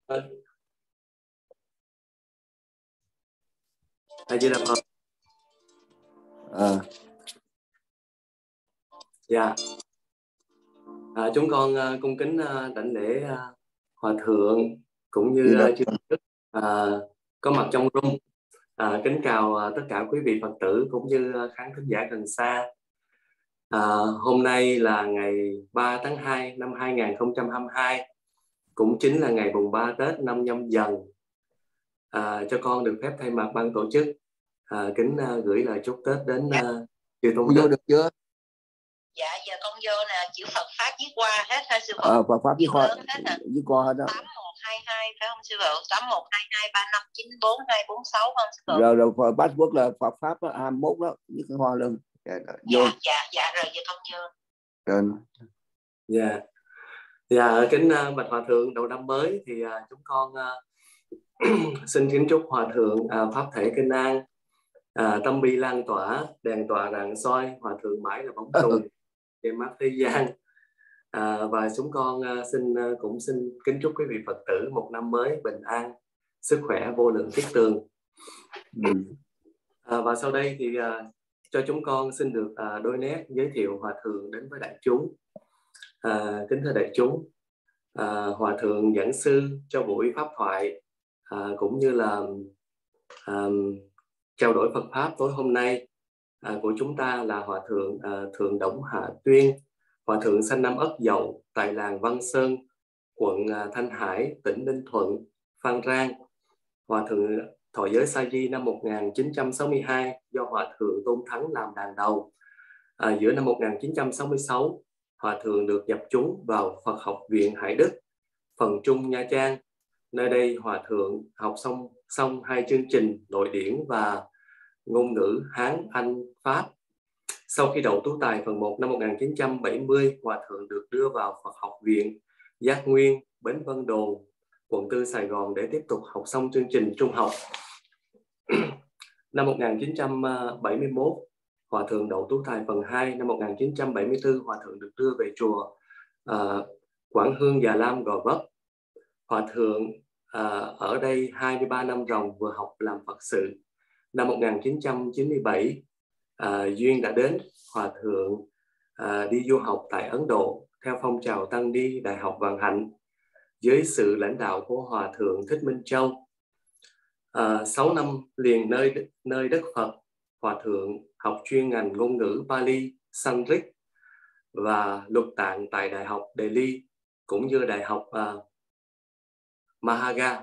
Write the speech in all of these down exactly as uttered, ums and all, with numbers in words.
A Di Đà Phật. À. Dạ. À, chúng con uh, cung kính uh, đảnh lễ uh, hòa thượng cũng như uh, chư đức uh, có mặt trong room. Uh, kính chào uh, tất cả quý vị Phật tử cũng như uh, khán thính giả gần xa. Uh, hôm nay là ngày ba tháng hai năm hai nghìn không trăm hai mươi hai, cũng chính là ngày mùng ba Tết năm Nhâm Dần. À, cho con được phép thay mặt ban tổ chức à, kính uh, gửi lời chúc Tết đến uh, chư tôn đức. Vô được chưa? Dạ giờ con vô nè, chữ Phật Pháp viết qua hết hả sư phụ? Ờ, Phật Pháp viết qua viết qua hết đó. tám một hai hai phải không sư phụ? tám một hai hai ba năm chín bốn hai bốn sáu không sư phụ? Rồi rồi password là Phật Pháp đó, hai mươi mốt đó, viết cái hoa lưng. Dạ dạ dạ rồi giờ con vô. Rồi. Dạ. Dạ kính uh, bạch hòa thượng, đầu năm mới thì uh, chúng con uh, xin kính chúc hòa thượng uh, pháp thể kinh an, uh, tâm bi lan tỏa, đèn tỏa rạng soi, hòa thượng mãi là bóng tùng trên mắt thế gian. À, và chúng con uh, xin uh, cũng xin kính chúc quý vị Phật tử một năm mới bình an, sức khỏe vô lượng kiết tường. Ừ. À, và sau đây thì uh, cho chúng con xin được uh, đôi nét giới thiệu hòa thượng đến với đại chúng. À, kính thưa đại chúng, à, hòa thượng giảng sư cho buổi pháp thoại à, cũng như là à, trao đổi Phật pháp tối hôm nay à, của chúng ta là hòa thượng à, thượng Đổng Hạ Tuyên, hòa thượng sanh năm Ất Dậu tại làng Văn Sơn, quận à, Thanh Hải, tỉnh Ninh Thuận, Phan Rang. Hòa thượng thọ giới sa di năm một nghìn chín trăm sáu mươi hai do hòa thượng Tôn Thắng làm đàn đầu. À, giữa năm một nghìn chín trăm sáu mươi sáu, hòa thượng được nhập chúng vào Phật học viện Hải Đức, phần Trung Nha Trang. Nơi đây hòa thượng học xong xong hai chương trình nội điển và ngôn ngữ Hán, Anh, Pháp. Sau khi đậu tú tài phần một năm một nghìn chín trăm bảy mươi, hòa thượng được đưa vào Phật học viện Giác Nguyên, Bến Vân Đồn, quận tư Sài Gòn để tiếp tục học xong chương trình trung học. Năm một nghìn chín trăm bảy mươi mốt, hòa thượng đậu tú tài phần hai. Năm một nghìn chín trăm bảy mươi tư, hòa thượng được đưa về chùa uh, Quảng Hương Già Lam, Gò Vấp. Hòa thượng uh, ở đây hai mươi ba năm ròng, vừa học làm Phật sự. Năm một nghìn chín trăm chín mươi bảy, uh, duyên đã đến, hòa thượng uh, đi du học tại Ấn Độ theo phong trào tăng ni Đại học Vạn Hạnh dưới sự lãnh đạo của hòa thượng Thích Minh Châu. À, sáu năm liền nơi nơi đất Phật, hòa thượng học chuyên ngành ngôn ngữ Pali, Sanskrit và luật tạng tại Đại học Delhi cũng như Đại học uh, Mahaga.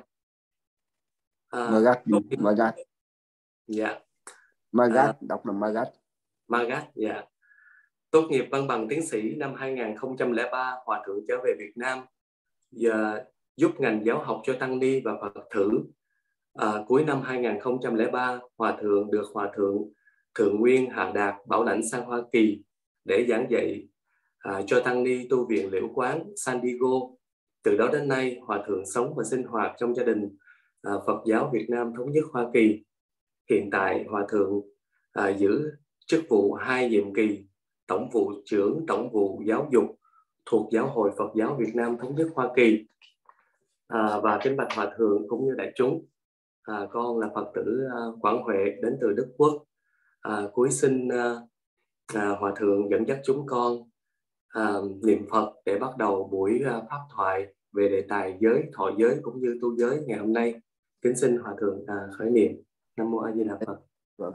Uh, Magat, Magat. Dạ. Magat, uh, đọc là Magat. Magat, dạ. Tốt nghiệp văn bằng tiến sĩ năm hai nghìn không trăm lẻ ba, hòa thượng trở về Việt Nam và giúp ngành giáo học cho tăng ni và Phật tử. À, cuối năm hai nghìn không trăm lẻ ba, hòa thượng được hòa thượng Thượng Nguyên Hạ Đạt bảo lãnh sang Hoa Kỳ để giảng dạy à, cho tăng ni tu viện Liễu Quán, San Diego. Từ đó đến nay, hòa thượng sống và sinh hoạt trong gia đình à, Phật giáo Việt Nam Thống nhất Hoa Kỳ. Hiện tại, hòa thượng à, giữ chức vụ hai nhiệm kỳ, tổng vụ trưởng tổng vụ giáo dục thuộc Giáo hội Phật giáo Việt Nam Thống nhất Hoa Kỳ. À, và kính bạch hòa thượng cũng như đại chúng, à, con là Phật tử à, Quảng Huệ đến từ Đức Quốc. À, cuối xin à, à, hòa thượng dẫn dắt chúng con à, niệm Phật để bắt đầu buổi à, pháp thoại về đề tài giới, thọ giới cũng như tu giới ngày hôm nay. Kính xin hòa thượng à, khởi niệm. Nam mô A Di Đà Phật. Vâng.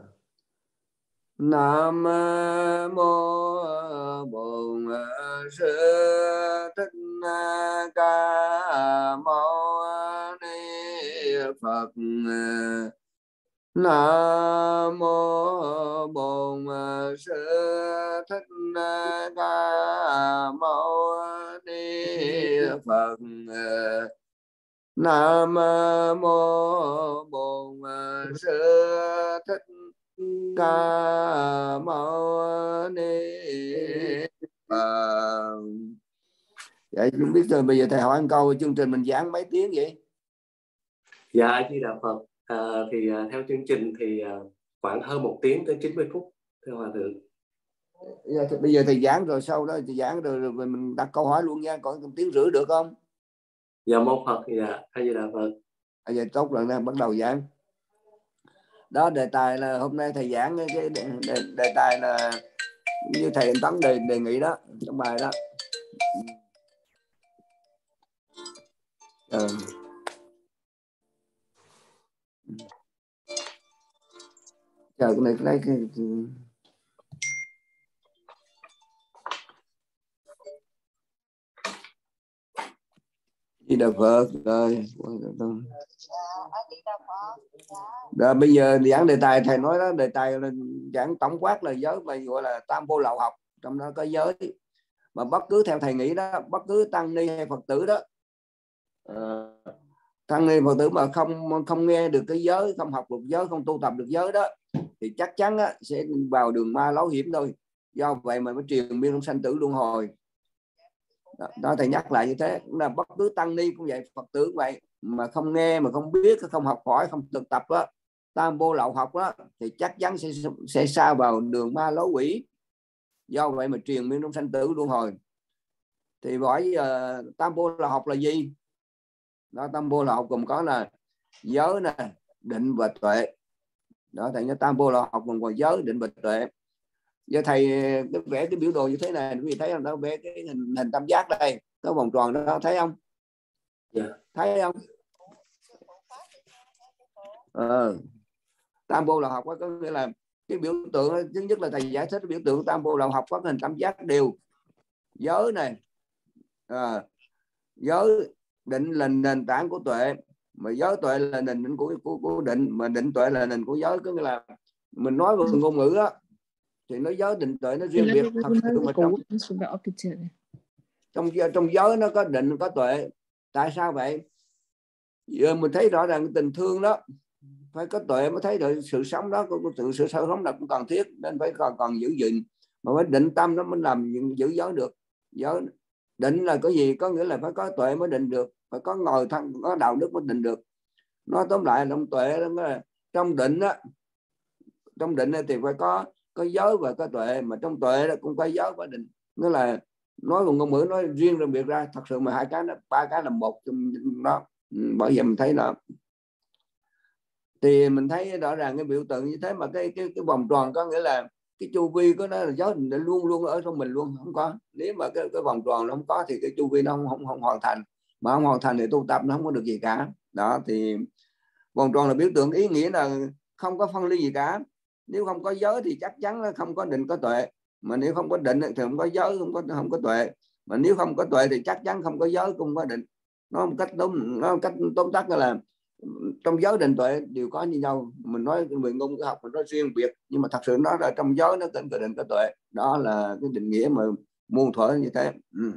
Nam mô Bổn Sư Thích Ca Mâu Ni Phật. Nam mô Bổn Sư Thích Ca Mâu Ni Phật. Nam mô Bổn Sư Thích Ca Mâu Ni Phật. Vậy không biết rồi, bây giờ thầy hỏi một câu, chương trình mình giảng mấy tiếng vậy? Dạ A Di Đà Phật. À, thì à, theo chương trình thì à, khoảng hơn một tiếng tới chín mươi phút thưa hòa thượng. Bây giờ, bây giờ thầy giảng rồi sau đó thầy giảng rồi, rồi mình đặt câu hỏi luôn nha, còn một tiếng rưỡi được không? Dạ mô Phật. Dạ A Di Đà Phật. À, giờ tốt rồi nè, bắt đầu giảng. Đó, đề tài là hôm nay thầy giảng cái đề, đề, đề tài là như thầy Tấn đề đề nghị đó trong bài đó. Ừ. Chờ cái này cái, cái, cái... Đi Đà Phật rồi. Rồi bây giờ giảng đề tài thầy nói đó, đề tài là giảng tổng quát là giới mà gọi là tam vô lậu học, trong đó có giới mà bất cứ theo thầy nghĩ đó, bất cứ tăng ni hay Phật tử đó, uh, tăng ni Phật tử mà không không nghe được cái giới, không học được giới, không tu tập được giới đó thì chắc chắn á, sẽ vào đường ma lối hiểm thôi. Do vậy mà mới triền miên trong sanh tử luân hồi. Đó, đó thầy nhắc lại như thế, cũng là bất cứ tăng ni cũng vậy, Phật tử cũng vậy, mà không nghe, mà không biết, không học hỏi, không thực tập đó, tam vô lậu học đó, thì chắc chắn sẽ sẽ sa vào đường ma lối quỷ. Do vậy mà triền miên trong sanh tử luân hồi. Thì bởi uh, tam vô lậu học là gì? Đó, tam vô lậu học gồm có là giới nè, định và tuệ. Đó, thầy nhớ tam vô lậu học gồm có giới, định và tuệ. Giờ thầy cái vẽ cái biểu đồ như thế này, quý vị thấy không? Đó, vẽ cái hình, hình tam giác đây, có vòng tròn đó, thấy không? Yeah. Thấy không? Ờ. Tam vô lậu học có nghĩa là cái biểu tượng thứ nhất là thầy giải thích biểu tượng tam vô lậu học có hình tam giác đều. Giới này, à, giới định là nền tảng của tuệ, mà giới tuệ là nền định của, của, của định, mà định tuệ là nền của giới. Có nghĩa là mình nói về ngôn ngữ á thì nó giới định tuệ nó riêng biệt. Thật sự mà trong trong trong giới nó có định có tuệ. Tại sao vậy? Giờ mình thấy rõ ràng tình thương đó phải có tuệ mới thấy được sự sống đó, sự sự sống là cũng cần thiết, nên phải còn còn giữ gìn, mà mới định tâm nó mới làm giữ giới được. Giới định là cái gì? Có nghĩa là phải có tuệ mới định được, phải có ngồi thân, có đạo đức mới định được. Nói tóm lại là trong tuệ, trong định á, trong định thì phải có có giới và có tuệ, mà trong tuệ là cũng phải giới và định. Nghĩa là nói một ngôn ngữ nói riêng rồi biệt ra, thật sự mà hai cái nó ba cái là một trong đó. Bởi vậy mình thấy đó, thì mình thấy rõ ràng cái biểu tượng như thế. Mà cái cái cái vòng tròn có nghĩa là cái chu vi của nó là giới định luôn luôn ở trong mình luôn, không có. Nếu mà cái, cái vòng tròn nó không có thì cái chu vi nó không, không không hoàn thành, mà không hoàn thành thì tu tập nó không có được gì cả. Đó, thì vòng tròn là biểu tượng ý nghĩa là không có phân ly gì cả. Nếu không có giới thì chắc chắn là không có định có tuệ, mà nếu không có định thì không có giới, không có không có tuệ, mà nếu không có tuệ thì chắc chắn không có giới, không có định. Nó một cách tóm nó một cách tóm tắt là trong giới định tuệ đều có như nhau. Mình nói về ngôn ngữ học mình nói riêng biệt, nhưng mà thật sự nó là trong giới nó tên cái định có tuệ. Đó là cái định nghĩa mà muôn thuở như thế. Ừ.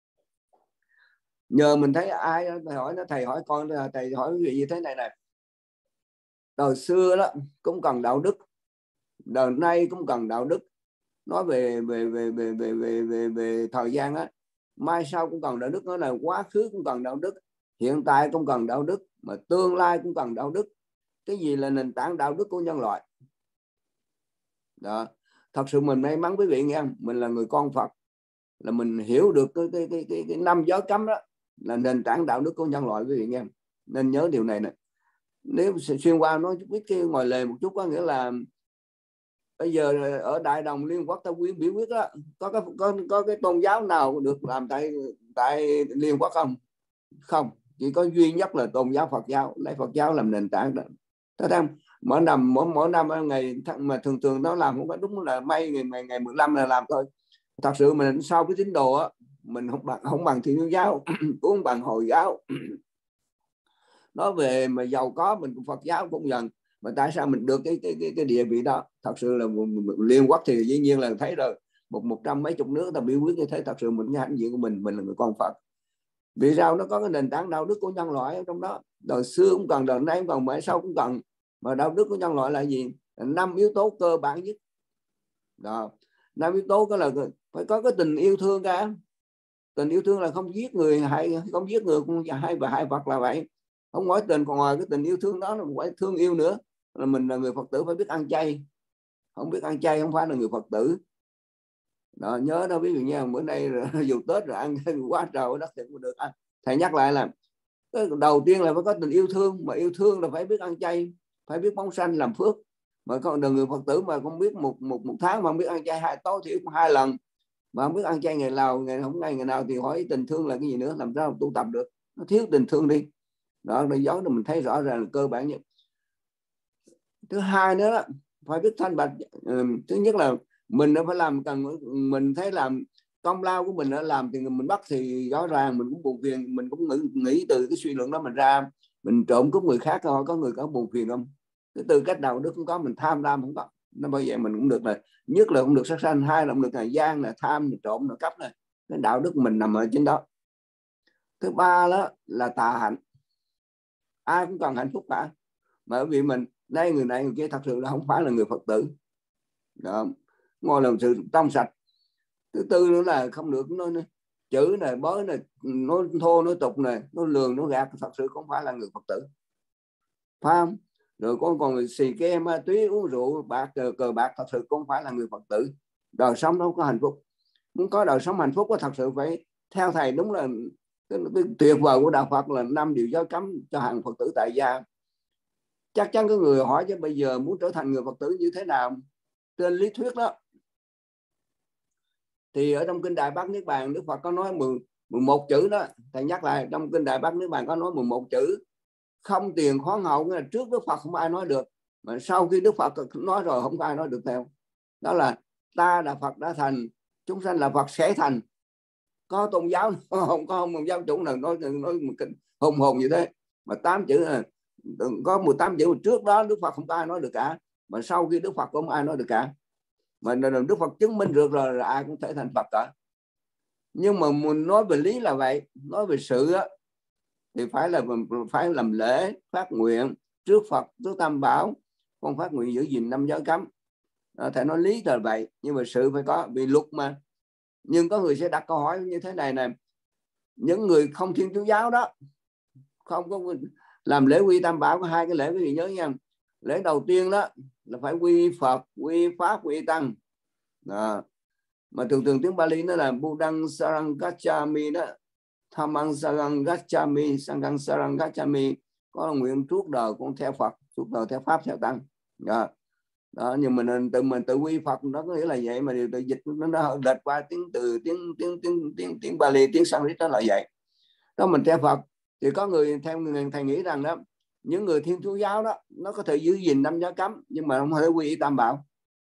Nhờ mình thấy ai thầy hỏi nó, thầy hỏi con, thầy hỏi gì như thế này này. Đời xưa đó cũng cần đạo đức, đời nay cũng cần đạo đức. Nói về về về về về về về, về thời gian á, mai sau cũng cần đạo đức. Nói là quá khứ cũng cần đạo đức, hiện tại cũng cần đạo đức, mà tương lai cũng cần đạo đức. Cái gì là nền tảng đạo đức của nhân loại? Đó, thật sự mình may mắn quý vị nghe, mình là người con Phật, là mình hiểu được cái cái cái cái, cái năm giới cấm đó là nền tảng đạo đức của nhân loại, quý vị nghe. Nên nhớ điều này này. Nếu xuyên qua nói biết cái ngoài lề một chút, có nghĩa là bây giờ ở Đại Đồng Liên Quốc ta quyến biểu quyết đó, có cái có, có cái tôn giáo nào được làm tại tại Liên Quốc không? Không, chỉ có duy nhất là tôn giáo Phật giáo, lấy Phật giáo làm nền tảng đó. Thấy không? Mỗi năm mỗi mỗi năm ngày mà thường thường nó làm không có đúng là may ngày ngày ngày mười lăm là làm thôi. Thật sự mình sau cái tín đồ á, mình không bằng không bằng Thiên Chúa giáo, cũng không bằng Hồi giáo. Nói về mà giàu có mình cũng Phật giáo cũng dần, mà tại sao mình được cái cái cái, cái địa vị đó? Thật sự là Liên Quốc thì dĩ nhiên là thấy rồi, một một trăm mấy chục nước ta biểu quyết như thế. Thật sự mình cái hãnh diện của mình, mình là người con Phật. Vì sao? Nó có cái nền tảng đạo đức của nhân loại ở trong đó. Đời xưa cũng cần, đời nay cũng cần, mãi sau cũng cần. Mà đạo đức của nhân loại là gì? Năm yếu tố cơ bản nhất. Đó, năm yếu tố đó là phải có cái tình yêu thương cả. Tình yêu thương là không giết người, hay không giết người cũng hay và hại vật là vậy. Không nói tình, còn ngoài cái tình yêu thương đó là phải thương yêu nữa. Là mình là người Phật tử phải biết ăn chay. Không biết ăn chay không phải là người Phật tử. Đó, nhớ đó ví dụ nha, bữa nay dù Tết rồi ăn quá trời đất thì cũng được ăn. Thầy nhắc lại là Cái đầu tiên là phải có tình yêu thương, mà yêu thương là phải biết ăn chay, phải biết phóng sanh làm phước. Mà con đừng người Phật tử mà không biết một một một tháng mà không biết ăn chay hai tối thiểu hai lần, mà không biết ăn chay ngày nào ngày không ngày ngày nào thì hỏi tình thương là cái gì nữa, làm sao tu tập được, nó thiếu tình thương đi. Đó là dấu mình thấy rõ ràng là cơ bản nhất. Thứ hai nữa đó, phải biết thanh bạch. Thứ nhất là mình đã phải làm, cần mình thấy làm công lao của mình đã làm thì mình bắt thì rõ ràng mình cũng buồn phiền, mình cũng nghĩ, nghĩ từ cái suy luận đó mình ra, mình trộm cướp người khác thôi, có người có buồn phiền không? Cái tư cách đạo đức không có, mình tham lam không có, nó bởi vậy mình cũng được là nhất là không được sát sanh, hai là không được là gian, là tham, là trộm, là cắp này. Cái đạo đức mình nằm ở trên đó. Thứ ba đó là tà hạnh. Ai cũng cần hạnh phúc cả, bởi vì mình đây người này người kia thật sự là không phải là người Phật tử đó, ngồi làm sự trong sạch. Thứ tư nữa là không được nói, nói chữ này bới này, nói thô nói tục này, nói lường nói gạt, thật sự không phải là người Phật tử, phải không? Rồi con còn xì ke ma túy uống rượu bạc cờ, cờ bạc, thật sự không phải là người Phật tử. Đời sống đâu có hạnh phúc. Muốn có đời sống hạnh phúc có thật sự phải theo thầy, đúng là cái, cái tuyệt vời của đạo Phật là năm điều giới cấm cho hàng Phật tử tại gia. Chắc chắn có người hỏi chứ bây giờ muốn trở thành người Phật tử như thế nào? Trên lý thuyết đó thì ở trong kinh Đại Bát Niết Bàn Đức Phật có nói mười một chữ đó, thầy nhắc lại, trong kinh Đại Bát Niết Bàn có nói mười một chữ: không tiền khoáng hậu. Nghĩa là trước Đức Phật không ai nói được, mà sau khi Đức Phật nói rồi không có ai nói được theo. Đó là ta là Phật đã thành, chúng sanh là Phật sẽ thành. Có tôn giáo không có, không giáo chủ nào nói nói một cái hùng hồn như thế. Mà tám chữ là có mười tám chữ, trước đó Đức Phật không có ai nói được cả, mà sau khi Đức Phật cũng không ai nói được cả. Mà Đức Phật chứng minh được rồi là ai cũng thể thành Phật cả. Nhưng mà muốn nói về lý là vậy, nói về sự á, thì phải là phải làm lễ phát nguyện trước Phật, trước Tam Bảo, con phát nguyện giữ gìn năm giới cấm. À, thầy nói lý là vậy, nhưng mà sự phải có, vì luật mà. Nhưng có người sẽ đặt câu hỏi như thế này này: những người không Thiên Chúa giáo đó, không có làm lễ quy Tam Bảo, có hai cái lễ quý vị nhớ nha. Lễ đầu tiên đó là phải quy Phật, quy Pháp, quy Tăng. Đó. Mà thường thường tiếng Bali nó là Buddhang Sarang Gacchami đó, Dhammang Sarang Gacchami, Sanghang Sarang Gacchami. Có nguyện suốt đời con theo Phật, suốt đời theo Pháp, theo Tăng. Đó. Đó, nhưng mình tự mình tự quy Phật đó có nghĩa là vậy, mà điều tự dịch nó đã lệch qua tiếng từ tiếng tiếng tiếng tiếng tiếng Bali, tiếng Sanskrit đó là vậy. Đó, mình theo Phật thì có người theo người thầy nghĩ rằng đó, những người Thiên Chúa giáo đó nó có thể giữ gìn năm giới cấm nhưng mà không thể quy Tam Bảo.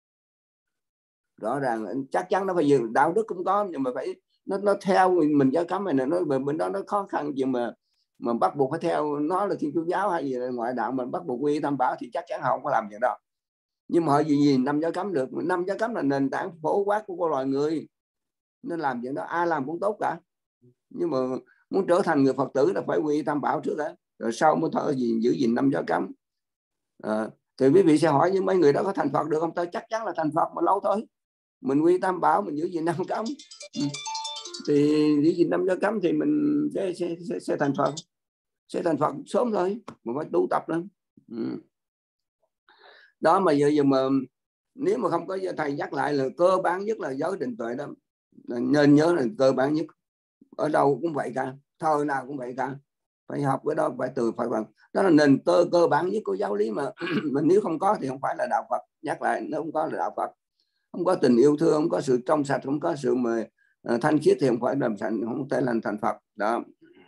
Rõ ràng chắc chắn nó phải giữ đạo đức cũng có, nhưng mà phải nó nó theo mình giới cấm này, nó bên đó nó khó khăn chuyện mà mà bắt buộc phải theo nó là Thiên Chúa giáo hay gì là ngoại đạo, mình bắt buộc quy Tam Bảo thì chắc chắn họ không có làm chuyện đó. Nhưng mà họ gì gì năm giới cấm được, năm giới cấm là nền tảng phổ quát của con loài người, nên làm chuyện đó ai làm cũng tốt cả. Nhưng mà muốn trở thành người Phật tử là phải quy Tam Bảo trước đã, rồi sau mới thở gì giữ gìn năm giới cấm. À, thì quý vị sẽ hỏi nhưng mấy người đó có thành Phật được không? Tôi chắc chắn là thành Phật mà lâu thôi. Mình quy Tam Bảo, mình giữ gìn năm cấm, thì giữ gìn năm giới cấm thì mình sẽ, sẽ, sẽ, sẽ thành Phật, sẽ thành Phật sớm thôi, mà phải tu tập lên. Ừ. Đó, mà giờ giờ mà nếu mà không có thầy nhắc lại là cơ bản nhất là giới định tuệ đó, nên nhớ là cơ bản nhất, ở đâu cũng vậy cả, thời nào cũng vậy cả, phải học cái đó, phải từ phải bằng. Đó là nền tơ cơ bản nhất của giáo lý mà mình nếu không có thì không phải là đạo Phật. Nhắc lại, nó không có là đạo Phật. Không có tình yêu thương, không có sự trong sạch, không có sự mà uh, thanh khiết thì không phải làm thành, không thể làm thành Phật. Đó.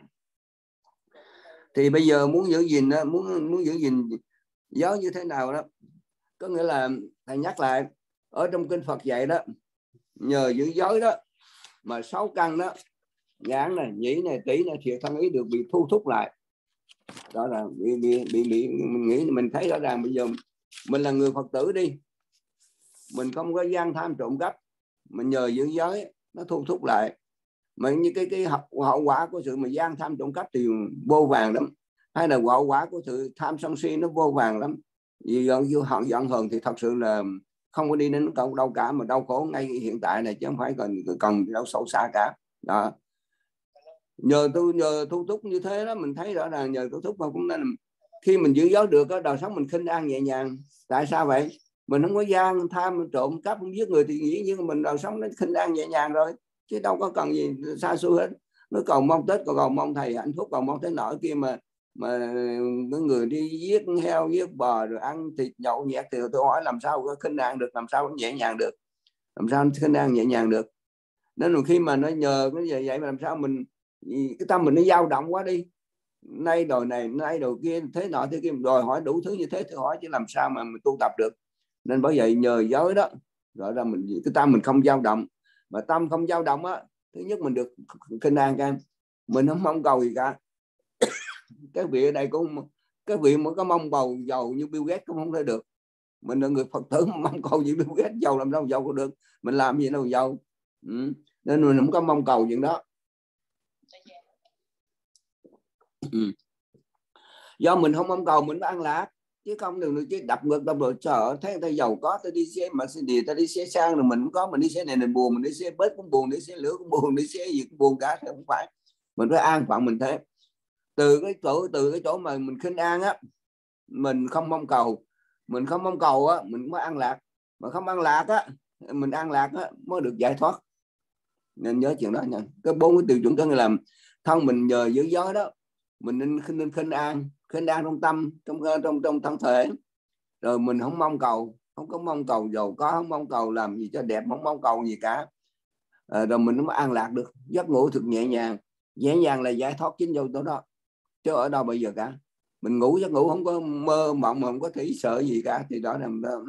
Thì bây giờ muốn giữ gìn đó, muốn muốn giữ gìn giới như thế nào đó, có nghĩa là thầy nhắc lại ở trong kinh Phật dạy đó, nhờ giữ giới đó mà sáu căn đó, nhãn này, nhĩ này, tỷ này, thiệt thân ý được bị thu thúc lại. Đó là bị bị bị, bị mình nghĩ mình thấy rõ ràng bây giờ mình là người Phật tử đi, mình không có gian tham trộm cắp, mình nhờ giữ giới nó thu thúc lại. Mà như cái cái hậu quả của sự mà gian tham trộm cắp thì vô vàng lắm, hay là hậu quả của sự tham sân si nó vô vàng lắm. Vì dọn họ dọn hờn thì thật sự là không có đi đến đâu đâu cả, mà đau khổ ngay hiện tại này chứ không phải cần cần đâu sâu xa cả. Đó. Nhờ tôi nhờ thu thúc như thế đó, mình thấy rõ ràng nhờ thu thúc mà cũng nên khi mình giữ giới được đó, đời sống mình khinh an nhẹ nhàng. Tại sao vậy? Mình không có gian tham trộm cắp, không giết người thì dĩ nhiên mình đời sống nó khinh an nhẹ nhàng rồi, chứ đâu có cần gì xa xôi hết. nó cầu mong Tết, cầu mong thầy hạnh phúc, cầu mong thế nọ kia, mà mà cái người đi giết heo giết bò rồi ăn thịt nhậu nhẹt thì tôi hỏi làm sao có khinh an được, làm sao có nhẹ nhàng được, làm sao khinh an nhẹ nhàng được. Nên là khi mà nó nhờ cái vậy vậy mà làm sao mình cái tâm mình nó dao động quá đi, nay đòi này nay đòi kia, thế nọ thế kia, đòi hỏi đủ thứ như thế thì hỏi chứ làm sao mà mình tu tập được. Nên bởi vậy nhờ giới đó gọi là mình cái tâm mình không dao động, mà tâm không dao động á, thứ nhất mình được khinh an các em, mình không mong cầu gì cả. Cái vị ở đây cũng cái vị mà có mong bầu giàu như Bill Gates cũng không thể được. Mình là người Phật tử mong cầu gì Bill Gates giàu làm sao giàu có được, mình làm gì đâu giàu. Ừ. Nên mình không có mong cầu chuyện đó. Ừ. Do mình không mong cầu mình mới ăn lạc, chứ không đừng được chứ đập ngược đập rồi sợ thấy người ta giàu có, ta đi xe mà xe đi, ta đi xe sang rồi mình cũng có, mình đi xe này mình buồn, mình đi xe bếp cũng buồn, đi xe lửa cũng buồn, đi xe gì cũng buồn cả, thì không phải. Mình phải an phận mình thế. Từ cái chỗ từ cái chỗ mà mình khinh an á, mình không mong cầu, mình không mong cầu á, mình mới ăn lạc. Mà không ăn lạc á, mình ăn lạc á mới được giải thoát. Nên nhớ chuyện đó nha. Cái bốn cái tiêu chuẩn có nghĩa là thân mình nhờ giữ giới đó, mình nên khinh khinh an, khinh an trong tâm, trong trong trong thân thể. Rồi mình không mong cầu, không có mong cầu giàu có, không mong cầu làm gì cho đẹp, không mong cầu gì cả. À, rồi mình mới an lạc được, giấc ngủ thực nhẹ nhàng. Nhẹ nhàng là giải thoát chính vô chỗ đó, chứ ở đâu bây giờ cả. Mình ngủ giấc ngủ không có mơ mộng, mà không có thấy sợ gì cả, thì đó là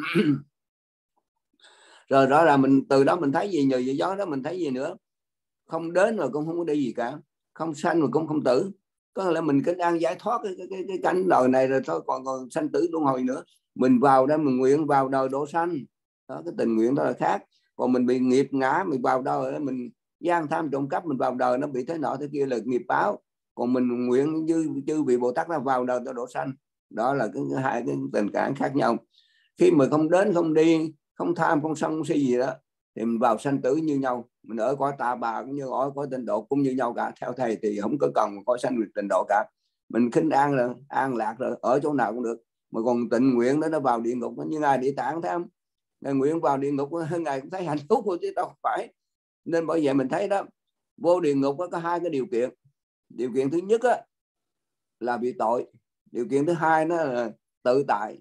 rồi đó là mình từ đó mình thấy gì, nhờ vậy gió đó mình thấy gì nữa, không đến rồi cũng không có đi gì cả, không sanh rồi cũng không tử. Có lẽ mình cứ đang giải thoát cái, cái, cái, cái cảnh đời này rồi thôi, còn còn sanh tử luân hồi nữa. Mình vào đó mình nguyện vào đời độ sanh đó, cái tình nguyện đó là khác. Còn mình bị nghiệp ngã, mình vào đời mình gian tham trộm cắp, mình vào đời nó bị thế nọ thế kia là nghiệp báo. Còn mình nguyện như chư vị Bồ Tát là vào đời độ sanh, đó là cái hai cái tình cảm khác nhau. Khi mà không đến không đi, không tham không sân không si gì đó, thì mình vào sanh tử như nhau. Mình ở cõi tà bà cũng như ở cõi tịnh độ cũng như nhau cả. Theo thầy thì không có cần cõi sanh tịnh độ cả. Mình khinh an rồi, an lạc rồi, ở chỗ nào cũng được. Mà còn tịnh nguyện đó nó vào địa ngục, như ngài Địa Tạng thấy không, ngài nguyện vào địa ngục ngài cũng thấy hạnh phúc thôi chứ đâu phải. Nên bởi vậy mình thấy đó, vô địa ngục có hai cái điều kiện. Điều kiện thứ nhất á, là bị tội. Điều kiện thứ hai nó là tự tại.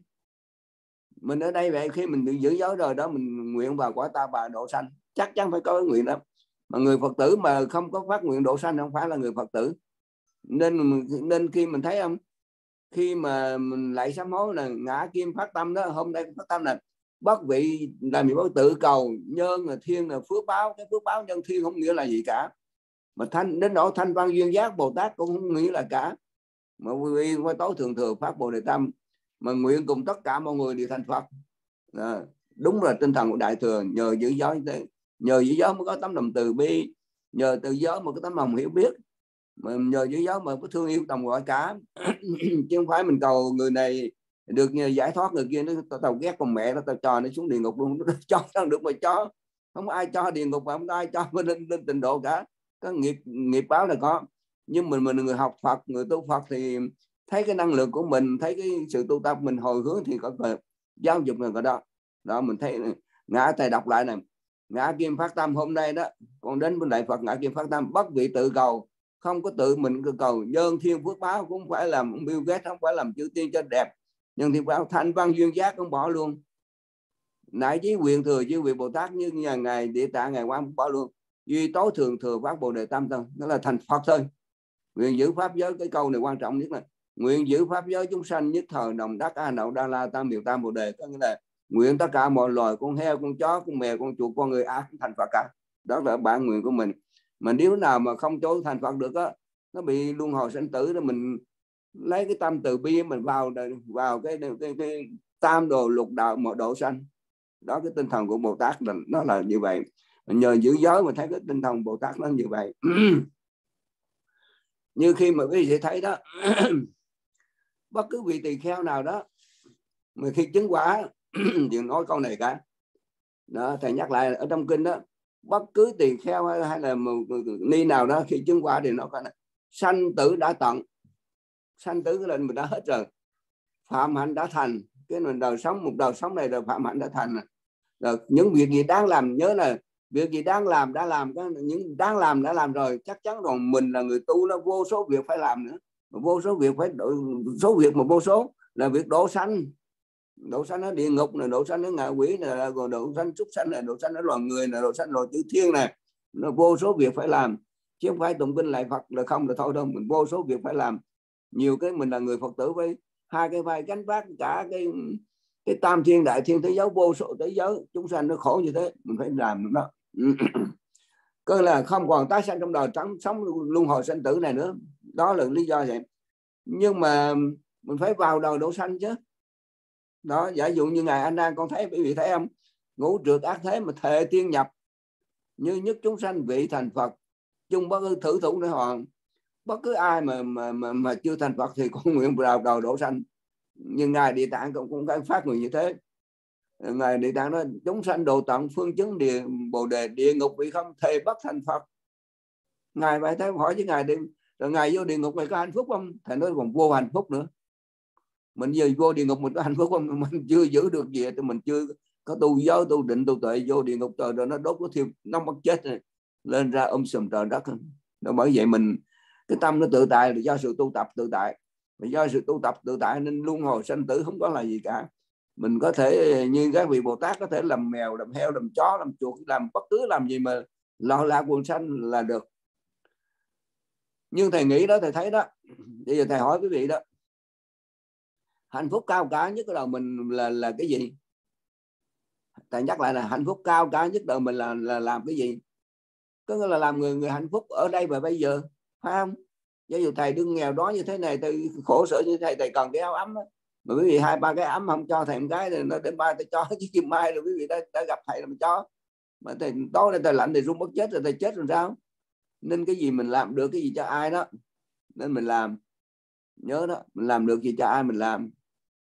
Mình ở đây vậy, khi mình giữ giới rồi đó, mình nguyện vào quả ta bà độ sanh, chắc chắn phải có cái nguyện đó. Mà người Phật tử mà không có phát nguyện độ sanh không phải là người Phật tử. Nên nên khi mình thấy không, khi mà mình lại sám hối là ngã kim phát tâm đó, hôm nay phát tâm là bất vị làm gì, bất tự cầu nhân là thiên là phước báo. Cái phước báo nhân thiên không nghĩa là gì cả, mà thanh đến độ thanh văn duyên giác Bồ Tát cũng không nghĩa là cả. Mà vì qua tối thường thừa phát Bồ Đề Tâm, mà nguyện cùng tất cả mọi người đều thành Phật. À, đúng là tinh thần của Đại Thừa. Nhờ giữ giới như thế, nhờ giữ giới mới có tấm lòng từ bi, nhờ từ giới mà có tấm lòng hiểu biết, mà nhờ giữ giới mà có thương yêu đồng gọi cả. Chứ không phải mình cầu người này được giải thoát, người kia nó tao ghét con mẹ nó, tao cho nó xuống địa ngục luôn. Nó cho sao được mà cho, không ai cho địa ngục, mà không ai cho lên, lên tịnh độ cả. Có nghiệp nghiệp báo là có. Nhưng mình mình người học Phật, người tu Phật thì thấy cái năng lượng của mình, thấy cái sự tu tập mình hồi hướng thì có thể giáo dục người đó. Đó mình thấy ngã thầy đọc lại này, ngã kim phát tâm hôm nay đó, còn đến bên Đại Phật ngã kim phát tâm bất vị tự cầu, không có tự mình cầu. Nhân thiên phước báo cũng phải làm Bill Gates, không phải làm chữ tiên cho đẹp. Nhân thiên báo thanh văn duyên giác cũng bỏ luôn. Nại chí quyền thừa chư vị Bồ Tát như nhà ngài Địa Tạng ngày qua bỏ luôn. Duy tối thường thừa phát Bồ Đề Tâm thôi, nó là thành Phật thôi. Nguyện giữ pháp giới, cái câu này quan trọng nhất là nguyện giữ pháp giới chúng sanh nhất thời đồng đắc A Nậu Đa La Tam Điều Tam Bồ Đề. Có nghĩa là nguyện tất cả mọi loài, con heo, con chó, con mèo, con chuột, con người ai cũng thành Phật cả. Đó là bản nguyện của mình. Mà nếu nào mà không chỗ thành Phật được á, nó bị luân hồi sanh tử, đó mình lấy cái tâm từ bi mình vào vào cái, cái, cái, cái tam đồ lục đạo một độ sanh. Đó cái tinh thần của Bồ Tát là nó là như vậy. Nhờ giữ giới mà thấy cái tinh thần Bồ Tát nó như vậy. Như khi mà quý vị sẽ thấy đó, bất cứ vị tỳ kheo nào đó mà khi chứng quả thì nói câu này cả. Đó, thầy nhắc lại ở trong kinh đó, bất cứ tỳ kheo hay, hay là ni nào đó khi chứng quả thì nó có sanh tử đã tận. Sanh tử là mình đã hết rồi, phạm hạnh đã thành. Cái mình đời sống, một đời sống này rồi phạm hạnh đã thành rồi. Những việc gì đáng làm nhớ là việc gì đang làm đã làm, có những đang làm đã làm rồi, chắc chắn rồi. Mình là người tu, nó vô số việc phải làm nữa, vô số việc phải số việc mà vô số là việc độ sanh. Độ sanh ở địa ngục này, độ sanh ở ngạ quỷ này, rồi độ sanh súc sanh này, độ sanh ở loài người này, độ sanh loài chư thiên này, nó vô số việc phải làm, chứ không phải tụng kinh lại Phật là không là thôi đâu. Mình vô số việc phải làm. Nhiều cái mình là người Phật tử với hai cái vai gánh vác cả cái cái tam thiên đại thiên thế giới, vô số thế giới chúng sanh nó khổ như thế, mình phải làm đó. Cơ là không còn tái sanh trong đời trắng sống luân hồi sanh tử này nữa. Đó là lý do vậy. Nhưng mà mình phải vào đời độ sanh chứ. Đó, giả dụ như ngài Anh An, con thấy quý vị thấy không, ngũ trượt ác thế mà thệ tiên nhập, như nhất chúng sanh vị thành Phật, chung bất cứ thử thủ để hoàn. Bất cứ ai mà mà mà, mà chưa thành Phật thì cũng nguyện vào đời độ sanh. Nhưng ngài Địa Tạng cũng cũng phải phát nguyện như thế. Ngài Địa Tạng nói chúng sanh độ tận phương chứng địa bồ đề, địa ngục vị không thề bất thành Phật. Ngài phải thấy hỏi với ngài đi, rồi ngài vô địa ngục này có hạnh phúc không? Thầy nói còn vô hạnh phúc nữa. Mình giờ vô địa ngục mình có hạnh phúc không? Mình chưa giữ được gì thì mình chưa có tu giới, tu định, tu tuệ. Vô địa ngục trời rồi nó đốt, nó thiêu, nó mất chết rồi. Lên ra ôm sùm trời đất. Đó, bởi vậy mình cái tâm nó tự tại là do sự tu tập tự tại. Và do sự tu tập tự tại nên luân hồi sanh tử không có là gì cả. Mình có thể như các vị Bồ Tát có thể làm mèo, làm heo, làm chó, làm chuột, làm bất cứ làm gì mà lo lạc quần sanh là được. Nhưng thầy nghĩ đó, thầy thấy đó. Bây giờ thầy hỏi quý vị đó, hạnh phúc cao cả nhất ở đời mình là là cái gì? Thầy nhắc lại là hạnh phúc cao cả nhất đời mình là là làm cái gì? Có nghĩa là làm người người hạnh phúc ở đây và bây giờ, phải không? Ví dụ thầy đương nghèo đó như thế này, thầy khổ sở như thầy, thầy cần cái áo ấm đó. Mà quý vị hai ba cái ấm không cho thầy một cái thì nó đến ba thầy cho chứ kim mai rồi quý vị đã, đã gặp thầy làm cho. Mà thầy tối nay thầy lạnh thì run bất chết rồi, thầy chết rồi sao? Nên cái gì mình làm được cái gì cho ai đó nên mình làm. Nhớ đó, mình làm được gì cho ai mình làm.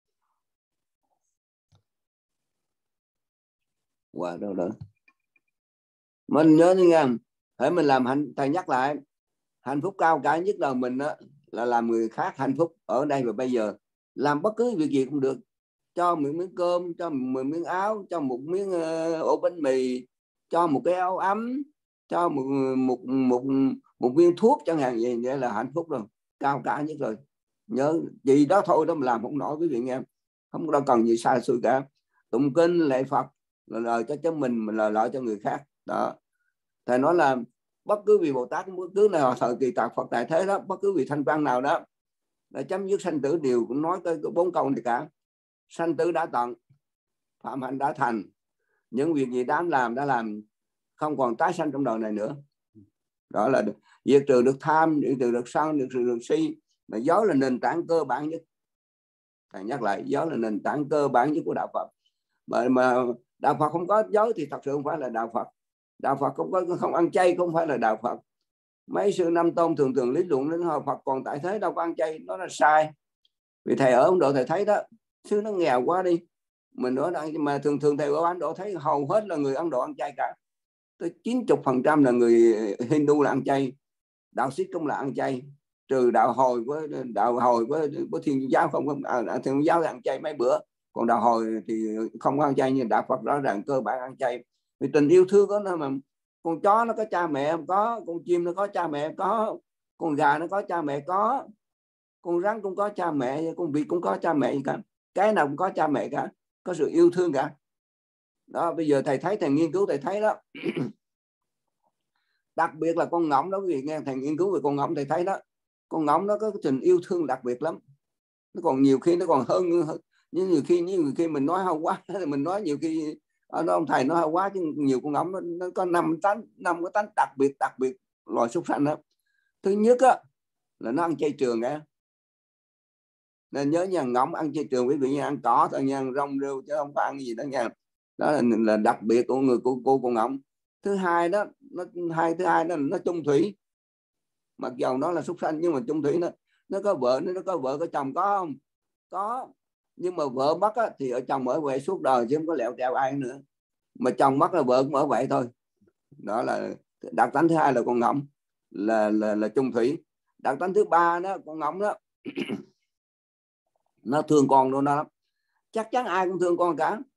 Wow, đâu đó mình nhớ như nghe, phải mình làm hạnh. Thầy nhắc lại, hạnh phúc cao cả nhất đời mình đó, là làm người khác hạnh phúc ở đây và bây giờ. Làm bất cứ việc gì cũng được, cho một miếng cơm, cho một miếng áo, cho một miếng uh, ổ bánh mì, cho một cái áo ấm, cho một một một một viên thuốc chẳng hạn, gì vậy là hạnh phúc rồi, cao cả nhất rồi. Nhớ gì đó thôi đó mà làm không nổi quý vị nghe, không đâu cần gì xa xôi cả. Tụng kinh lạy Phật là lợi cho chính mình, mình là lợi cho người khác đó. Thầy nói là bất cứ vị Bồ Tát, bất cứ nào thời kỳ tạc Phật tại thế đó, bất cứ vị thanh văn nào đó là chấm dứt sanh tử đều cũng nói tới bốn câu này cả. Sanh tử đã tận, phạm hạnh đã thành, những việc gì đáng làm đã làm, không còn tái sanh trong đời này nữa. Đó là diệt trừ được tham, diệt trừ được sân, diệt trừ được si. Mà giới là nền tảng cơ bản nhất. Thầy nhắc lại, giới là nền tảng cơ bản nhất của đạo Phật. Mà, mà đạo Phật không có giới thì thật sự không phải là đạo Phật. Đạo Phật không có không ăn chay không phải là đạo Phật. Mấy sư Nam Tôn thường thường lý luận đến hồi Phật còn tại thế đâu có ăn chay, nó là sai. Vì thầy ở Ấn Độ thầy thấy đó, sư nó nghèo quá đi. Mình nói mà thường thường thầy ở Ấn Độ thấy hầu hết là người Ấn Độ ăn chay cả. Tới chín mươi phần trăm là người Hindu là ăn chay, đạo Sikh cũng là ăn chay, trừ đạo hồi với đạo hồi với, với Thiên giáo không không à, Thiên giáo ăn chay mấy bữa, còn đạo hồi thì không ăn chay. Nhưng đạo Phật rõ ràng cơ bản ăn chay. Vì tình yêu thương đó mà, con chó nó có cha mẹ không có, con chim nó có cha mẹ có, con gà nó có cha mẹ có, con rắn cũng có cha mẹ, con vịt cũng có cha mẹ cả, cái nào cũng có cha mẹ cả, có sự yêu thương cả. Đó, bây giờ thầy thấy, thầy nghiên cứu thầy thấy đó. Đặc biệt là con ngỗng đó quý vị nghe, thầy nghiên cứu về con ngỗng thầy thấy đó, con ngỗng nó có cái tình yêu thương đặc biệt lắm. Nó còn nhiều khi nó còn hơn, nhưng nhiều khi nhiều khi mình nói hơi quá, mình nói nhiều khi nó ông thầy nói hơi quá, chứ nhiều con ngỗng nó, nó có năm tánh năm cái tánh đặc biệt đặc biệt loài súc sanh đó. Thứ nhất á là nó ăn chay trường á, nên nhớ nha, ngỗng ăn chay trường quý vị nha, ăn cỏ thôi nha, rong rêu chứ không có ăn gì đó nha. Đó là, là đặc biệt của người của cô con ngỗng. Thứ hai đó, nó hai thứ hai đó là nó chung thủy. Mặc dầu nó là súc sanh nhưng mà chung thủy, nó nó có vợ, nó có vợ có chồng có không? Có. Nhưng mà vợ mất á, thì ở chồng ở vậy suốt đời chứ không có lẹo treo ai nữa. Mà chồng mất là vợ cũng ở vậy thôi. Đó là đặc tánh thứ hai là con ngỗng là là là chung thủy. Đặc tánh thứ ba đó, con ngỗng đó nó thương con luôn đó lắm. Chắc chắn ai cũng thương con cả.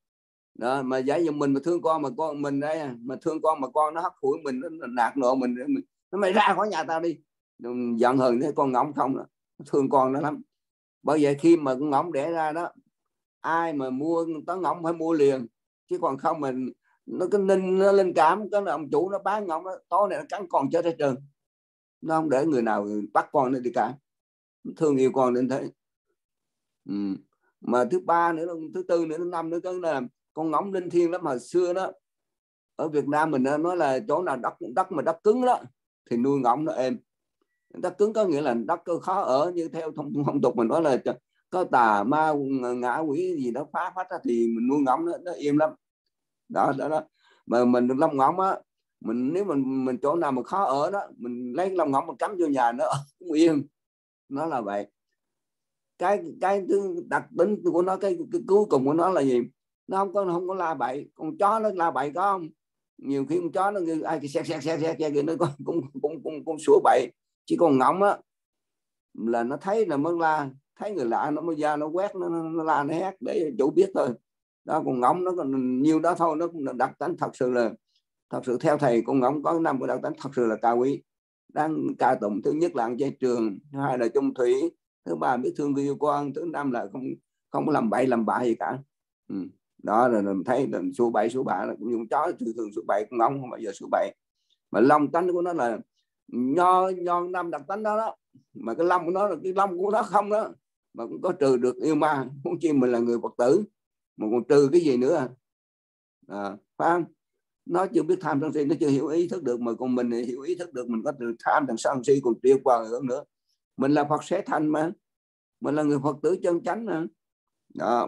đó. Mà giả dụ mình mà thương con mà con mình đây mà thương con mà con nó hắt hủi mình, nó nạt nộ mình, nó mày ra khỏi nhà tao đi, giận hờn thế con ngỗng không đó. Thương con nó lắm. Bởi vậy khi mà con ngỗng đẻ ra đó, ai mà mua tớ ngỗng phải mua liền, chứ còn không mình nó cái ninh nó linh cảm, cái ông chủ nó bán ngỗng đó, tối này nó cắn con chết hết trơn, nó không để người nào bắt con nó đi cả, thương yêu con đến thế. Ừ. Mà thứ ba nữa, thứ tư nữa, thứ năm nữa, cái là con ngỗng linh thiêng lắm. Hồi xưa đó ở Việt Nam mình nói là chỗ nào đất đất mà đất cứng đó thì nuôi ngỗng nó êm. Đất cứng có nghĩa là đất khó ở, như theo thông, thông tục mình nói là có tà ma ngã quỷ gì đó phá phách thì mình nuôi ngỗng nó, nó im lắm. Đó, đó, đó. Mà mình lông ngỗng á, mình nếu mình mình chỗ nào mà khó ở đó, mình lấy lông ngỗng mình cắm vô nhà nó cũng yên. Nó là vậy. Cái cái đặc tính của nó, cái, cái cuối cùng của nó là gì? Nó không có không có la bậy. Con chó nó la bậy có không? Nhiều khi con chó nó ai xe xe xe xe xe nó cũng cũng cũng cũng, cũng sủa bậy. Chỉ còn ngỗng á là nó thấy là mới la, thấy người lạ nó mới ra nó quét, nó, nó la nó hét để chủ biết thôi. Đó, con ngỗng nó còn nhiêu đó thôi, nó cũng đặc tính thật sự là, thật sự theo thầy con ngỗng có năm cái đặc tính thật sự là cao quý, đang ca tụng. Thứ nhất là ăn chay trường, thứ hai là chung thủy, thứ ba biết thương yêu con, thứ năm là không không có làm bậy làm bạ gì cả. Ừ. Đó là mình thấy là số bậy số bạ là cũng dùng chó thường thường số bậy, con ngỗng không bao giờ số bậy. Mà lông tánh của nó là nho nho năm đặc tính đó đó, mà cái lông của nó là cái lông của nó không đó mà cũng có trừ được yêu ma. Huống chi mình là người Phật tử mà còn trừ cái gì nữa à, phải không? Nó chưa biết tham sân si, nó chưa hiểu ý thức được, mà còn mình hiểu ý thức được, mình có từ tham thằng sân si còn tiêu qua hơn nữa. Mình là Phật sẽ thành mà, mình là người Phật tử chân chánh mà. Đó.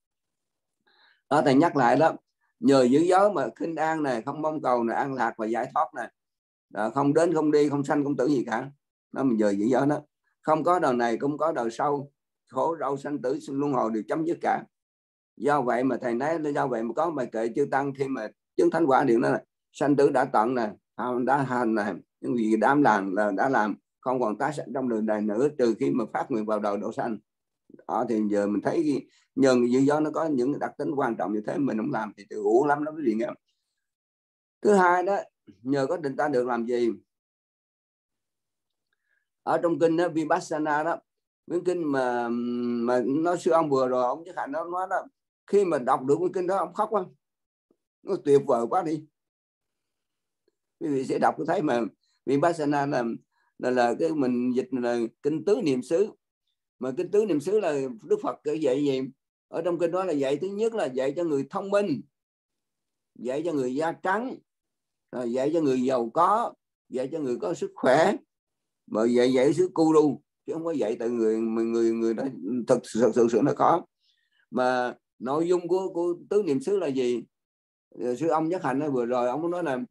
Đó, thầy nhắc lại đó, nhờ giữ giới mà khinh an này, không mong cầu này, an lạc và giải thoát này, đó, không đến không đi, không sanh không tử gì cả. Đó, mình nhờ giữ giới đó, không có đời này cũng có đời sau, khổ đau sanh tử luân hồi đều chấm dứt cả. Do vậy mà thầy nói, do vậy mà có bài kệ chư tăng khi mà chứng thánh quả điện đó là sanh tử đã tận này, đã hành này, những gì đã làm là đã làm, không còn tái sanh trong đời này nữa, trừ khi mà phát nguyện vào đời độ sanh. Đó, thì giờ mình thấy nhờ giữ giới nó có những đặc tính quan trọng như thế, mình không làm thì tự uổng lắm đó quý vị nghe. Thứ hai đó, nhờ có định ta được làm gì? Ở trong kinh đó, Vipassana đó, cái kinh mà mà nói sư ông vừa rồi ông Nhất Hạnh nó nói đó, khi mà đọc được cái kinh đó ông khóc không? Nó tuyệt vời quá đi. Quý vị sẽ đọc thấy mà Vipassana là là, là cái mình dịch là kinh tứ niệm xứ. Mà kinh tứ niệm xứ là Đức Phật dạy gì? Ở trong kinh đó là dạy thứ nhất là dạy cho người thông minh, dạy cho người da trắng, rồi dạy cho người giàu có, dạy cho người có sức khỏe, mà dạy dạy xứ cu ru, chứ không có dạy từ người người người đó thực sự sự sự nó có. Mà nội dung của của tứ niệm xứ là gì? Sư ông Nhất Hạnh vừa rồi ông nói là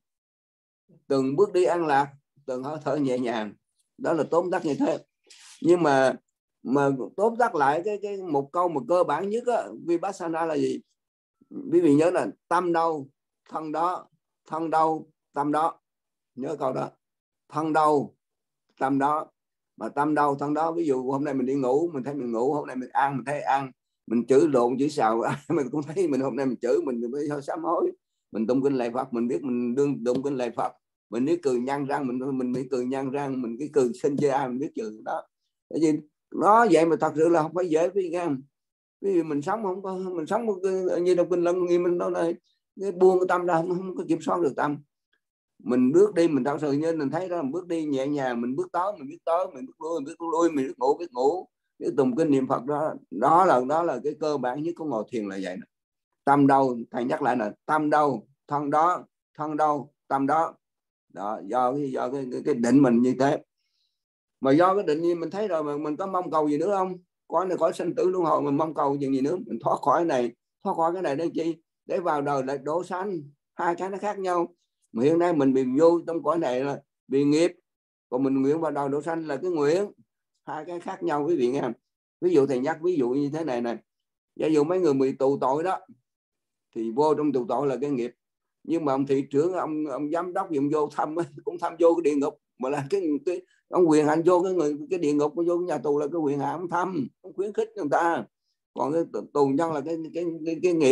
từng bước đi an lạc, từng hơi thở nhẹ nhàng, đó là tóm tắt như thế. Nhưng mà mà tóm tắt lại cái cái một câu mà cơ bản nhất á, Vipassana là gì? Quý vị nhớ là tâm đâu thân đó, thân đâu tâm đó, nhớ câu đó, thân đâu tâm đó. Mà tâm đâu thân đó. Ví dụ hôm nay mình đi ngủ, mình thấy mình ngủ, hôm nay mình ăn, mình thấy ăn, mình chửi lộn chửi xào mình cũng thấy mình hôm nay mình chửi, mình mới hơi sám hối, mình tụng kinh lạy Phật, mình biết mình đương tụng kinh lạy Phật, mình biết cười nhăn răng, mình mình biết cười nhăn răng, mình cái cười xin chê ai mình biết chửi đó. Tại vì nó vậy mà thật sự là không phải dễ với em. Vì mình sống không có, mình sống như trong kinh Lăng Nghiêm mình đó là cái buông cái tâm ra, không, không có kiểm soát được tâm. Mình bước đi mình thật sự như mình thấy đó, mình bước đi nhẹ nhàng, mình bước tới mình biết tới, mình bước lui mình biết lui, mình biết ngủ biết ngủ, biết tụng kinh niệm Phật đó. Đó là đó là cái cơ bản nhất của ngồi thiền là vậy. Tâm đâu, thầy nhắc lại là tâm đâu thân đó, thân đâu tâm đó. Đó, do cái do cái, cái, cái định mình như thế. Mà do cái định như mình thấy rồi mà mình có mong cầu gì nữa không? Cõi này cõi sanh tử luân hồi, mình mong cầu gì, gì nữa? Mình thoát khỏi này, thoát khỏi cái này để chi? Để vào đời lại đổ sanh. Hai cái nó khác nhau. Mà hiện nay mình bị vô trong cõi này là bị nghiệp, còn mình nguyện vào đời đổ sanh là cái nguyện. Hai cái khác nhau quý vị nghe. Ví dụ thầy nhắc ví dụ như thế này này, giả dụ mấy người bị tù tội đó thì vô trong tù tội là cái nghiệp. Nhưng mà ông thị trưởng, ông ông giám đốc dùng vô thăm cũng thăm vô cái địa ngục, mà là cái, cái ông quyền hành vô cái người cái địa ngục, vô cái nhà tù là cái quyền hạn ông thăm, ông khuyến khích người ta. Còn cái tù nhân là cái cái cái, cái nghiệp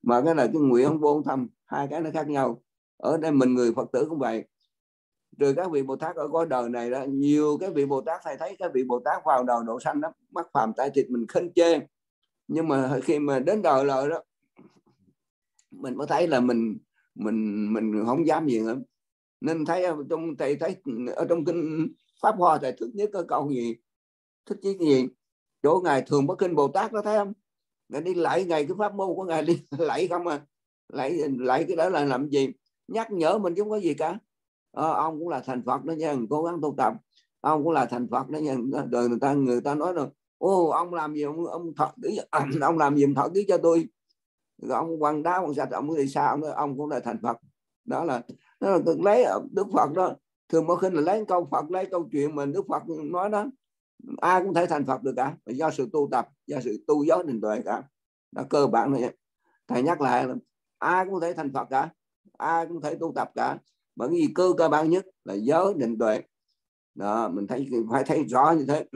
mà cái là cái nguyện vô thâm, hai cái nó khác nhau. Ở đây mình người Phật tử cũng vậy, trừ các vị Bồ Tát ở cõi đời này đó, nhiều cái vị Bồ Tát thầy thấy các vị Bồ Tát vào đời độ sanh đó, mắc phàm tại thịt mình khinh chê, nhưng mà khi mà đến đời lợi đó mình có thấy là mình mình mình không dám gì nữa. Nên thấy trong thầy thấy ở trong kinh Pháp Hoa thầy thích nhất cái câu gì, thích nhất cái gì chỗ ngài Thường Bất Kinh Bồ Tát đó, thấy không, ngài đi lạy ngày cái pháp môn của ngài đi lạy không à, lạy lạy cái đó là làm gì, nhắc nhở mình chứ không có gì cả. À, ông cũng là thành Phật đó nha, cố gắng tu tập, ông cũng là thành Phật đó nha. Đời người ta người ta nói rồi, ô ông làm gì ông, ông thật ký ông làm gì thật ký cho tôi, rồi ông quăng đá quăng sạch ông đi sao, ông, ông cũng là thành Phật. Đó là, đó là lấy Đức Phật đó, Thường Bất Kinh là lấy câu Phật, lấy câu chuyện mình Đức Phật nói đó, ai cũng thể thành Phật được cả, do sự tu tập, do sự tu giới định tuệ cả. Đó cơ bản này thầy nhắc lại là ai cũng thể thành Phật cả, ai cũng thể tu tập cả, bởi vì cơ cơ bản nhất là giới định tuệ. Đó mình thấy phải thấy rõ như thế.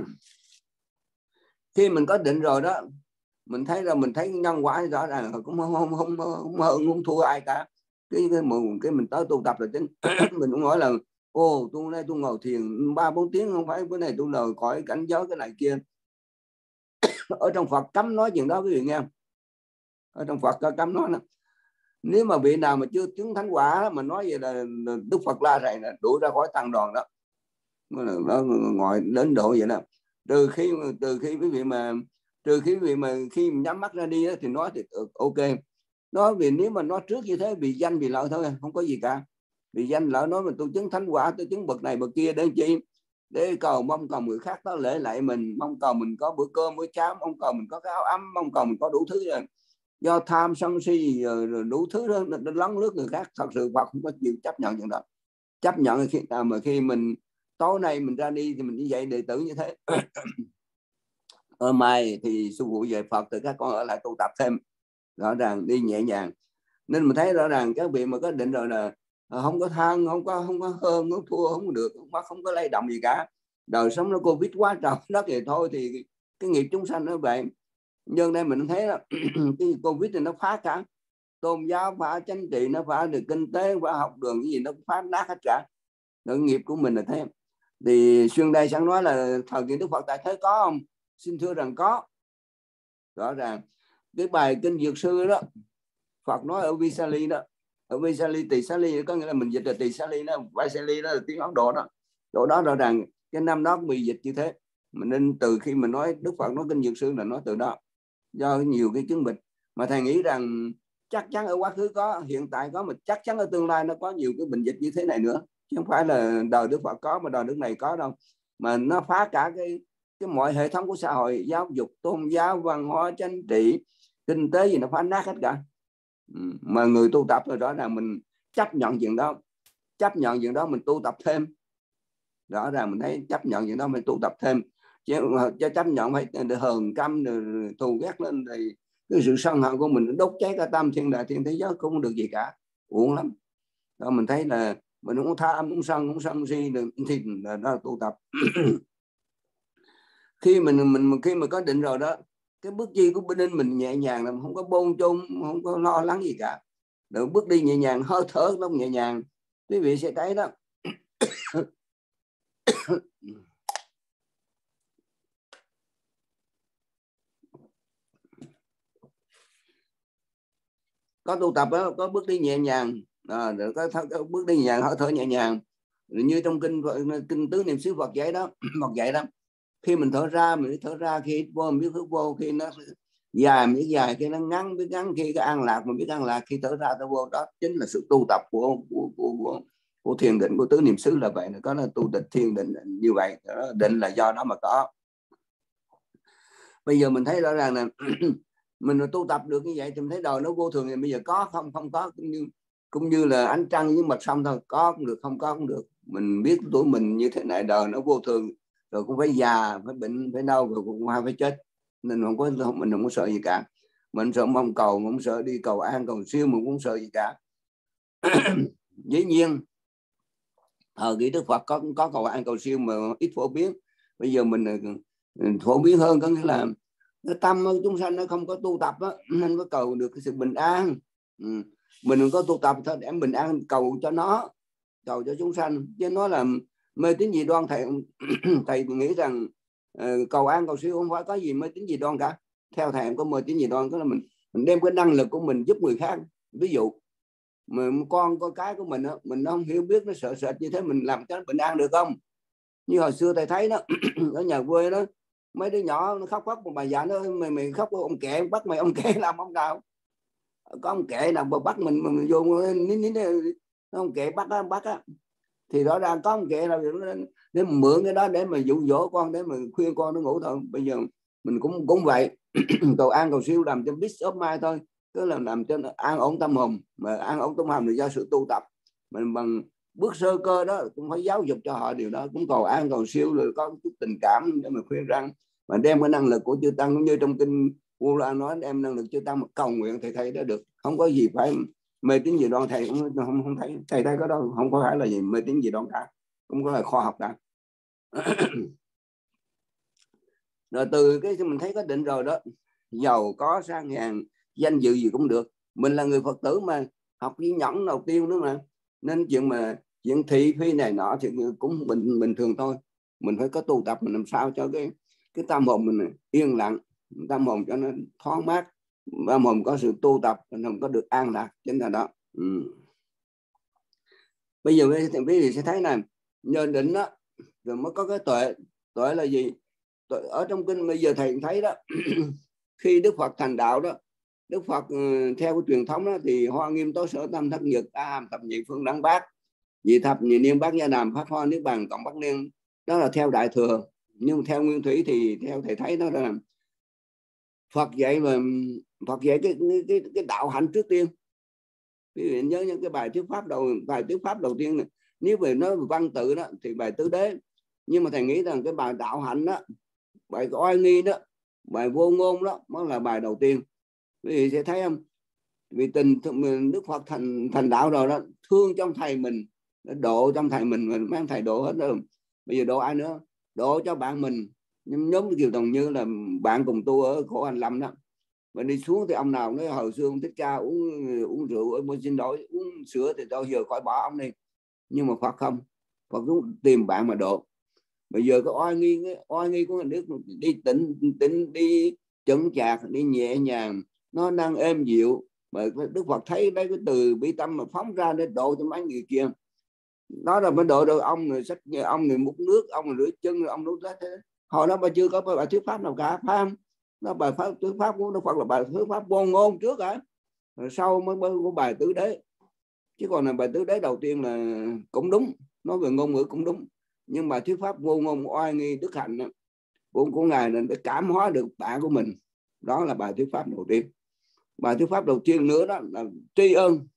Khi mình có định rồi đó, mình thấy là mình thấy nhân quả rõ ràng, cũng không không không không, không, không thua ai cả. Cái cái, cái mình tới tu tập là chính mình cũng nói là ô tôi nay tôi ngồi thiền ba bốn tiếng, không phải bữa này tôi lời cõi cảnh giới cái này kia. Ở trong Phật cấm nói chuyện đó quý vị nghe, ở trong Phật có cấm nói đó. Nếu mà vị nào mà chưa chứng thánh quả mà nói vậy là Đức Phật la rầy là đuổi ra khỏi tăng đoàn đó, nó ngồi đến độ vậy đó. Từ khi từ khi quý vị mà trừ khi quý vị mà khi nhắm mắt ra đi đó, thì nói thì ok. Nói vì nếu mà nói trước như thế vì danh vì lợi thôi, không có gì cả. Vì danh lợi nói mà tôi chứng thánh quả, tôi chứng bậc này bậc kia để chi, để cầu mong cầu người khác đó lễ lại mình, mong cầu mình có bữa cơm bữa cháo, mong cầu mình có cái áo ấm, mong cầu mình có đủ thứ rồi. Do tham sân si rồi đủ thứ đó nó lấn lướt người khác. Thật sự Phật không có chịu chấp nhận chuyện đó. Chấp nhận khi nào mà khi mình tối nay mình ra đi thì mình đi dạy đệ tử như thế. Ở mai thì sư phụ về Phật thì các con ở lại tu tập thêm, rõ ràng đi nhẹ nhàng. Nên mình thấy rõ ràng các vị mà có định rồi là không có than, không có không có hơn, không thua, không được, không có lay động gì cả. Đời sống nó Covid quá trời đó thì thôi thì cái nghiệp chúng sanh nó vậy. Nhưng đây mình thấy là cái Covid thì nó phá cả tôn giáo, phá chính trị, nó phá được kinh tế, phá học đường, cái gì nó phá nát hết cả. Cái nghiệp của mình là thế. Thì xuyên đây sáng nói là thời kỳ Đức Phật tại thế có không? Xin thưa rằng có. Rõ ràng cái bài kinh Dược Sư đó Phật nói ở Visali đó, ở Visali Tỳ Xá Ly, có nghĩa là mình dịch là Tỳ Xá Ly đó, Visali đó là tiếng Ấn Độ đó. Chỗ đó rõ ràng cái năm đó bị dịch như thế. Mình nên từ khi mình nói Đức Phật nói kinh Dược Sư là nói từ đó, do nhiều cái chứng bệnh. Mà thầy nghĩ rằng chắc chắn ở quá khứ có, hiện tại có, mà chắc chắn ở tương lai nó có nhiều cái bệnh dịch như thế này nữa, chứ không phải là đời Đức Phật có mà đời Đức này có đâu. Mà nó phá cả cái cái mọi hệ thống của xã hội, giáo dục, tôn giáo, văn hóa, chính trị, kinh tế gì nó phá nát hết cả. Mà người tu tập rồi rõ ràng mình chấp nhận chuyện đó, chấp nhận chuyện đó mình tu tập thêm. Rõ ràng mình thấy chấp nhận chuyện đó mình tu tập thêm, chứ cho chấp nhận phải hờn căm thù ghét lên thì cái sự sân hận của mình đốt cháy cả tam thiên đại thiên thế giới, cũng không được gì cả, uổng lắm. Đó mình thấy là mình không tham, không sân, không sân si thì là đó là tu tập. Khi mình mình khi mà có định rồi đó, cái bước đi của bên mình nhẹ nhàng, là không có bôn chôn, không có lo lắng gì cả. Được bước đi nhẹ nhàng, hơi thở nó nhẹ nhàng, quý vị sẽ thấy đó. Có tu tập đó, có bước đi nhẹ nhàng, à, có, có bước đi nhẹ nhàng, hơi thở nhẹ nhàng, như trong kinh kinh tứ niệm xứ Phật dạy đó. Phật dạy đó, khi mình thở ra mình thở ra, khi hít vô mình biết hít vô, khi nó dài mình biết dài, khi nó ngắn biết ngắn, khi cái an lạc mình biết an lạc, khi thở ra thở vô. Đó chính là sự tu tập của của của, của, của thiền định, của tứ niệm xứ là vậy. Có là tu tịch thiền định như vậy. Đó, định là do nó mà có. Bây giờ mình thấy rõ ràng là mình tu tập được như vậy thì mình thấy đời nó vô thường. Thì bây giờ có không không có cũng như cũng như là ánh trăng với mặt sông thôi, có cũng được, không có cũng được. Mình biết tuổi mình như thế này, đời nó vô thường, rồi cũng phải già, phải bệnh, phải đau, rồi cũng phải chết. Nên không có mình không có sợ gì cả. Mình sợ mong cầu, không sợ đi cầu an cầu siêu, mình cũng không sợ gì cả. Dĩ nhiên thời kỳ Đức Phật có có cầu an cầu siêu mà ít phổ biến. Bây giờ mình phổ biến hơn, có nghĩa là Nó tâm chúng sanh nó không có tu tập á, nên có cầu được cái sự bình an. Ừ. Mình có tu tập thôi để bình an cầu cho nó, cầu cho chúng sanh, chứ nó là mê tín dị đoan. Thầy thầy nghĩ rằng uh, cầu an cầu siêu không phải có gì mê tín dị đoan cả. Theo thầy không có mê tín dị đoan, tức là mình mình đem cái năng lực của mình giúp người khác. Ví dụ mà con con cái của mình đó, mình nó không hiểu biết, nó sợ sệt như thế, mình làm cho nó bình an được không? Như hồi xưa thầy thấy đó ở nhà quê đó, mấy đứa nhỏ nó khóc khóc, một bà già nó mày mày khóc ông kệ, bắt mày ông kệ làm ông nào? Có ông kệ nào mà bắt mình mình vô nín nín ông kệ bắt á bắt á, thì rõ ràng có ông kệ là để mượn cái đó để mà dụ dỗ con, để mà khuyên con nó ngủ thôi. Bây giờ mình cũng cũng vậy. Cầu an cầu siêu làm cho peace of mind thôi, tức là làm cho an ổn tâm hồn. Mà an ổn tâm hồn là do sự tu tập. Mình bằng bước sơ cơ đó cũng phải giáo dục cho họ điều đó, cũng cầu an cầu siêu rồi có chút tình cảm để mà khuyên răng, mà đem cái năng lực của chư tăng, cũng như trong kinh Vu Lan nói đem năng lực chư tăng mà cầu nguyện thì thấy đó được. Không có gì phải mê tín gì đoan. Thầy cũng không, không thấy thầy thấy có đâu, không có phải là gì mê tín gì đoan cả, cũng có là khoa học cả. Rồi từ cái mình thấy có định rồi đó, giàu có sang hèn danh dự gì cũng được. Mình là người Phật tử mà, học với nhẫn đầu tiên nữa mà, nên chuyện mà chuyện thị phi này nọ thì cũng bình bình thường thôi. Mình phải có tu tập, mình làm sao cho cái cái tâm hồn mình yên lặng, tâm hồn cho nó thoáng mát, tâm hồn có sự tu tập, tâm hồn có được an lạc, chính là đó. Ừ. Bây giờ quý vị sẽ thấy này, nhờ định đó rồi mới có cái tuệ. Tuệ là gì? Tuệ, ở trong kinh bây giờ thầy thấy đó khi Đức Phật thành đạo đó, Đức Phật theo cái truyền thống đó thì hoa nghiêm tối sở tâm thất nhật a hàm thập nhị phương đẳng bát nhị thập nhị niên bát gia đàm phát hoa niết bàn cộng bát niên, đó là theo đại thừa. Nhưng theo nguyên thủy thì theo thầy thấy đó là Phật dạy mà Phật dạy cái cái cái đạo hạnh trước tiên. Quý vị nhớ những cái bài thuyết pháp đầu bài thuyết pháp đầu tiên này, nếu về nói văn tự đó thì bài tứ đế, nhưng mà thầy nghĩ rằng cái bài đạo hạnh đó, bài oai nghi đó, bài vô ngôn đó mới là bài đầu tiên. Quý vị sẽ thấy không? Vì tình Đức Phật thành thành đạo rồi đó, thương trong thầy mình, độ trong thầy mình, mình mang thầy độ hết rồi. Bây giờ độ ai nữa? Độ cho bạn mình. Nhưng nhóm Kiều Tòng Như là bạn cùng tu ở Khổ Hành Lâm đó, mà đi xuống thì ông nào nói hồi xưa ông thích cha uống uống rượu, ôi xin lỗi, uống sữa thì tôi giờ khỏi bỏ ông đi. Nhưng mà Phật không, Phật cũng tìm bạn mà độ. Bây giờ có oai nghi, oai nghi của Đức đi tỉnh tỉnh đi chững chạc, đi nhẹ nhàng, nó đang êm dịu. Mà Đức Phật thấy đấy cái từ bi tâm mà phóng ra để độ cho mấy người kia. Đó là mới độ được ông người sách, ông người múc nước, ông người rửa chân, ông nấu thế thế. Hồi đó mà chưa có bài thuyết pháp nào cả, phải không? Nó bài pháp thuyết pháp của Đức Phật là bài thuyết pháp vô ngôn trước hả? Rồi sau mới có bài tứ đế. Chứ còn là bài tứ đế đầu tiên là cũng đúng, nói về ngôn ngữ cũng đúng. Nhưng bài thuyết pháp vô ngôn oai nghi đức hạnh của, của ngài là để cảm hóa được bạn của mình. Đó là bài thuyết pháp đầu tiên. Bài thuyết pháp đầu tiên nữa đó là tri ân,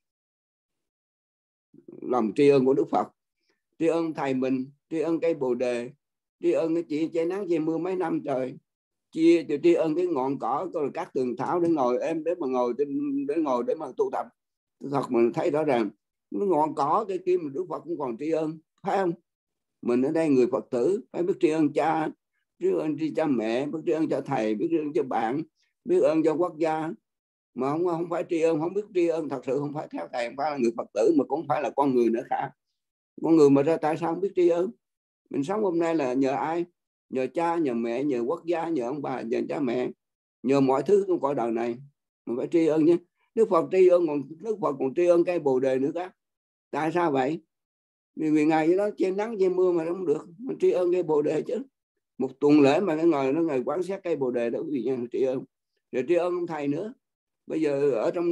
lòng tri ân của Đức Phật, tri ân thầy mình, tri ân cây bồ đề, tri ân cái chị che nắng che mưa mấy năm trời, chia tri ân cái ngọn cỏ, rồi các tường thảo để ngồi em, để mà ngồi để ngồi để mà tu tập. Thật mình thấy rõ ràng cái ngọn cỏ cái kia mà Đức Phật cũng còn tri ân, phải không? Mình ở đây người Phật tử phải biết tri ân cha, biết ơn tri cha mẹ, biết tri ân cho thầy, biết tri ân cho bạn, biết ơn cho quốc gia. Mà không không phải tri ân, không biết tri ân thật sự không phải theo thầy, không phải là người Phật tử, mà cũng phải là con người nữa cả. Con người mà ra tại sao không biết tri ân? Mình sống hôm nay là nhờ ai? Nhờ cha, nhờ mẹ, nhờ quốc gia, nhờ ông bà, nhờ cha mẹ, nhờ mọi thứ trong cõi đời này. Mình phải tri ân nhé. Đức Phật tri ân, còn Đức Phật còn tri ân cây bồ đề nữa cả. Tại sao vậy? Vì, vì ngày đó che nắng che mưa mà không được, mình tri ân cây bồ đề chứ. Một tuần lễ mà cái ngồi nó ngồi quán xét cây bồ đề đó, vì tri ân. Rồi tri ân ông thầy nữa. Bây giờ ở trong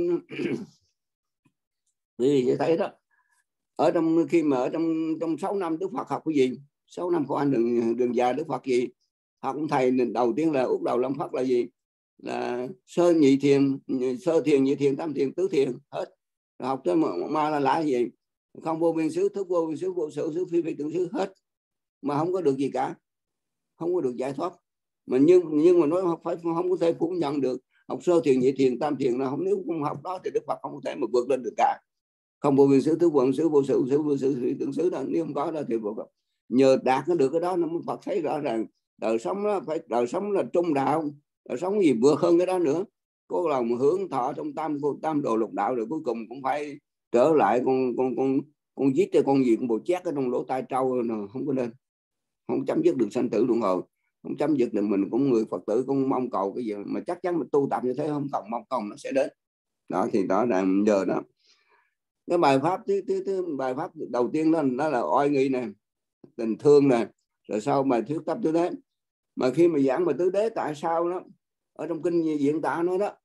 vì sẽ thấy đó, ở trong khi mà ở trong trong sáu năm Đức Phật học cái gì? sáu năm của anh đường đường dài Đức Phật gì? Học ông thầy đầu tiên là Úc Đầu Long Phật là gì? Là sơ nhị thiền, sơ thiền, nhị thiền, tam thiền, tứ thiền hết. Rồi học tới mà, mà là lại gì? Không vô biên xứ, thức vô biên xứ, vô sự xứ, phi phi tưởng xứ hết. Mà không có được gì cả, không có được giải thoát. Mà nhưng nhưng mà nói không phải không có thể phủ nhận được. Học sơ thiền, nhị thiền, tam thiền là không, nếu không học đó thì Đức Phật không có thể mà vượt lên được cả. Không vô biên xứ, thức vô biên xứ, vô sự xứ, vô sự phi tưởng xứ đó, nếu không có đó thì vô Phật. Nhờ đạt nó được cái đó nó Phật thấy rõ ràng đời sống đó phải đời sống là trung đạo, rồi sống gì vượt hơn cái đó nữa. Có lòng hướng thọ trong tam tam đồ lục đạo, rồi cuối cùng cũng phải trở lại con con con con giết cho con gì con bồ chét ở trong lỗ tai trâu, không có nên, không chấm dứt được sanh tử luân hồi, không chấm dứt được. Mình cũng người Phật tử cũng mong cầu cái gì mà chắc chắn mình tu tập như thế, không cần mong cầu nó sẽ đến. Đó thì đó là giờ đó cái bài pháp thứ, thứ, thứ bài pháp đầu tiên đó, đó là oai nghi này, tình thương này, rồi sau bài thuyết pháp tứ đế. Mà khi mà giảng bài tứ đế tại sao đó ở trong kinh diễn tả nói đó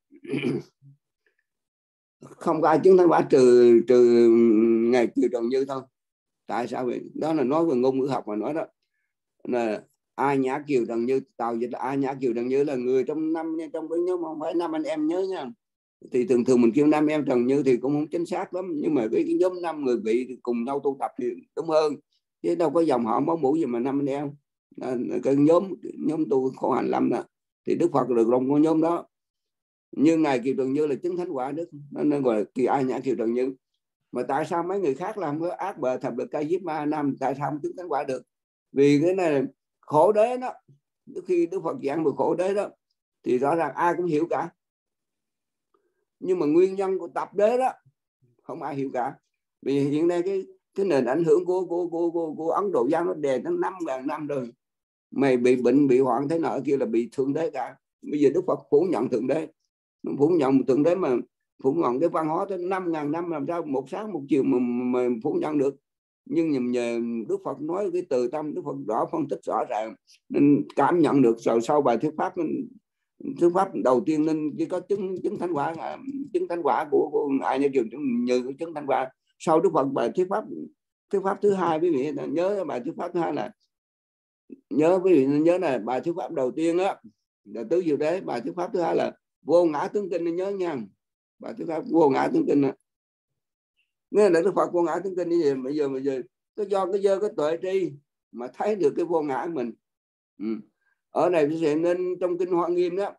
không có ai chứng thánh quả trừ trừ ngài Kiều Trần Như thôi. Tại sao vậy? Đó là nói về ngôn ngữ học mà nói đó là A Nhã Kiều Trần Như, tàu dịch là A Nhã Kiều Trần Như là người trong năm, trong cái nhóm, không phải năm anh em nhớ nha. Thì thường thường mình kêu năm em Trần Như thì cũng không chính xác lắm, nhưng mà cái, cái nhóm năm người bị cùng nhau tu tập thì đúng hơn, chứ đâu có dòng họ máu mủ gì mà năm anh em. Cái nhóm nhóm tu khổ hạnh lâm đó thì Đức Phật được trong cái nhóm đó. Nhưng ngài Kiều Trần Như là chứng thánh quả Đức, nên gọi là Kỳ A Nhã Kiều Trần Như. Mà tại sao mấy người khác làm cái ác bờ thập lực ca diếp ma nam, tại sao không chứng thánh quả được? Vì cái này khổ đế đó, khi Đức Phật giảng về khổ đế đó thì rõ ràng ai cũng hiểu cả, nhưng mà nguyên nhân của tập đế đó không ai hiểu cả. Vì hiện nay cái cái nền ảnh hưởng của của của của, của Ấn Độ giáo nó đè đến năm ngàn năm rồi. Mày bị bệnh bị hoạn thế nào kia là bị thượng đế cả. Bây giờ Đức Phật phủ nhận thượng đế, phủ nhận thượng đế mà phủ nhận cái văn hóa tới năm ngàn năm, làm sao một sáng một chiều mà, mà phủ nhận được. Nhưng nhờ Đức Phật nói cái từ tâm, Đức Phật rõ phân tích rõ ràng nên cảm nhận được. Rồi sau bài thuyết pháp thuyết pháp đầu tiên nên chỉ có chứng chứng thánh quả, chứng thánh quả của, của ai như trường như chứng thánh quả. Sau Đức Phật bài thuyết pháp thuyết pháp thứ hai, quý vị nhớ bài thuyết pháp thứ hai là nhớ quý vị nhớ là bài thuyết pháp đầu tiên á là tứ diệu đế, bài thuyết pháp thứ hai là vô ngã tướng kinh, nên nhớ nha. Bài thuyết pháp vô ngã tướng kinh á, nghe là Đức Phật vô ngã tướng kinh như vậy. Bây giờ bây giờ cái do cái dơ cái tuệ tri mà thấy được cái vô ngã của mình. Ừ. Ở này sẽ nên trong kinh Hoa Nghiêm đó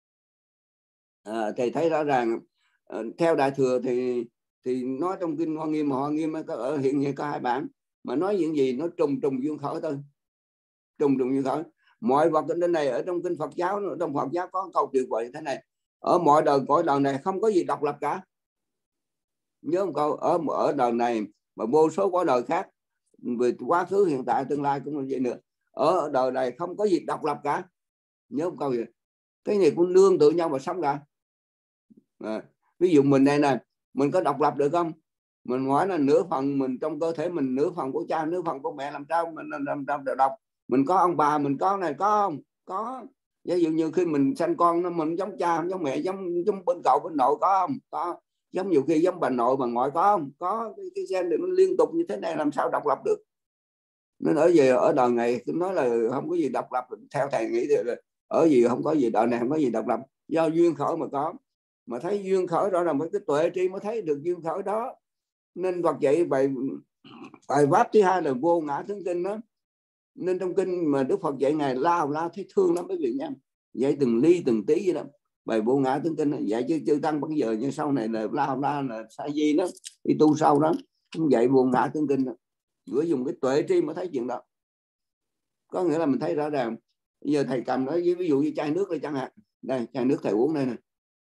à, thầy thấy rõ ràng à, theo Đại Thừa thì thì nói trong kinh Hoa Nghiêm mà Hoa Nghiêm có ở hiện nhiên có hai bản, mà nói những gì nó trùng trùng duyên khởi thôi, trùng trùng duyên khởi. Mọi vật trên này ở trong kinh Phật giáo, trong Phật giáo có câu tuyệt vời thế này: ở mọi đời cõi đời này không có gì độc lập cả. Nhớ một câu, ở ở đời này mà vô số cõi đời khác, về quá khứ hiện tại tương lai cũng như vậy nữa, ở đời này không có gì độc lập cả. Nhớ một câu gì, cái này cũng nương tựa nhau mà sống cả. À, ví dụ mình đây nè, mình có độc lập được không? Mình nói là nửa phần mình trong cơ thể mình, nửa phần của cha, nửa phần của mẹ, làm sao mình làm sao được độc? Mình có ông bà, mình có này có không? Có. Ví dụ như khi mình sanh con nó mình giống cha, giống mẹ, giống giống bên cậu bên nội có không? Có. Giống nhiều khi giống bà nội bà ngoại có không? Có. Cái, cái gen nó liên tục như thế này làm sao độc lập được? Nên ở về ở đời này tôi nói là không có gì độc lập. Theo thầy nghĩ thì ở gì không có gì, đời này không có gì độc lập, do duyên khởi mà có. Mà thấy duyên khởi rõ ràng với cái tuệ tri mới thấy được duyên khởi đó. Nên Phật dạy bài bài pháp thứ hai là vô ngã tướng kinh đó. Nên trong kinh mà Đức Phật dạy ngài lao la thấy thương lắm quý vị nha, dạy từng ly từng tí vậy đó. Bài vô ngã tướng kinh dạy chứ chưa tăng bây giờ, nhưng sau này là lao la là sa di đó, đi tu sau đó cũng dạy vô ngã tướng kinh đó. Vừa dùng cái tuệ tri mới thấy chuyện đó. Có nghĩa là mình thấy rõ ràng. Bây giờ thầy cầm nói ví dụ như chai nước đây chẳng hạn, đây chai nước thầy uống đây nè.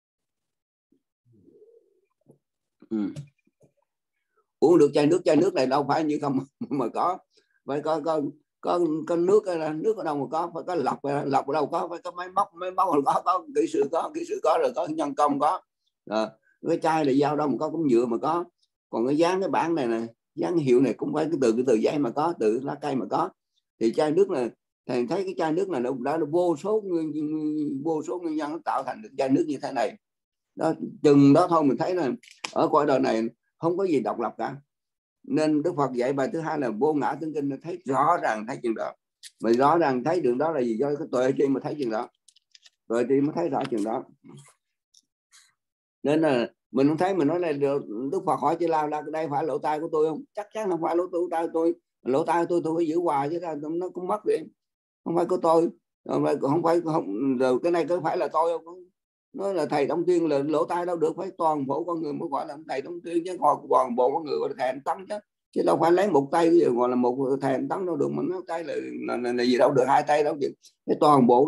Ừ. Uống được chai nước, chai nước này đâu phải như không mà có phải có có có, có nước nước ở đâu mà có, phải có lọc, lọc ở đâu có, phải có máy móc, máy móc có, có kỹ sư có, kỹ sư có, rồi có nhân công có. Rồi cái chai này giao đâu mà có, cũng nhựa mà có. Còn cái dán cái bảng này nè, dán hiệu này cũng phải cái từ cái từ giấy mà có, từ lá cây mà có. Thì chai nước này thầy thấy cái chai nước này nó đã vô số nguyên vô số nguyên nhân nó tạo thành được chai nước như thế này đó. Chừng đó thôi mình thấy là ở cõi đời này không có gì độc lập cả. Nên Đức Phật dạy bài thứ hai là vô ngã tướng kinh, thấy rõ ràng thấy chuyện đó. Mà rõ ràng thấy đường đó là gì? Do cái tuệ tri mà thấy chuyện đó, tuệ tri mới thấy rõ chuyện đó. Nên là mình không thấy, mình nói này Đức Phật hỏi chứ lao là đây phải lỗ tai của tôi không? Chắc chắn không phải lỗ tai của tôi. Lỗ tai của tôi tôi phải giữ hoài chứ nó cũng mất vậy. Không phải của tôi, không phải không, rồi cái này có phải là tôi không? Nói là thầy Tông Tuyên là lỗ tai đâu được, phải toàn bộ con người mới gọi là thầy Tông Tuyên chứ, còn toàn bộ con người gọi là thầy Anh Tấn chứ, chứ đâu phải lấy một tay gọi là một thầy Anh Tấn đâu được. Mình nói tay là, là, là, là gì đâu được, hai tay đâu được, cái toàn bộ cái,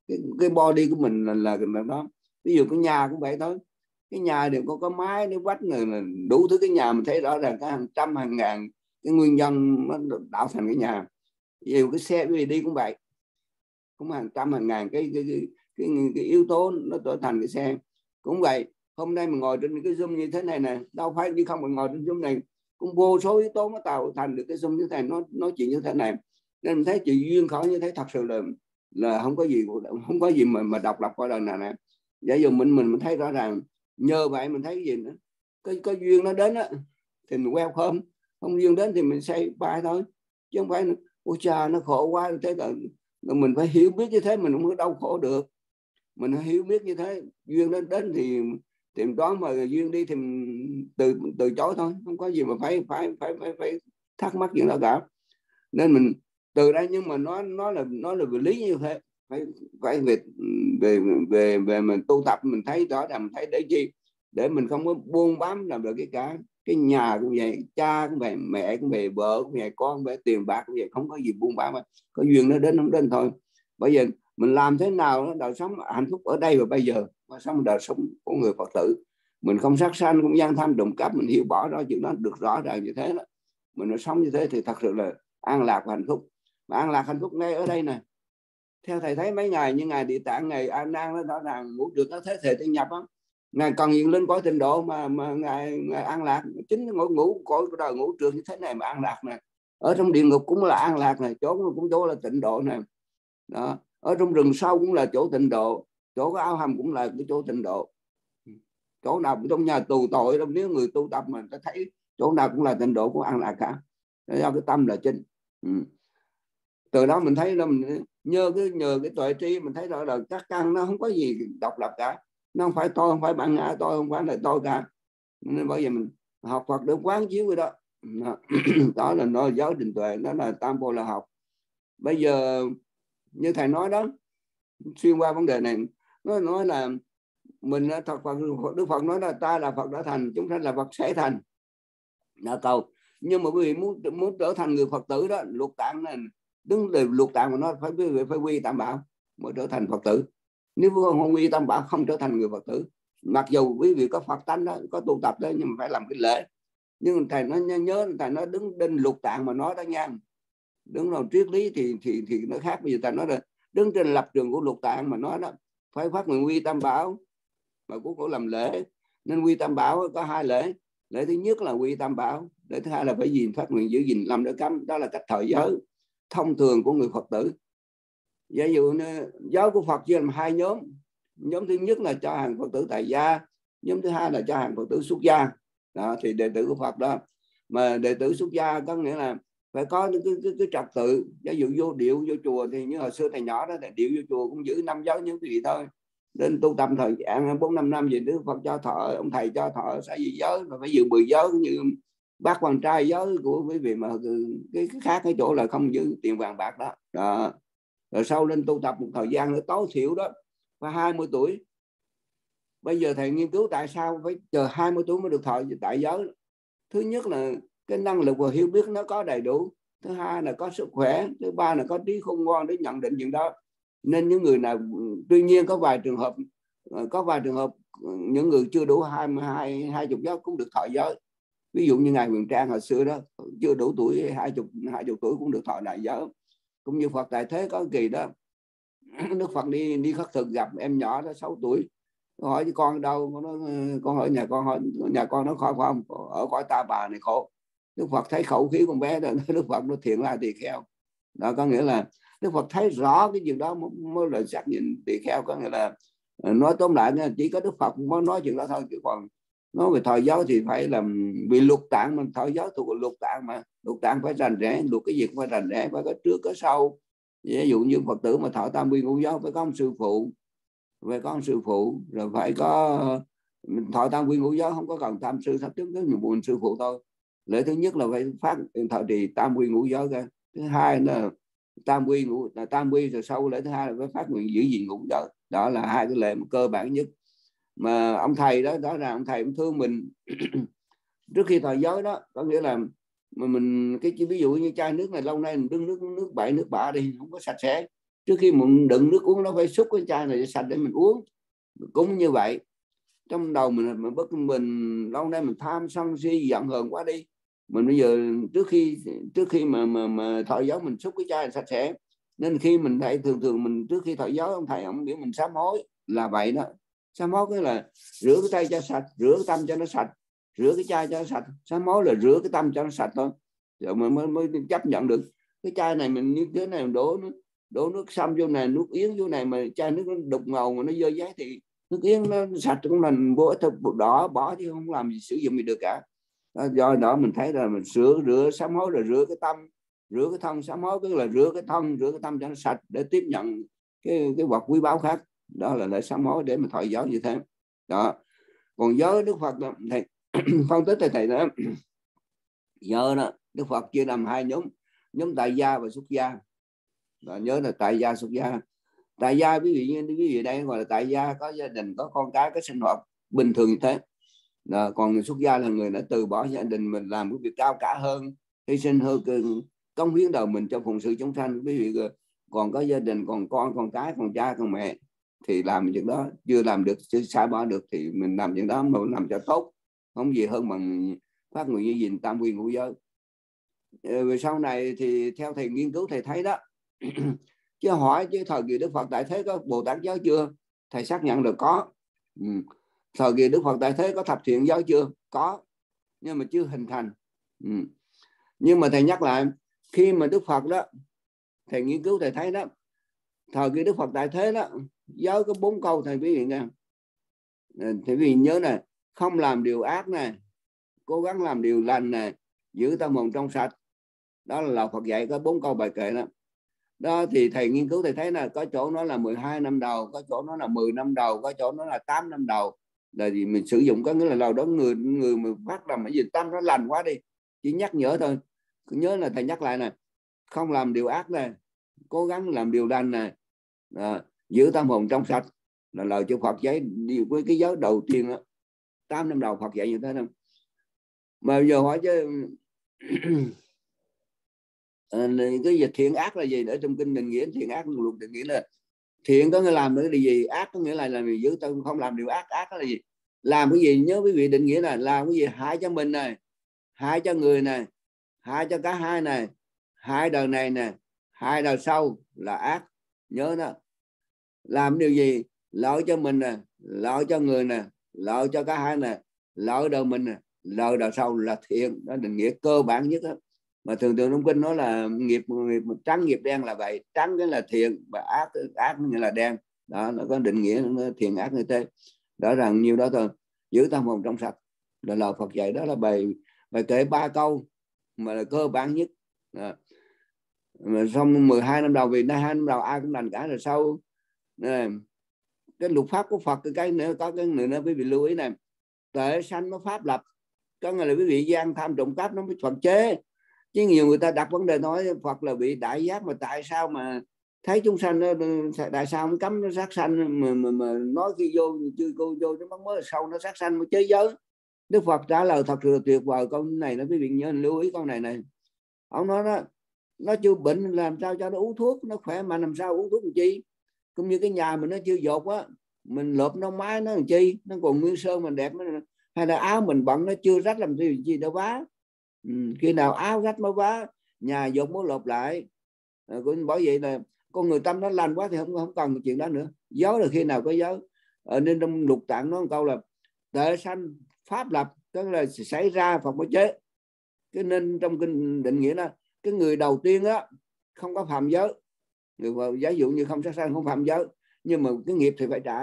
cái, cái body của mình là, là, là đó. Ví dụ cái nhà cũng vậy thôi, cái nhà đều có có mái, cái vách này là đủ thứ, cái nhà mình thấy rõ ràng có hàng trăm hàng ngàn cái nguyên nhân nó tạo thành cái nhà. Ví dụ cái xe cái gì đi cũng vậy, cũng hàng trăm hàng ngàn cái cái, cái, cái, cái yếu tố nó trở thành cái xe. Cũng vậy, hôm nay mình ngồi trên cái Zoom như thế này nè, đâu phải đi không, mình ngồi trên Zoom này cũng vô số yếu tố nó tạo thành được cái Zoom như thế này, nó nói chuyện như thế này. Nên mình thấy chị duyên khởi như thế thật sự là là không có gì không có gì mà mà độc lập qua đời nào nè. Giả dụ mình mình mình thấy rõ ràng, nhờ vậy mình thấy cái gì nữa, có có duyên nó đến á thì mình welcome, không duyên đến thì mình say bye thôi, chứ không phải ôi cha nó khổ quá thế là mình phải hiểu biết như thế, mình không có đau khổ được. Mình hiểu biết như thế, duyên đến đến thì tìm đoán, mà duyên đi thì từ từ chối thôi, không có gì mà phải phải phải phải, phải thắc mắc chuyện đó cả. Nên mình từ đây, nhưng mà nó nó là nó là về lý như thế, phải phải về về về về mình tu tập, mình thấy rõ ràng, mình thấy để chi, để mình không có buông bám làm được cái cả. Cái nhà cũng vậy, cha cũng vậy, mẹ cũng vậy, vợ cũng vậy, con cũng vậy, tiền bạc cũng vậy, không có gì buông bám, có duyên nó đến không đến thôi. Bây giờ mình làm thế nào đời sống hạnh phúc ở đây và bây giờ, và sống đời sống của người Phật tử, mình không sát sanh, không gian tham trộm cắp, mình hiểu bỏ ra chuyện đó được rõ ràng như thế đó, mình nó sống như thế thì thật sự là an lạc và hạnh phúc. Mà an lạc hạnh phúc ngay ở đây này. Theo thầy thấy mấy ngày như ngày Địa Tạng, ngày A Nan nó rõ ràng ngủ được nó thế thể tinh nhập đó. Ngài còn hiện lên cõi tịnh độ mà mà ngài, ngài an lạc. Chính ngủ ngủ cõi đời ngủ trường như thế này mà an lạc này. Ở trong địa ngục cũng là an lạc này, chỗ cũng chỗ là tịnh độ này. Đó. Ở trong rừng sâu cũng là chỗ tịnh độ, chỗ có áo hầm cũng là cái chỗ tịnh độ. Chỗ nào trong nhà tù tội, nếu người tu tập mà ta thấy chỗ nào cũng là tịnh độ, cũng an lạc cả. Do cái tâm là chính. Ừ. Từ đó mình thấy là mình nhờ cái nhờ cái tuệ tri, mình thấy rõ là các căn nó không có gì độc lập cả, nó không phải tôi, không phải bạn ngã tôi, không phải là tôi cả. Nên bây giờ mình học Phật để quán chiếu cái đó. Đó là nói giáo định tuệ, đó là tam vô là học. Bây giờ như thầy nói đó, xuyên qua vấn đề này, nó nói là mình thật Phật, Đức Phật nói là ta là Phật đã thành, chúng sanh là Phật sẽ thành, là cầu. Nhưng mà quý vị muốn muốn trở thành người Phật tử đó, lục tạng này, đứng về lục tạng mà nó phải phải quy tam bảo mới trở thành Phật tử. Nếu không quy tam bảo không trở thành người Phật tử. Mặc dù quý vị có Phật tánh đó, có tu tập đó, nhưng mà phải làm cái lễ. Nhưng thầy nó nhớ, thầy nó đứng trên lục tạng mà nói đó nha, đứng vào triết lý thì thì thì nó khác. Bây giờ thầy nói là đứng trên lập trường của lục tạng mà nói đó, phải phát nguyện quy tam bảo mà cũng có làm lễ. Nên quy tam bảo có hai lễ. Lễ thứ nhất là quy tam bảo, lễ thứ hai là phải gìn phát nguyện giữ gìn làm đỡ cấm. Đó là cách thời giới thông thường của người Phật tử. Giả dụ giáo của Phật chia làm hai nhóm. Nhóm thứ nhất là cho hàng Phật tử tại gia, nhóm thứ hai là cho hàng Phật tử xuất gia. Đó, thì đệ tử của Phật đó. Mà đệ tử xuất gia có nghĩa là phải có cái, cái, cái trật tự. Giả dụ vô điệu vô chùa thì như hồi xưa thầy nhỏ đó, thầy điệu vô chùa cũng giữ năm giáo như gì thôi. Đến tu tâm thời gian bốn năm năm gì Đức Phật cho thọ, ông thầy cho thọ xã dị giới, mà phải giữ mười giới như bác quan trai giới của quý vị. Mà cái, cái khác cái chỗ là không giữ tiền vàng bạc đó. Đó. Rồi sau lên tu tập một thời gian nữa tối thiểu đó phải hai mươi tuổi. Bây giờ thầy nghiên cứu tại sao phải chờ hai mươi tuổi mới được thọ tại giới. Thứ nhất là cái năng lực và hiểu biết nó có đầy đủ, thứ hai là có sức khỏe, thứ ba là có trí khôn ngoan để nhận định chuyện đó. Nên những người nào, tuy nhiên có vài trường hợp có vài trường hợp những người chưa đủ hai mươi hai hai chục giới cũng được thọ giới. Ví dụ như ngài Huyền Trang hồi xưa đó, chưa đủ tuổi hai chục hai chục tuổi cũng được thọ đại giới. Cũng như Phật tại thế có kỳ đó, Đức Phật đi đi khất thực gặp em nhỏ đó sáu tuổi, hỏi với con đâu, nó con hỏi nhà con, hỏi nhà con nó khỏi không, ở cõi Ta Bà này khổ. Đức Phật thấy khẩu khí con bé đó, Đức Phật nó thiện là tỳ kheo. Đó có nghĩa là Đức Phật thấy rõ cái chuyện đó mới là xác nhận tỳ kheo. Có nghĩa là nói tóm lại chỉ có Đức Phật mới nói chuyện đó thôi, chứ còn nói về thời giáo thì phải làm vì lục tạng, mà thời giáo thuộc lục tạng, mà lục tạng phải rành rẽ, lục cái gì cũng phải rành rẽ, phải có trước có sau. Ví dụ như Phật tử mà thọ tam quy ngũ giáo phải có một sư phụ, phải có một sư phụ, rồi phải có thọ tam quy ngũ giáo không có cần tam sư thất chứng, có nhiều buồn sư phụ thôi. Lễ thứ nhất là phải phát thọ trì tam quy ngũ giáo ra. Thứ hai là tam quy ngũ là tam quy, rồi sau lễ thứ hai là phải phát nguyện giữ gìn ngũ giới. Đó là hai cái lễ cơ bản nhất. Mà ông thầy đó, đó là ông thầy cũng thương mình trước khi thọ giới đó. Có nghĩa là mà mình cái ví dụ như chai nước này lâu nay mình đứng nước nước bậy nước bạ đi không có sạch sẽ, trước khi mình đựng nước uống nó phải xúc cái chai này sạch để mình uống. Cũng như vậy, trong đầu mình mình bất mình lâu nay mình tham sân si giận hờn quá đi, mình bây giờ trước khi trước khi mà mà, mà thọ giáo mình xúc cái chai sạch sẽ, nên khi mình thấy thường thường mình trước khi thọ giáo ông thầy ông biểu mình sám hối là vậy đó. Sám hối cái là rửa cái tay cho sạch, rửa cái tâm cho nó sạch, rửa cái chai cho nó sạch. Sám hối là rửa cái tâm cho nó sạch thôi, rồi mới, mới mới chấp nhận được. Cái chai này mình như thế này, mình đổ nước đổ nước sâm vô này, nước yến vô này, mà chai nước nó đục ngầu mà nó dơ giấy thì nước yến nó sạch cũng là vô ích, đỏ bỏ chứ không làm gì sử dụng gì được cả. Đó, do đó mình thấy là mình sửa rửa sám hối là rửa cái tâm, rửa cái thân. Sám hối tức là rửa cái thân, rửa cái tâm cho nó sạch để tiếp nhận cái cái vật quý báu khác. Đó là lễ sám hối để mà thọ giáo như thế đó. Còn giới Đức Phật đó, thầy phân tích thầy thầy đó, giới đó Đức Phật chia làm hai nhóm, nhóm tại gia và xuất gia. Và nhớ là tại gia xuất gia. Tại gia ví dụ như ví dụ đây gọi là tại gia, có gia đình, có con cái, có sinh hoạt bình thường như thế. Đó, còn xuất gia là người đã từ bỏ gia đình mình, làm cái việc cao cả hơn, hy sinh hơn, cống hiến đời mình cho phụng sự chúng sanh. Ví dụ còn có gia đình, còn con, con cái, còn cha, còn mẹ thì làm chuyện đó chưa làm được, chưa xả bỏ được thì mình làm chuyện đó mà làm cho tốt, không gì hơn bằng phát nguyện như gìn tam quy ngũ giới. Về sau này thì theo thầy nghiên cứu thầy thấy đó chứ hỏi chứ thời kỳ Đức Phật tại thế có Bồ Tát giáo chưa? Thầy xác nhận được có. Ừ. Thời kỳ Đức Phật tại thế có thập thiện giáo chưa? Có, nhưng mà chưa hình thành. Ừ. Nhưng mà thầy nhắc lại, khi mà Đức Phật đó, thầy nghiên cứu thầy thấy đó, thời kỳ Đức Phật tại thế đó, giáo có bốn câu thầy ví dụ nha. Thầy vì nhớ này, không làm điều ác này, cố gắng làm điều lành này, giữ tâm hồn trong sạch. Đó là lời Phật dạy có bốn câu bài kệ đó. Đó thì thầy nghiên cứu thầy thấy là có chỗ nó là mười hai năm đầu, có chỗ nó là mười năm đầu, có chỗ nó là tám năm đầu. Là gì mình sử dụng có nghĩa là lâu đó người người mà phát làm cái gì tâm nó lành quá đi, chỉ nhắc nhở thôi. Nhớ là thầy nhắc lại này, không làm điều ác này, cố gắng làm điều lành này, à, giữ tâm hồn trong sạch, là lời cho Phật dạy đi với cái giới đầu tiên đó. Tám năm đầu Phật dạy như thế đâu. Mà giờ hỏi chứ cái gì thiện ác là gì? Ở trong kinh định nghĩa thiện ác luật định nghĩa là thiện có nghĩa làm được cái gì, ác có nghĩa là làm gì, giữ tâm không làm điều ác. Ác là gì? Làm cái gì? Nhớ quý vị định nghĩa là làm cái gì hại cho mình này, hại cho người này, hại cho cả hai này, hai đời này nè, hai đời sau là ác. Nhớ đó. Làm điều gì lợi cho mình nè, lợi cho người nè, lợi cho cả hai nè, lợi đời mình nè, lợi đời sau là thiện. Đó định nghĩa cơ bản nhất đó. Mà thường thường trong kinh nói là nghiệp, nghiệp trắng nghiệp đen là vậy. Trắng cái là thiện và ác ác nghĩa là đen. Đó nó có định nghĩa thiện ác như thế. Đó rằng nhiều đó thôi. Giữ tâm hồn trong sạch là lời Phật dạy. Đó là bài bài kể ba câu mà là cơ bản nhất. Đó. Mà xong mười hai năm đầu, vì hai năm đầu ai cũng lành cả, rồi sau này, cái luật pháp của Phật cái nữa có cái nữa quý vị lưu ý này, tệ sanh nó pháp lập, có nghĩa là quý vị gian tham trộm cắp nó mới Phật chế. Chứ nhiều người ta đặt vấn đề nói Phật là bị đại giác, mà tại sao mà thấy chúng sanh tại sao không cấm nó sát sanh, mà, mà, mà nói khi vô chưa cô vô nó bắt mới sâu nó sát sanh mới chế giới. Đức Phật trả lời thật sự tuyệt vời câu này nó quý vị nhớ lưu ý câu này này. Ông nói đó, nó chưa bệnh làm sao cho nó uống thuốc, nó khỏe mà làm sao uống thuốc làm chi. Cũng như cái nhà mình nó chưa dột á, mình lợp nó mái nó làm chi, nó còn nguyên sơn mình đẹp, hay là áo mình bận nó chưa rách làm gì gì đâu vá. Ừ, khi nào áo rách mới vá, nhà dột mới lột lại. À, cũng bởi vậy là con người tâm nó lành quá thì không không cần chuyện đó nữa. Dấu là khi nào có dấu. Ở nên trong lục tạng nó một câu là tệ sanh pháp lập, tức là xảy ra Phật mới chế. Cái nên trong kinh định nghĩa là cái người đầu tiên á không có phạm giới, ví dụ như không sát sanh không phạm giới, nhưng mà cái nghiệp thì phải trả.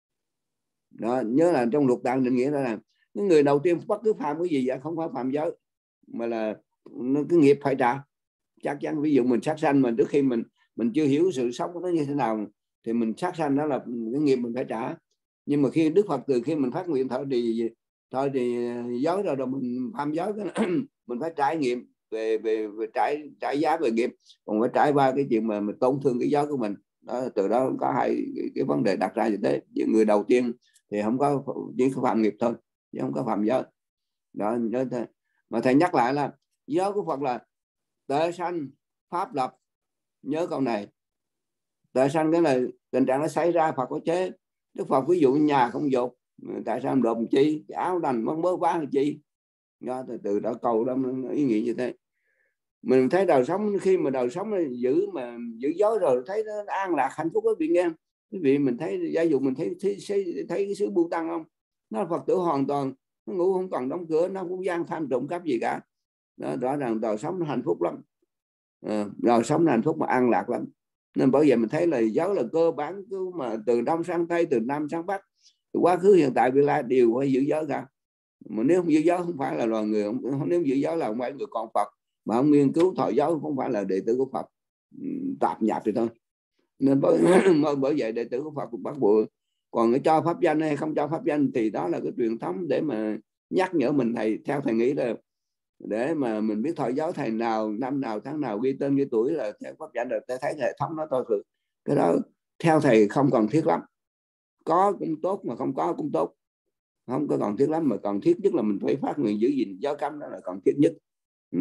Đó, nhớ là trong lục tạng định nghĩa là cái người đầu tiên bất cứ phạm cái gì vậy không phải phạm giới, mà là cái nghiệp phải trả chắc chắn. Ví dụ mình sát sanh mà trước khi mình mình chưa hiểu sự sống của nó như thế nào thì mình sát sanh, đó là cái nghiệp mình phải trả. Nhưng mà khi Đức Phật từ khi mình phát nguyện thở thì thôi thì giới rồi, rồi mình phạm giới mình phải trải nghiệm về về, về trải trải giá về nghiệp, còn phải trải qua cái chuyện mà mình tổn thương cái giới của mình. Đó, từ đó có hai cái, cái vấn đề đặt ra như thế. Người đầu tiên thì không có, chỉ có phạm nghiệp thôi chứ không có phạm giới. Đó nhớ thế. Mà thầy nhắc lại là giới của Phật là tệ sanh pháp lập, nhớ câu này. Tại sao cái là tình trạng nó xảy ra? Phật có chế. Đức Phật ví dụ nhà không dột, tại sao đột chi? Cái áo đành mất bớt quá chi? Do từ từ đó câu đó ý nghĩa như thế. Mình thấy đời sống, khi mà đời sống giữ mà giữ giới rồi thấy nó an lạc hạnh phúc, quý vị nghe. Quý vị mình thấy giả dụ mình thấy thấy, thấy, thấy cái xứ Bu Tăng không? Nó Phật tử hoàn toàn, nó ngủ không còn đóng cửa, nó không gian tham trộm cắp gì cả. Đó, rõ ràng đời sống nó hạnh phúc lắm. À, đời sống nó hạnh phúc mà an lạc lắm. Nên bởi vậy mình thấy là giới là cơ bản, cứ mà từ đông sang tây, từ nam sang bắc, từ quá khứ hiện tại vị lai đều phải giữ giới cả. Mà nếu không giữ giới không phải là loài người, không, nếu giữ giới là không phải người con Phật, mà không nghiên cứu thọ giới không phải là đệ tử của Phật, tạp nhạp thì thôi. Nên bởi, bởi vậy đệ tử của Phật cũng bắt buộc. Còn cái cho pháp danh hay không cho pháp danh thì đó là cái truyền thống để mà nhắc nhở mình. Thầy theo thầy nghĩ là để mà mình biết thọ giới thầy nào, năm nào, tháng nào, ghi tên, ghi tuổi là theo pháp danh, rồi thầy thấy hệ thống nó thôi. Cái đó theo thầy không cần thiết lắm. Có cũng tốt mà không có cũng tốt, không có cần thiết lắm. Mà cần thiết nhất là mình phải phát nguyện giữ gìn giới cấm, đó là cần thiết nhất. Ừ.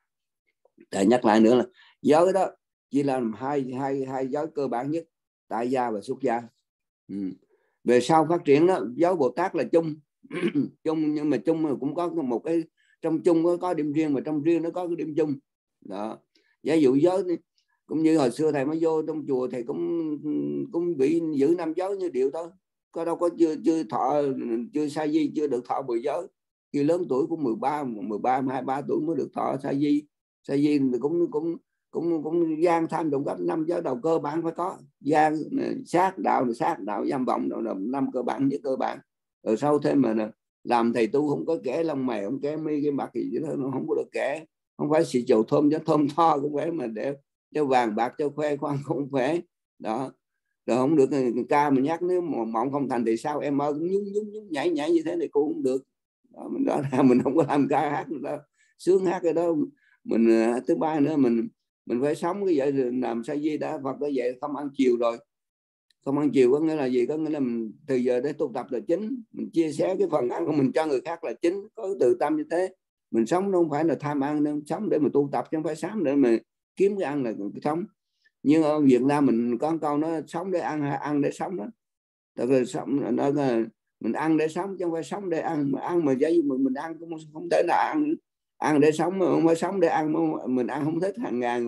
Thầy nhắc lại nữa là giới đó chỉ là hai hai hai giới cơ bản nhất, tại gia và xuất gia. Ừ. Về sau phát triển đó, giới Bồ Tát là chung chung, nhưng mà chung cũng có một cái, trong chung có, có điểm riêng, mà trong riêng nó có cái điểm chung đó. Giả dụ giới cũng như hồi xưa thầy mới vô trong chùa, thầy cũng cũng bị giữ năm giới như điệu thôi, có đâu có chưa chưa thọ, chưa sa di, chưa được thọ mười giới. Khi lớn tuổi cũng mười ba, mười ba, hai mươi ba tuổi mới được thọ sa di. Sa di cũng cũng cũng cũng gian tham trộm cắp, năm giới đầu cơ bản phải có. Gian, sát đạo, sát đạo, dâm vọng, là năm cơ bản nhất cơ bản. Rồi sau thêm mà làm thầy tu không có kẻ lông mày, không kẻ mi cái mặt gì đó, nó không có được kẻ. Không phải xì dầu thơm cho thơm tho cũng phải, mà để cho vàng bạc cho khoe khoang không phải đó. Rồi không được ca mà nhắc, nếu mà mộng không thành thì sao em ơi, cũng nhún nhún nhún nhảy nhảy như thế này cũng không được đó. Mình đó là mình không có làm ca hát đó, sướng hát cái đó. Mình thứ ba nữa, mình mình phải sống cái vậy, làm sa di đã Phật đã vậy, không ăn chiều rồi. Không ăn chiều có nghĩa là gì? Có nghĩa là mình từ giờ để tu tập là chính, mình chia sẻ cái phần ăn của mình cho người khác là chính, có từ tâm như thế. Mình sống nó không phải là tham ăn, nên sống để mà tu tập, chứ không phải sống để mà kiếm cái ăn là cái sống. Nhưng ở Việt Nam mình có câu nó sống để ăn, ăn để sống đó. Tức là sống, nó là mình ăn để sống chứ không phải sống để ăn. Mà ăn mà giấy mình, mình ăn cũng không thể nào ăn ăn để sống, mà không phải sống để ăn. Mình ăn không thích hàng ngàn,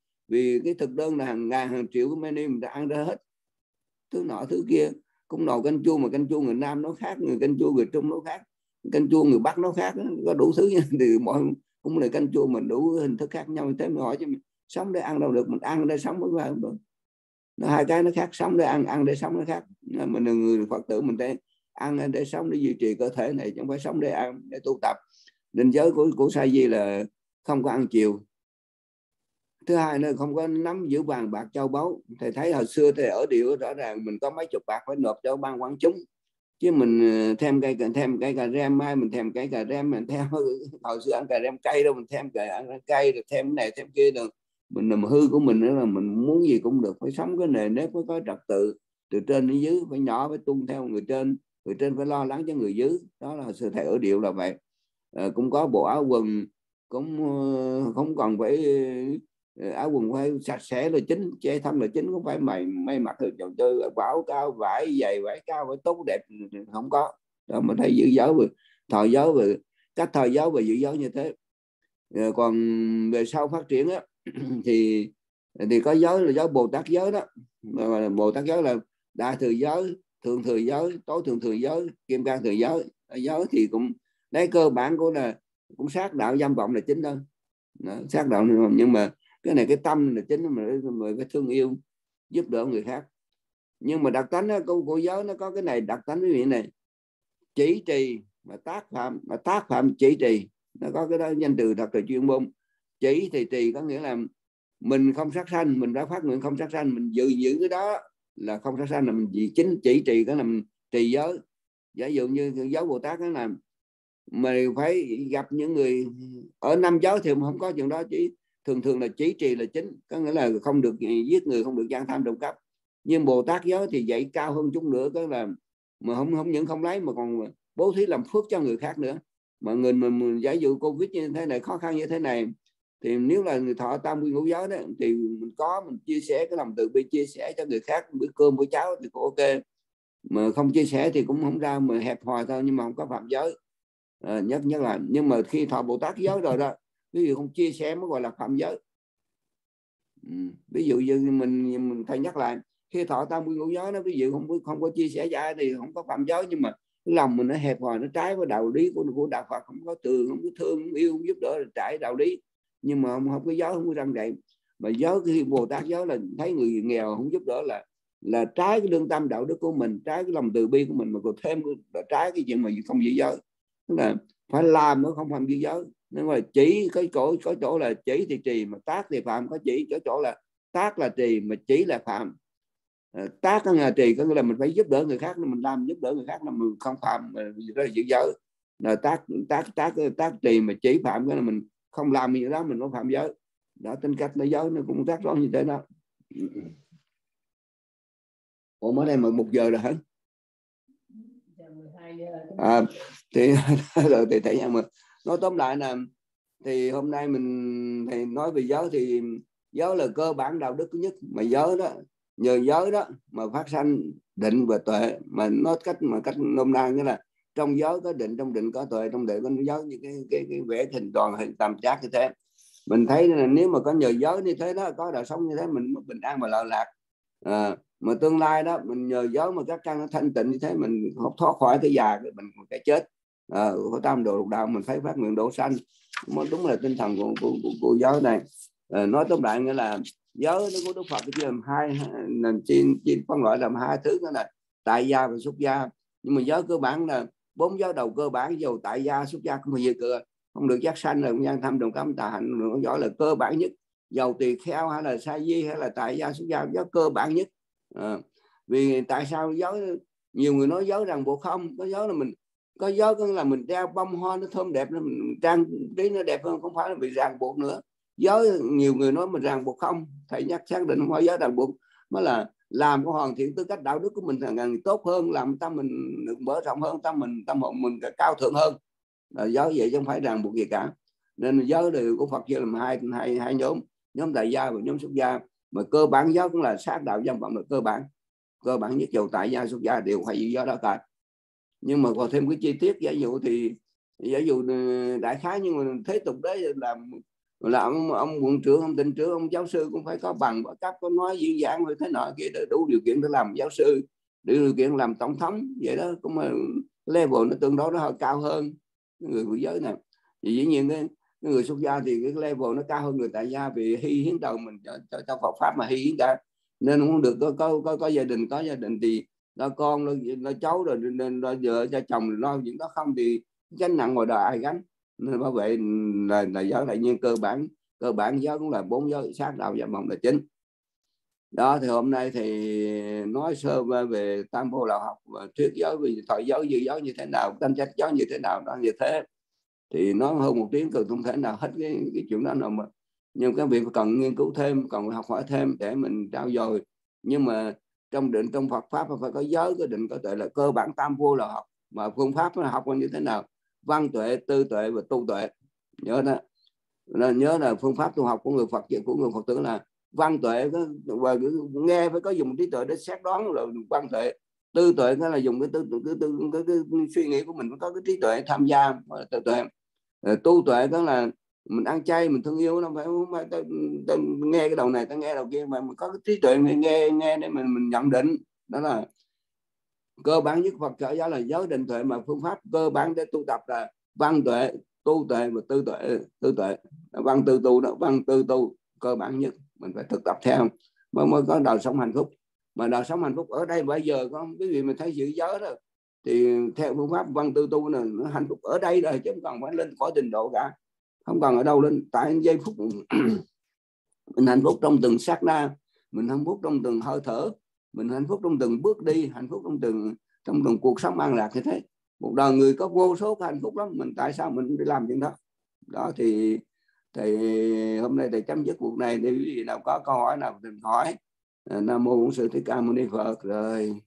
vì cái thực đơn là hàng ngàn hàng triệu cái menu mình đã ăn ra hết, thứ nọ thứ kia. Cũng nồi canh chua mà canh chua người Nam nó khác, người canh chua người Trung nó khác, canh chua người Bắc nó khác, có đủ thứ. Thì mọi cũng là canh chua mình đủ hình thức khác nhau. Thế mà hỏi chứ mình sống để ăn đâu được, mình ăn để sống mới phải không được. Nó hai cái nó khác, sống để ăn, ăn để sống nó khác. Mình là người Phật tử, mình thấy ăn để sống, để duy trì cơ thể này, chứ không phải sống để ăn để tu tập. Nên giới của của sa di là không có ăn chiều. Thứ hai nữa, không có nắm giữ vàng bạc châu báu. Thầy thấy hồi xưa thầy ở điệu rõ ràng mình có mấy chục bạc phải nộp cho ban quán chúng, chứ mình thêm cây thêm cây cà rem, mai mình thèm cây cà rem, mình theo hồi xưa ăn cà rem cây đâu, mình thêm cà ăn cây rồi thêm cái này thêm kia được. Mình làm hư của mình nữa là mình muốn gì cũng được. Phải sống cái nề nếp, phải có trật tự từ trên đến dưới, phải nhỏ phải tuân theo người trên, người trên phải lo lắng cho người dưới. Đó là sự thầy ở điệu là vậy. À, cũng có bộ áo quần, cũng không còn phải áo quần phải sạch sẽ là chính, che thân là chính, không phải mày may mặc được chồng chơi áo cao, vải dày vải cao phải tốt đẹp, không có. Đó mà thấy giữ giới về thọ giới, về cách thọ giới và giữ giới như thế. Rồi còn về sau phát triển á, thì thì có giới là giới Bồ Tát giới đó. Mà Bồ Tát giới là đại thừa giới, thượng thừa giới, tối thượng thừa giới, kim cang thừa giới. Giới thì cũng đấy, cơ bản của là cũng sát đạo dâm vọng là chính thôi. Đó, sát đạo, nhưng mà cái này cái tâm là chính, mà cái thương yêu giúp đỡ người khác. Nhưng mà đặc tánh của, của giới nó có cái này đặc tánh cái này, chỉ trì mà tác phạm, mà tác phạm chỉ trì, nó có cái đó danh từ thật là chuyên môn. Chỉ thì trì có nghĩa là mình không sát sanh, mình đã phát nguyện không sát sanh, mình giữ giữ cái đó là không sát sanh, là mình chỉ chính chỉ trì, cái là mình trì giới. Giả dụ như giới Bồ Tát đó là mình phải gặp những người ở năm giới thì không có chuyện đó, chỉ thường thường là chỉ trì là chính, có nghĩa là không được giết người, không được gian tham trộm cắp. Nhưng Bồ Tát giới thì dạy cao hơn chút nữa, cái là mà không không những không lấy mà còn bố thí làm phước cho người khác nữa. Mà người mình giả dụ Covid như thế này, khó khăn như thế này, Thì nếu là người thọ tam quy ngũ giới đó thì mình có mình chia sẻ cái lòng từ bi, chia sẻ cho người khác bữa cơm bữa cháo thì cũng ok, mà không chia sẻ thì cũng không ra, mà hẹp hòi thôi, nhưng mà không có phạm giới. À, nhất nhất là nhưng mà khi thọ Bồ Tát giới rồi đó, ví dụ không chia sẻ mới gọi là phạm giới. Ừ. Ví dụ như mình mình thầy nhắc lại, khi thọ tam quy ngũ giới nó ví dụ không không có chia sẻ cho ai thì không có phạm giới, nhưng mà cái lòng mình nó hẹp hòi, nó trái với đạo lý của của đạo Phật, không có từ, không có thương, không yêu, không giúp đỡ, trái đạo lý, nhưng mà không, không có giới, không có răng dạy. Mà giới khi Bồ Tát giới là thấy người nghèo không giúp đỡ là là trái cái lương tâm đạo đức của mình, trái cái lòng từ bi của mình, mà còn thêm trái cái chuyện mà không giữ giới. Tức là phải làm nó không phạm giữ giới. Nên mà chỉ có chỗ có chỗ là chỉ thì trì, mà tác thì phạm. Có chỉ có chỗ là tác là trì, mà chỉ là phạm. Tác là trì có nghĩa là mình phải giúp đỡ người khác, mình làm giúp đỡ người khác là mình không phạm, đó là giữ giới. Là tác tác tác tác trì mà chỉ phạm, cái là mình không làm gì đó mình không phạm giới. Đó, tính cách lấy giới nó cũng tác rõ như thế đó. Ủa mới đây mà một giờ rồi hả? À, thì rồi thì thấy mà nói tóm lại là thì hôm nay mình thì nói về giới, thì giới là cơ bản đạo đức nhất, mà giới đó nhờ giới đó mà phát sanh định và tuệ. Mà nói cách mà cách nôm na nghĩa là trong giới có định, trong định có tuệ, trong tuệ có giới, như cái cái, cái vẽ hình tròn hình tam giác như thế. Mình thấy là nếu mà có nhờ giới như thế đó, có đời sống như thế, mình bình an và lợi lạc. À, mà tương lai đó mình nhờ giới mà các căn nó thanh tịnh như thế, mình không thoát khỏi cái già, mình cái chết. À, có tam độ lục đạo mình thấy phát nguyện độ sanh. Đúng là tinh thần của, của, của, của giới này. À, nói tóm lại nghĩa là giới nó của Đức Phật chỉ làm hai, làm chi, chi phân loại làm hai thứ, đó là tại gia và xuất gia. Nhưng mà giới cơ bản là bốn giới đầu cơ bản, dù tại gia xuất gia không bao giờ cửa, không được giác sanh, là không gian thâm đồng cấm tà hạnh, nó giỏi là cơ bản nhất. Dầu tỳ kheo hay là sa di hay là tại gia xuất gia, giới cơ bản nhất. À, vì tại sao giới nhiều người nói giới rằng bộ không có giới là mình có giới có là mình đeo bông hoa nó thơm đẹp, mình trang trí nó đẹp hơn, không phải là bị ràng buộc nữa. Giới nhiều người nói mình ràng buộc không, thầy nhắc xác định không phải giới ràng buộc, mới là làm có hoàn thiện tư cách đạo đức của mình càng tốt hơn, làm tâm mình được mở rộng hơn, tâm mình tâm hồn mình cao thượng hơn. Là giới vậy chứ không phải ràng buộc gì cả. Nên giới đều của Phật chia làm hai hai hai nhóm, nhóm tại gia và nhóm xuất gia. Mà cơ bản giới cũng là sát đạo dân vọng, là cơ bản cơ bản nhất, dầu tại gia xuất gia đều phải giữ giới đó cả. Nhưng mà còn thêm cái chi tiết giả dụ thì giả dụ đại khái, nhưng mà thế tục đấy làm là ông ông quận trưởng, ông tỉnh trưởng, ông giáo sư cũng phải có bằng có cấp, có nói diễn giảng rồi thế nọ kia, đủ điều kiện để làm giáo sư, đủ điều kiện làm tổng thống vậy đó. Cũng mà level nó tương đối nó hơi cao hơn người của giới này. Thì dĩ nhiên cái, cái người xuất gia thì cái level nó cao hơn người tại gia, vì hy hiến đầu mình cho, cho, cho Phật pháp mà hy hiến cả, nên không được có có có, có gia đình có gia đình thì lo con lo, lo cháu rồi nên lo vợ cho chồng lo những đó, không thì gánh nặng ngoài đời ai gánh. Nên bảo vệ là là giới đại nhiên cơ bản cơ bản giới cũng là bốn giới sát đạo và mong là chính. Đó thì hôm nay thì nói sơ về tam vô đạo học và thuyết giới, vì thoại giới dự giới như thế nào, tâm trách giới như thế nào, đó như thế thì nói hơn một tiếng cường không thể nào hết cái, cái chuyện đó nào. Mà nhưng cái việc cần nghiên cứu thêm, cần học hỏi thêm để mình trao dồi. Nhưng mà trong định, trong Phật pháp phải có giới, có định, có tuệ, là cơ bản tam vô là học. Mà phương pháp nó học như thế nào? Văn tuệ, tư tuệ và tu tuệ. Nhớ đó, nên nhớ là phương pháp tu học của người Phật, của người Phật tử là văn tuệ, và nghe phải có dùng trí tuệ để xét đoán là văn tuệ. Tư tuệ đó là dùng cái tư cái, cái, cái, cái, cái suy nghĩ của mình, có cái trí tuệ tham gia, tư tuệ. Tu tuệ đó là mình ăn chay, mình thương yêu, nó phải, phải ta, ta, nghe cái đầu này ta nghe đầu kia, mà mình có cái trí tuệ nghe nghe để mình mình nhận định. Đó là cơ bản nhất Phật giáo giáo là giới định tuệ. Mà phương pháp cơ bản để tu tập là văn tuệ, tu tuệ và tư tuệ. Tư tuệ văn tư tu đó, văn tư tu cơ bản nhất mình phải thực tập theo mới mới có đời sống hạnh phúc. Mà đời sống hạnh phúc ở đây bây giờ có quý vị mình thấy giữ giới đó thì theo phương pháp văn tư tu này, nó hạnh phúc ở đây rồi chứ không cần phải lên khỏi trình độ cả, không cần ở đâu lên. Tại giây phút mình hạnh phúc trong từng sát na, mình hạnh phúc trong từng hơi thở, mình hạnh phúc trong từng bước đi, hạnh phúc trong từng trong từng cuộc sống an lạc như thế. Một đời người có vô số hạnh phúc lắm, mình tại sao mình đi làm chuyện đó? Đó thì thì hôm nay thầy chấm dứt cuộc này. Nếu quý vị nào có câu hỏi nào thì hỏi. Nam mô Bổn Sư Thích Ca Mâu Ni Phật. Rồi.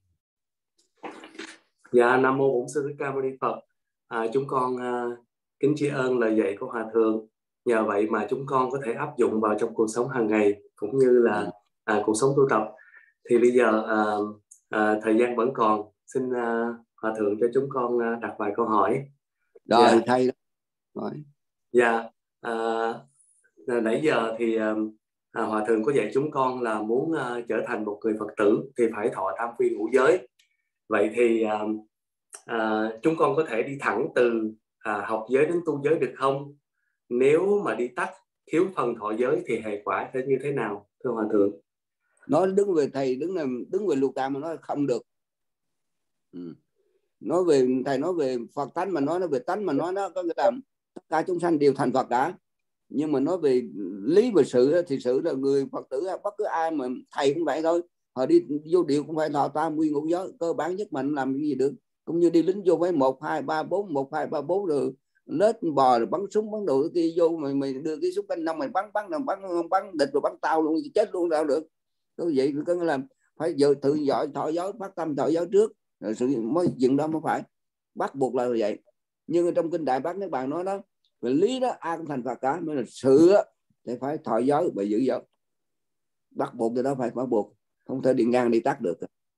Dạ, Nam mô Bổn Sư Thích Ca Mâu Ni Phật. À, chúng con uh, kính tri ân lời dạy của Hòa Thượng. nhờ vậy mà chúng con có thể áp dụng vào trong cuộc sống hàng ngày cũng như là à, cuộc sống tu tập. Thì bây giờ à, à, thời gian vẫn còn, xin à, Hòa thượng cho chúng con à, đặt vài câu hỏi. Rồi Dạ. thầy rồi. Dạ. À, nãy giờ thì à, Hòa thượng có dạy chúng con là muốn à, trở thành một người Phật tử thì phải thọ tam quy ngũ giới. Vậy thì à, à, chúng con có thể đi thẳng từ à, học giới đến tu giới được không? Nếu mà đi tắt thiếu phần thọ giới thì hệ quả sẽ như thế nào, thưa Hòa thượng? Nói đứng về thầy đứng là đứng về lục tạng mà nói không được. Ừ. Nói về thầy nói về Phật tánh mà nói nó về tánh mà nói nó có nghĩa là tất cả chúng sanh đều thành Phật cả. Nhưng mà nói về lý về sự thì sự là người Phật tử bất cứ ai mà thầy cũng vậy thôi, họ đi vô điệu cũng phải thọ tam quy ngũ giới cơ bản nhất, mình làm cái gì được, cũng như đi lính vô với một hai ba bốn một hai ba bốn rồi lết bò rồi bắn súng bắn đồ kia vô, mày mày đưa cái súng canh nông mày bắn bắn bắn bắn bắn địch rồi bắn tao luôn, chết luôn đâu được. Cứ vậy có nghĩa là phải giờ tự giỏi thọ giới, phát tâm thọ giới trước rồi sự mới chuyện đó mới phải bắt buộc là vậy. Nhưng trong kinh Đại Bát Niết Bàn nói đó, về lý đó ai cũng thành Phật cả, mới là sự đó, thì phải thọ giới và giữ giới, bắt buộc từ đó phải bắt buộc, không thể đi ngang đi tắt được.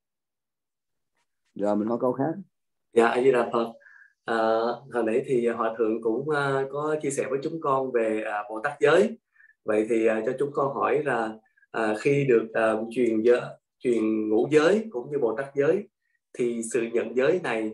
Rồi mình hỏi câu khác. Dạ, A Di Đà Phật. À, hồi nãy thì Hòa thượng cũng uh, có chia sẻ với chúng con về uh, Bồ Tát giới. Vậy thì uh, cho chúng con hỏi là uh, khi được uh, truyền giới, truyền ngũ giới cũng như Bồ Tát giới thì sự nhận giới này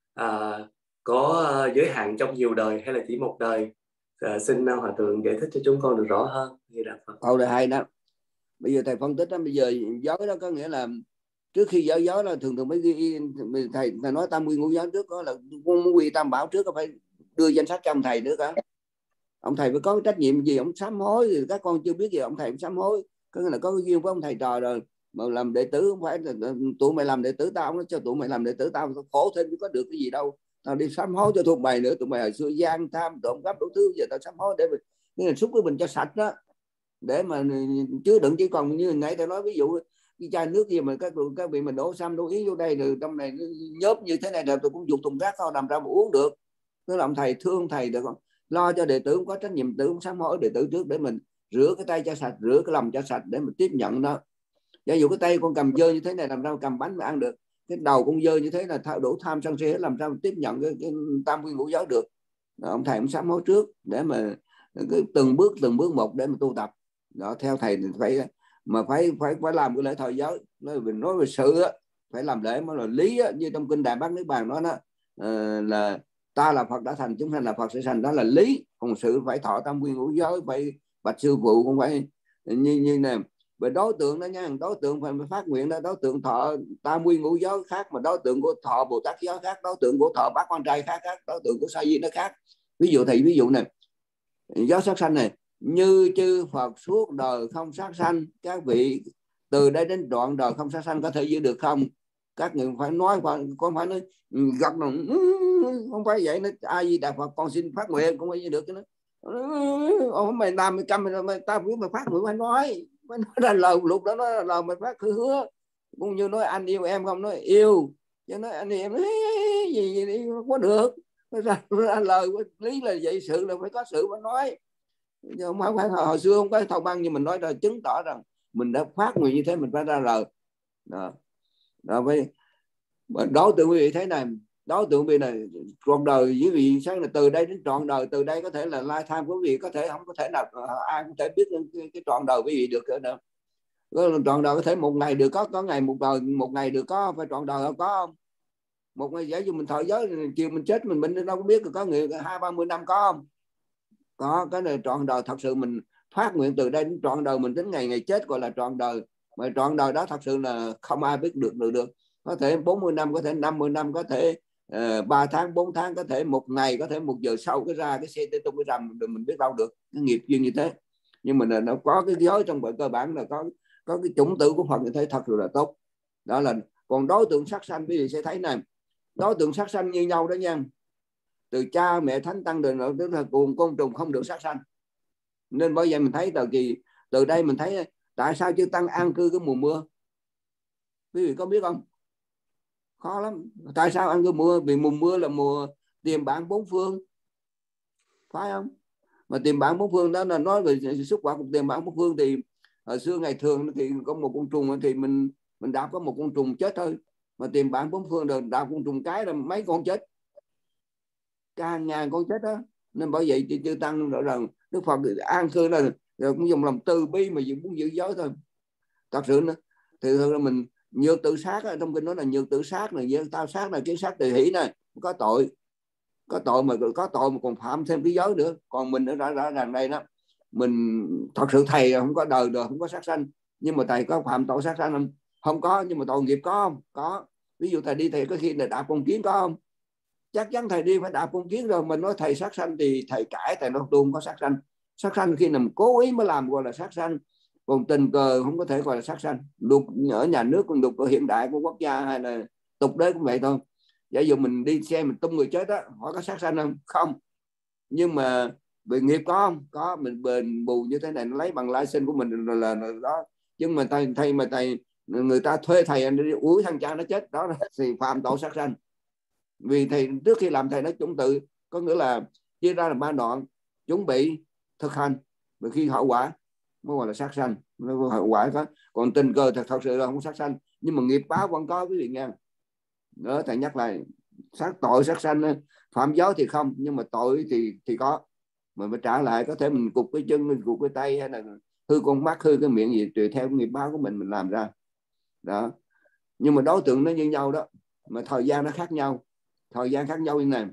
uh, có uh, giới hạn trong nhiều đời hay là chỉ một đời? Uh, xin uh, Hòa thượng giải thích cho chúng con được rõ hơn. A Di Đà Phật. Câu này hay đó. Bây giờ thầy phân tích đó, bây giờ giới đó có nghĩa là trước khi giới giới là thường thường mới ghi, thầy thầy nói tam quy ngũ giới trước, có là muốn quy tam bảo trước, có phải đưa danh sách cho ông thầy nữa cả. Ông thầy phải có trách nhiệm gì, ông sám hối thì các con chưa biết gì, ông thầy cũng sám hối, có nghĩa là có cái duyên với ông thầy trò rồi mà làm đệ tử, không phải tụi mày làm đệ tử tao, nó cho tụi mày làm đệ tử tao khổ thêm chứ có được cái gì đâu. Tao đi sám hối cho tụi mày nữa, tụi mày hồi xưa gian tham trộm cắp đủ thứ, giờ tao sám hối để mình là xúc với mình cho sạch đó, để mà chứa đựng. Chỉ còn như nãy tao nói ví dụ cái chai nước gì mà các các vị mình đổ xăm đổ yến vô đây rồi trong này nhớp như thế này rồi tôi cũng dùng thùng rác thôi làm ra mà uống được. Cứ làm thầy thương thầy được không, lo cho đệ tử cũng có trách nhiệm, tử cũng sám hối đệ tử trước để mình rửa cái tay cho sạch, rửa cái lòng cho sạch để mình tiếp nhận đó. Giả dụ cái tay con cầm dơ như thế này làm sao cầm bánh mà ăn được, cái đầu con dơ như thế là đủ tham sân si làm sao tiếp nhận cái, cái tam quy ngũ giới được. Đó, ông thầy cũng sám hối trước để mà cứ từng bước từng bước một để mà tu tập. Đó, theo thầy thì phải mà phải phải phải làm cái lễ thọ giới. Nói về nói về sự á, phải làm lễ mà là lý á, như trong kinh Đại Bát Niết Bàn nói đó, uh, là ta là Phật đã thành, chúng sanh là Phật sẽ thành, đó là lý. Còn sự phải thọ tam quy ngũ giới, phải bạch sư phụ, cũng phải như như này. Về đối tượng đó nha, đối tượng phải phát nguyện đó, đối tượng thọ tam quy ngũ giới khác, mà đối tượng của thọ Bồ Tát giới khác, đối tượng của thọ Bát Quan Trai khác, khác đối tượng của sa di nó khác. Ví dụ thầy ví dụ này, giới sát sanh này, như chư Phật suốt đời không sát sanh, các vị từ đây đến trọn đời không sát sanh có thể giữ được không? Các người phải nói, con phải nói gật đầu, không phải vậy. Nó A Di Đà Phật con xin phát nguyện cũng phải giữ được. Cái nó mày làm mày câm mày, tao biết mày phát nguyện phải nói, phải nói ra lời. Lúc đó nói lời mày phát hứa, cũng như nói anh yêu em không nói yêu, chứ nói anh yêu em gì gì đi không có được. Ra, ra lời lý là vậy, sự là phải có sự phải nói. Không phải hồi xưa không có thâu băng, nhưng mình nói ra chứng tỏ rằng mình đã phát nguyện như thế, mình phải ra lời đó. Đó với đối tượng quý vị thế này, đối tượng quý vị này trọn đời quý vị, sáng là từ đây đến trọn đời, từ đây có thể là lifetime của quý vị, có thể không có thể nào ai cũng thể biết cái, cái trọn đời quý vị được nữa. Trọn đời có thể một ngày được có, có ngày một đời, một ngày được có, phải trọn đời không có không? Một ngày giả dụ mình thọ giới chiều mình chết mình mình đâu có biết, có người hai ba mươi năm có không? Có. Cái này trọn đời thật sự mình phát nguyện từ đây đến trọn đời, mình đến ngày ngày chết gọi là trọn đời. Mà trọn đời đó thật sự là không ai biết được được được. Có thể bốn mươi năm, có thể năm mươi năm, có thể uh, ba tháng, bốn tháng, có thể một ngày, có thể một giờ sau cái ra cái xe tê tung cái rầm mình biết đâu được, cái nghiệp duyên như thế. Nhưng mà nó có cái giới trong cơ bản là có có cái chủng tử của Phật như thế, thật sự là tốt. Đó là còn đối tượng sát sanh quý vị sẽ thấy này, đối tượng sát sanh như nhau đó nha, từ cha mẹ thánh tăng đời nữa, tức là cùng côn trùng không được sát sanh. Nên bởi vậy mình thấy từ kỳ từ đây mình thấy tại sao chư tăng an cư cái mùa mưa, quý vị có biết không? Khó lắm. Tại sao ăn cư mưa? Vì mùa mưa là mùa tìm bạn bốn phương, phải không? Mà tiền bản bốn phương đó là nói về xuất quả của tiền bản bốn phương thì hồi xưa ngày thường thì có một con trùng thì mình mình đạp có một con trùng chết thôi, mà tiền bản bốn phương rồi đạp con trùng cái là mấy con chết, cả ngàn con chết đó. Nên bởi vậy thì chư tăng rõ rằng Đức Phật an cư là cũng dùng lòng từ bi mà muốn giữ giới thôi. Thật sự nữa thì thực là mình nhược tự sát, trong kinh nói là nhược tự sát này, tao sát này, kiến sát tùy hỷ này, có tội, có tội mà có tội mà còn phạm thêm cái giới nữa. Còn mình đã rõ ràng đây đó, mình thật sự thầy không có đời đời không có sát sanh, nhưng mà thầy có phạm tội sát sanh không? Không có. Nhưng mà tội nghiệp có không? Có. Ví dụ thầy đi thầy có khi là đạp con kiến có không? Chắc chắn thầy đi phải đạp con kiến rồi. Mình nói thầy sát sanh thì thầy cãi, thầy nói tôi không có sát sanh. Sát sanh khi nào cố ý mới làm gọi là sát sanh, còn tình cờ không có thể gọi là sát sanh. Luật ở nhà nước, còn luật ở hiện đại của quốc gia hay là tục đế cũng vậy thôi. Giả dụ mình đi xe mình tung người chết đó, hỏi có sát sanh không? Không. Nhưng mà về nghiệp có không? Có. Mình bền bù như thế này, nó lấy bằng lái sinh của mình là, là, là đó. chứ mà thầy thầy mà thầy người ta thuê thầy đi uống thằng cha nó chết đó thì phạm tội sát sanh. Vì thầy trước khi làm thầy nó chuẩn tự, có nghĩa là chia ra là ba đoạn: chuẩn bị, thực hành, và khi hậu quả mới gọi là sát sanh. Hậu quả có. Còn tình cờ thật, thật sự là không sát sanh, nhưng mà nghiệp báo vẫn có, quý vị nghe. Đó, thầy nhắc lại, sát tội sát sanh, phạm giới thì không, nhưng mà tội thì thì có. Mình phải trả lại, có thể mình cục cái chân, mình cục cái tay, hay là hư con mắt, hư cái miệng gì, tùy theo nghiệp báo của mình mình làm ra. Đó. Nhưng mà đối tượng nó như nhau đó, mà thời gian nó khác nhau. Thời gian khác nhau như này.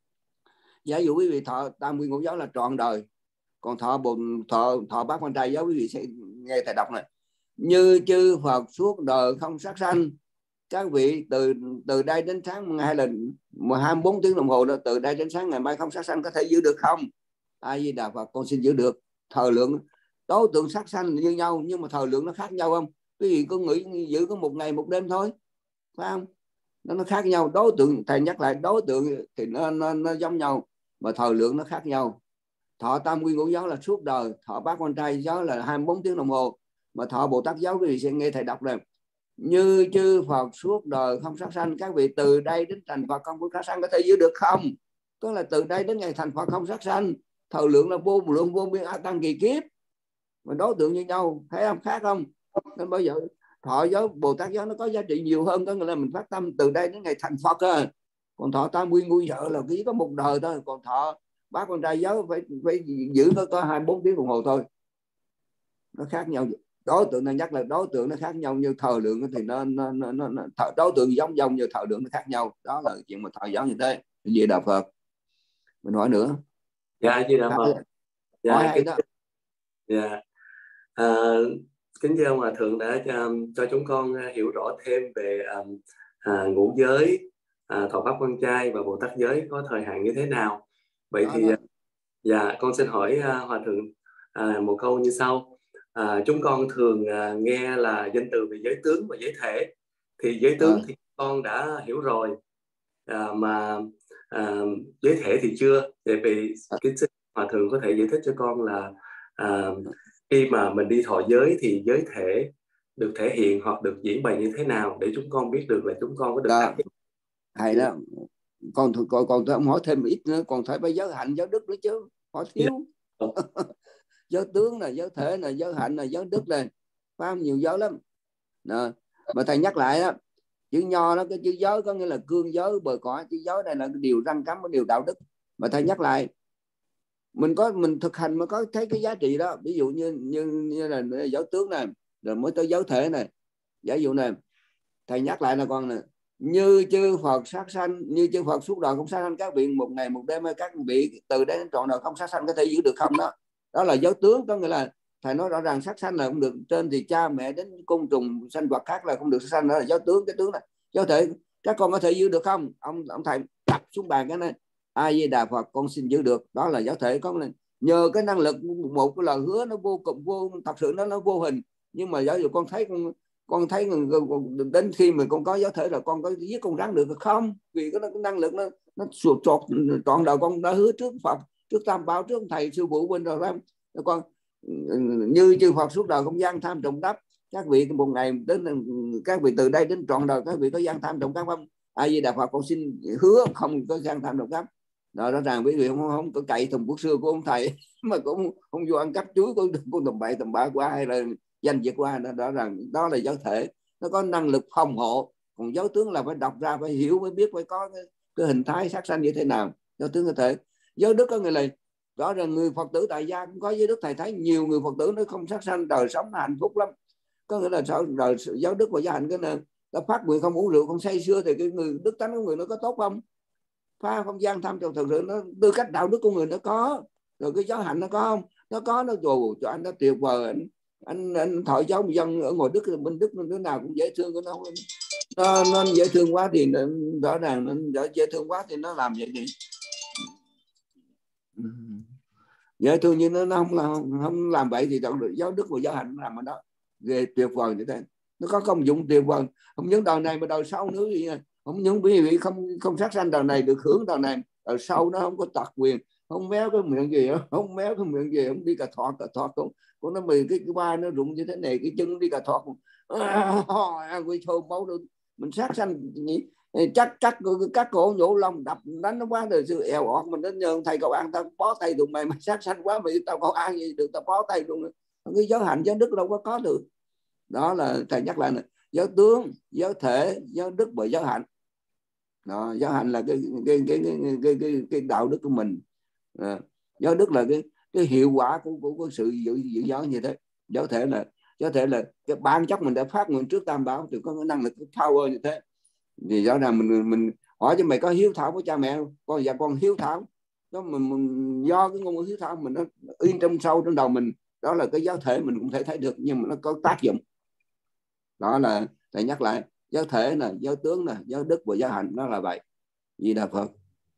Giả dụ quý vị thọ tam quy ngũ giới là trọn đời, còn thọ bồn thọ thọ bát quan trai giới, quý vị sẽ nghe thầy đọc này: như chư Phật suốt đời không sát sanh, các vị từ từ đây đến sáng hay là hai mươi bốn tiếng đồng hồ đó, từ đây đến sáng ngày mai không sát sanh, có thể giữ được không? A Di Đà Phật, con xin giữ được. Thời lượng đối tượng sát sanh như nhau, nhưng mà thời lượng nó khác nhau không? Quý vị có nghĩ giữ có một ngày một đêm thôi, phải không? Nó nó khác nhau. Đối tượng, thầy nhắc lại, đối tượng thì nó, nó, nó giống nhau, mà thời lượng nó khác nhau. Thọ tam quy ngũ giới là suốt đời, thọ bát quan trai giới là hai mươi bốn tiếng đồng hồ, mà thọ Bồ Tát giới quý vị sẽ nghe thầy đọc này: như chư Phật suốt đời không sát sanh, các vị từ đây đến thành Phật không sát sanh, có thể giữ được không? Tức là từ đây đến ngày thành Phật không sát sanh, thời lượng là vô lượng vô biên a tăng kỳ kiếp, mà đối tượng như nhau, thấy không? Khác không? Nên bây giờ thọ giới Bồ Tát giới nó có giá trị nhiều hơn, có nghĩa là mình phát tâm từ đây đến ngày thành Phật à. Còn thọ tam quy ngũ giới là chỉ có một đời thôi, còn thọ bát quan trai giới phải phải giữ có, có hai mươi bốn tiếng đồng hồ thôi. Nó khác nhau. Đối tượng này nhắc là đối tượng nó khác nhau, như thời lượng thì nó, nó, nó, nó đối tượng giống giống như thời lượng nó khác nhau. Đó là chuyện mà thời gian như thế. Vì Đạo Phật. Mình hỏi nữa. Dạ, Di Đà Phật. Dạ, hỏi hay đó. Dạ. À, kính thưa ông Hòa Thượng đã cho, cho chúng con hiểu rõ thêm về um, à, ngũ giới, à, thọ bát quan trai và Bồ Tát giới có thời hạn như thế nào. Vậy đó thì đó. Dạ, con xin hỏi uh, Hòa Thượng uh, một câu như sau. À, chúng con thường uh, nghe là danh từ về giới tướng và giới thể. Thì giới tướng à. thì con đã hiểu rồi, à, mà à, giới thể thì chưa. Tại vì kính xin Hòa Thượng có thể giải thích cho con là à, khi mà mình đi thọ giới thì giới thể được thể hiện hoặc được diễn bày như thế nào, để chúng con biết được là chúng con có được đó. Hay đó. Còn còn còn tôi không hỏi thêm ít nữa, còn phải giới hạnh giới đức nữa chứ, hỏi thiếu. Giới tướng là giới thể là giới hạnh là giới đức này, phải không? Nhiều giới lắm. Đó. Mà thầy nhắc lại đó, chữ nho nó cái chữ giới có nghĩa là cương giới bờ cõi, chữ giới này là cái điều răn cấm, cái điều đạo đức. Mà thầy nhắc lại, mình có mình thực hành mới có thấy cái giá trị đó. Ví dụ như như, như là giới tướng này, rồi mới tới giới thể này. Giả dụ này, thầy nhắc lại là con này: như chư Phật sát sanh, như chư Phật suốt đời không sát sanh, các vị một ngày một đêm các vị từ đến trọn đời không sát sanh, có thể giữ được không? Đó đó là giới tướng. Có nghĩa là thầy nói rõ ràng sát sanh là không được, trên thì cha mẹ đến côn trùng sanh vật khác là không được sát sanh. Đó là giới tướng. Cái tướng này giới thể, các con có thể giữ được không? Ông ông thầy đập xuống bàn cái này: A Di Đà Phật, con xin giữ được. Đó là giới thể. Có nhờ cái năng lực, một cái lời hứa nó vô cùng vô, thật sự nó nó vô hình, nhưng mà giả dụ con thấy con con thấy đến khi mà con có giới thể là con có giết con rắn được không? Vì cái, cái năng lực nó nó sụt trọt trọn đời con đã hứa trước Phật, trước Tam Bảo, trước thầy sư phụ bên rồi đó. Con như chư Phật suốt đời không gian tham trọng đắp, các vị một ngày đến, các vị từ đây đến trọn đời các vị có gian tham trọng đắp không? A Di Đà Phật, con xin hứa không có gian tham trọng đắp. đó, rõ ràng quý vị không không có cậy thùng quốc xưa của ông thầy mà cũng không vô ăn cắp chuối của của tầm bậy tầm bạ qua hay là danh diệt qua, đó rõ ràng đó là giáo thể, nó có năng lực phòng hộ. Còn giáo tướng là phải đọc ra, phải hiểu, mới biết phải có cái, cái hình thái sát sanh như thế nào. Giáo tướng có thể. Giáo đức có nghĩa là rõ ràng người Phật tử tại gia cũng có giới đức. Thầy thấy nhiều người Phật tử nó không sát sanh, đời sống nó hạnh phúc lắm. Có nghĩa là sao đời giáo đức và giáo hạnh cái này đã phát nguyện không uống rượu, không say sưa, thì cái người đức tánh của người nó có tốt không? Pha không gian tham trong thực sự nó tư cách đạo đức của người nó có, rồi cái giáo hạnh nó có không? Nó có, nó dù cho anh nó tuyệt vời. Anh anh, anh thọ giáo dân ở ngoài Đức, bên Đức nó nào cũng dễ thương của nó. Nó, nó dễ thương quá thì nó, rõ ràng nó dễ thương quá thì nó làm vậy thì dễ thương, nhưng nó, nó không làm không làm vậy thì giáo đức và giáo hạnh làm ở đó ghê tuyệt vời như thế. Nó có công dụng tuyệt vời, không những đời này mà đời sau nữa. Không những quý vị không không sát sanh đời này được hưởng đời này, đời sau nó không có tật quyền, không méo cái miệng gì, không méo cái miệng gì, không đi cà thoạt cà thoạt không, con nó mì cái, cái ba nó rụng như thế này, cái chân đi cà thoạt quy thơm máu được. Mình sát sanh chắc cắt cắt cổ nhổ lông đập đánh nó quá, đời sự eo ọt mình đến nhờ thầy cậu ăn tao bó tay tụi mày, mà sát sanh quá mày tao có ăn gì được, tao bó tay luôn. Cái giáo hạnh giáo đức đâu có có được. Đó là thầy nhắc lại này, giáo tướng, giáo thể, giáo đức và giáo hạnh. Đó, giáo hạnh là cái cái cái cái cái, cái, cái đạo đức của mình. À, giáo đức là cái cái hiệu quả của của, của sự giữ, giữ giáo như thế. Giáo thể là giáo thể là cái bản chất mình đã phát nguyện trước Tam Bảo thì có cái năng lực, cái power như thế. Thì rõ ràng mình mình hỏi cho mày có hiếu thảo với cha mẹ không? Con dạ con hiếu thảo. Đó mình, mình do cái ngôn ngữ hiếu thảo mình nó in trong sâu trong đầu mình, đó là cái giáo thể mình cũng thể thấy được, nhưng mà nó có tác dụng. Đó là thầy nhắc lại, giáo thể nè, giáo tướng nè, giáo đức và giáo hạnh, nó là vậy. Di Đà Phật.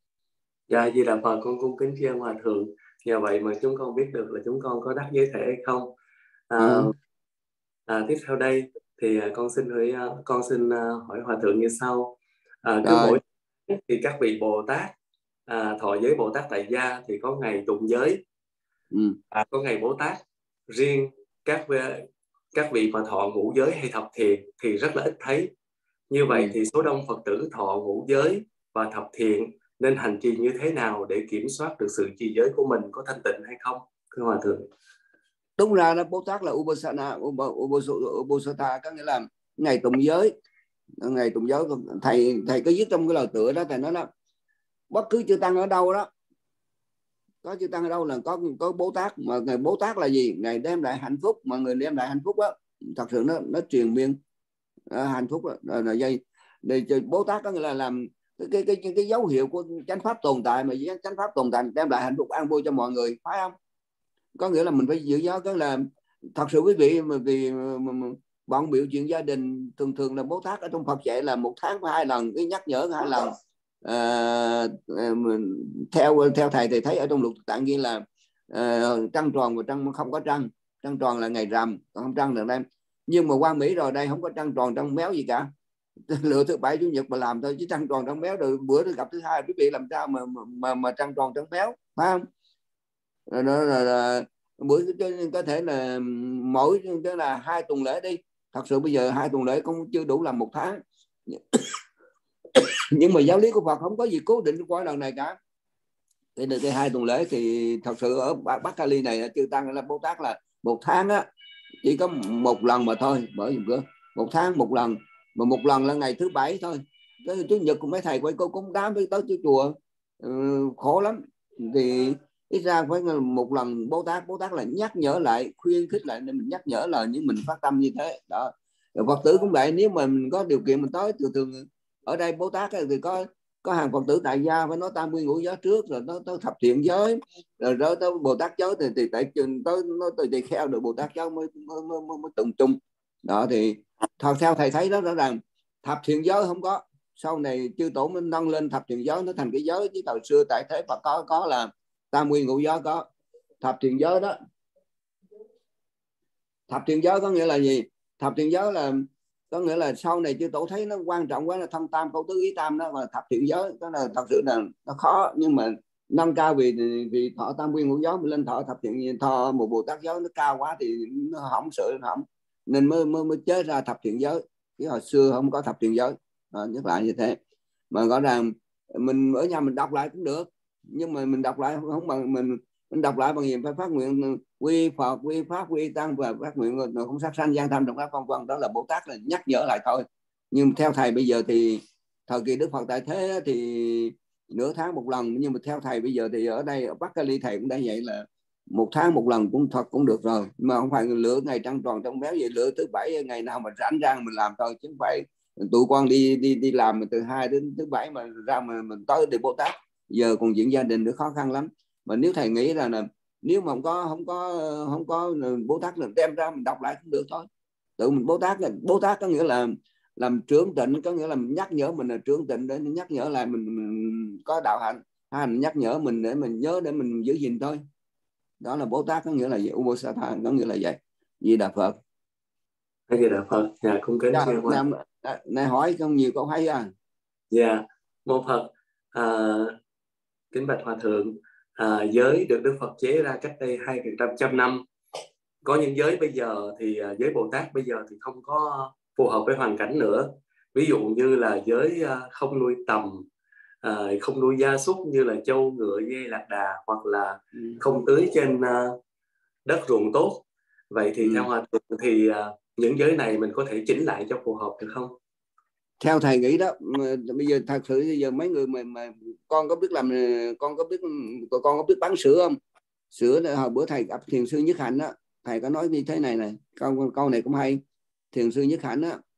Dạ, Di Đà Phật, con cung kính tri ân Hòa Thượng. Nhờ vậy mà chúng con biết được là chúng con có đắc giới thể hay không. À, ừ. à, tiếp theo đây thì con xin hỏi con xin hỏi Hòa Thượng như sau. À, cứ mỗi thì các vị Bồ Tát à, thọ giới Bồ Tát tại gia thì có ngày tụng giới, ừ. à, có ngày Bồ Tát riêng. Các các vị mà thọ ngũ giới hay thập thiện thì rất là ít thấy. Như vậy ừ. thì số đông Phật tử thọ ngũ giới và thập thiện nên hành trì như thế nào để kiểm soát được sự trì giới của mình có thanh tịnh hay không, thưa Hòa Thượng? Đúng ra là Bồ Tát là Upasana, Upasata, có nghĩa là ngày tụng giới. Ngày tụng giới thầy thầy có viết trong cái lời tựa đó, thầy nói là bất cứ chư tăng ở đâu đó, có chư tăng ở đâu là có có Bồ Tát. Mà ngày Bồ Tát là gì? Ngày đem lại hạnh phúc, mà người đem lại hạnh phúc đó, thật sự nó nó truyền miên à, hạnh phúc đó, là, là dây để Bồ Tát có nghĩa là làm cái cái cái, cái dấu hiệu của chánh pháp tồn tại, mà chánh pháp tồn tại đem lại hạnh phúc an vui cho mọi người, phải không? Có nghĩa là mình phải giữ giới. Có là thật sự quý vị mà vì bọn biểu chuyện gia đình, thường thường là Bồ Tát ở trong Phật dạy là một tháng có hai lần, cái nhắc nhở hai lần. À, theo theo thầy thì thấy ở trong Lục Tạng ghi là à, trăng tròn và trăng không có trăng. Trăng tròn là ngày rằm, còn không trăng là đêm. Nhưng mà qua Mỹ rồi đây không có trăng tròn trăng méo gì cả, lựa thứ bảy chủ nhật mà làm thôi, chứ trăng tròn trăng méo rồi bữa gặp thứ hai quý vị làm sao mà mà mà trăng tròn trăng méo, phải không? Rồi đó là, là bữa có thể là mỗi cái là hai tuần lễ đi. Thật sự bây giờ hai tuần lễ cũng chưa đủ làm một tháng. Nhưng mà giáo lý của Phật không có gì cố định qua lần này cả. Cái cái hai tuần lễ thì thật sự ở Bắc Cali này chư tăng là Bồ Tát là một tháng á chỉ có một lần mà thôi, bởi vì một tháng một lần, mà một lần là ngày thứ bảy thôi. Tới Chủ nhật cùng mấy thầy quay cô cũng đám với tới chùa, ừ, khổ lắm. Thì ít ra phải một lần Bồ Tát Bồ Tát là nhắc nhở lại, khuyên khích lại, nên mình nhắc nhở là những mình phát tâm như thế đó. Rồi Phật tử cũng vậy, nếu mà mình có điều kiện mình tới, thường thường ở đây Bồ Tát thì có có hàng Phật tử tại gia phải nói tam quy ngũ giới trước, rồi nó tới thập thiện giới, rồi đó tới Bồ Tát giới thì thì tại trường tới nó từ tỳ kheo được Bồ Tát giới mới mới, mới, mới, mới tụng chung đó. Thì thật theo thầy thấy đó rõ ràng thập thiện giới không có, sau này chư tổ mới nâng lên thập thiện giới nó thành cái giới, chứ thời xưa tại thế Phật có có là tam quy ngũ giới có. Thập thiện giới đó, thập thiện giới có nghĩa là gì? Thập thiện giới là có nghĩa là sau này chư tổ thấy nó quan trọng quá, là thân tam câu tứ ý tam đó, mà thập thiện giới đó là thật sự là nó khó. Nhưng mà nâng cao vì vì thọ tam quy ngũ giới mình lên thọ thập thiện, thọ một Bồ Tát giới nó cao quá thì nó hỏng sự hỏng, nên mới mới, mới chế ra thập thiện giới, chứ hồi xưa không có thập thiện giới. À, nhắc lại như thế. Mà rõ ràng mình ở nhà mình đọc lại cũng được, nhưng mà mình đọc lại không bằng mình mình đọc lại bằng gì? Phải phát nguyện quy Phật, quy Pháp, quy Tăng và phát nguyện không sát sanh, gian tham, trộm cắp, vân vân. Đó là Bồ Tát là nhắc nhở lại thôi. Nhưng theo thầy bây giờ thì thời kỳ Đức Phật tại thế thì nửa tháng một lần, nhưng mà theo thầy bây giờ thì ở đây ở Bắc Cali thầy cũng đã vậy là một tháng một lần cũng thật cũng được rồi, mà không phải lựa ngày trăng tròn trong béo vậy, lựa thứ bảy ngày nào mà rảnh rang mình làm thôi, chứ không phải tụi con đi đi đi làm từ hai đến thứ bảy mà ra mà mình tới để Bồ Tát. Giờ còn chuyện gia đình nó khó khăn lắm. Mà nếu thầy nghĩ là, là nếu mà không có không có không có Bồ Tát là đem ra mình đọc lại cũng được thôi. Tự mình Bồ Tát là Bồ Tát có nghĩa là làm trưởng tịnh, có nghĩa là nhắc nhở mình là trưởng tịnh để nhắc nhở lại mình, mình có đạo hạnh, hành nhắc nhở mình để mình nhớ để mình giữ gìn thôi. Đó là Bồ Tát có nghĩa là vậy, Ubosatha có nghĩa là vậy. Di Đà Phật. Di Đà Phật. Dạ, cung kính sư Hoa. Này hỏi không nhiều câu hay à. Dạ, mô Phật. À, kính bạch Hòa thượng, à, giới được Đức Phật chế ra cách đây hai trăm năm. Có những giới bây giờ thì uh, giới Bồ Tát bây giờ thì không có phù hợp với hoàn cảnh nữa. Ví dụ như là giới uh, không nuôi tầm, uh, không nuôi gia súc như là trâu, ngựa, dê, lạc đà, hoặc là không tưới trên uh, đất ruộng tốt. Vậy thì ừ. theo Hòa thượng thì uh, những giới này mình có thể chỉnh lại cho phù hợp được không? Theo thầy nghĩ đó, bây giờ thật sự bây giờ mấy người mà, mà con có biết làm, con có biết con có biết bán sữa không? Sữa hồi bữa thầy gặp thiền sư Nhất Hạnh đó, thầy có nói như thế này này, câu câu này cũng hay. Thiền sư Nhất Hạnh đó,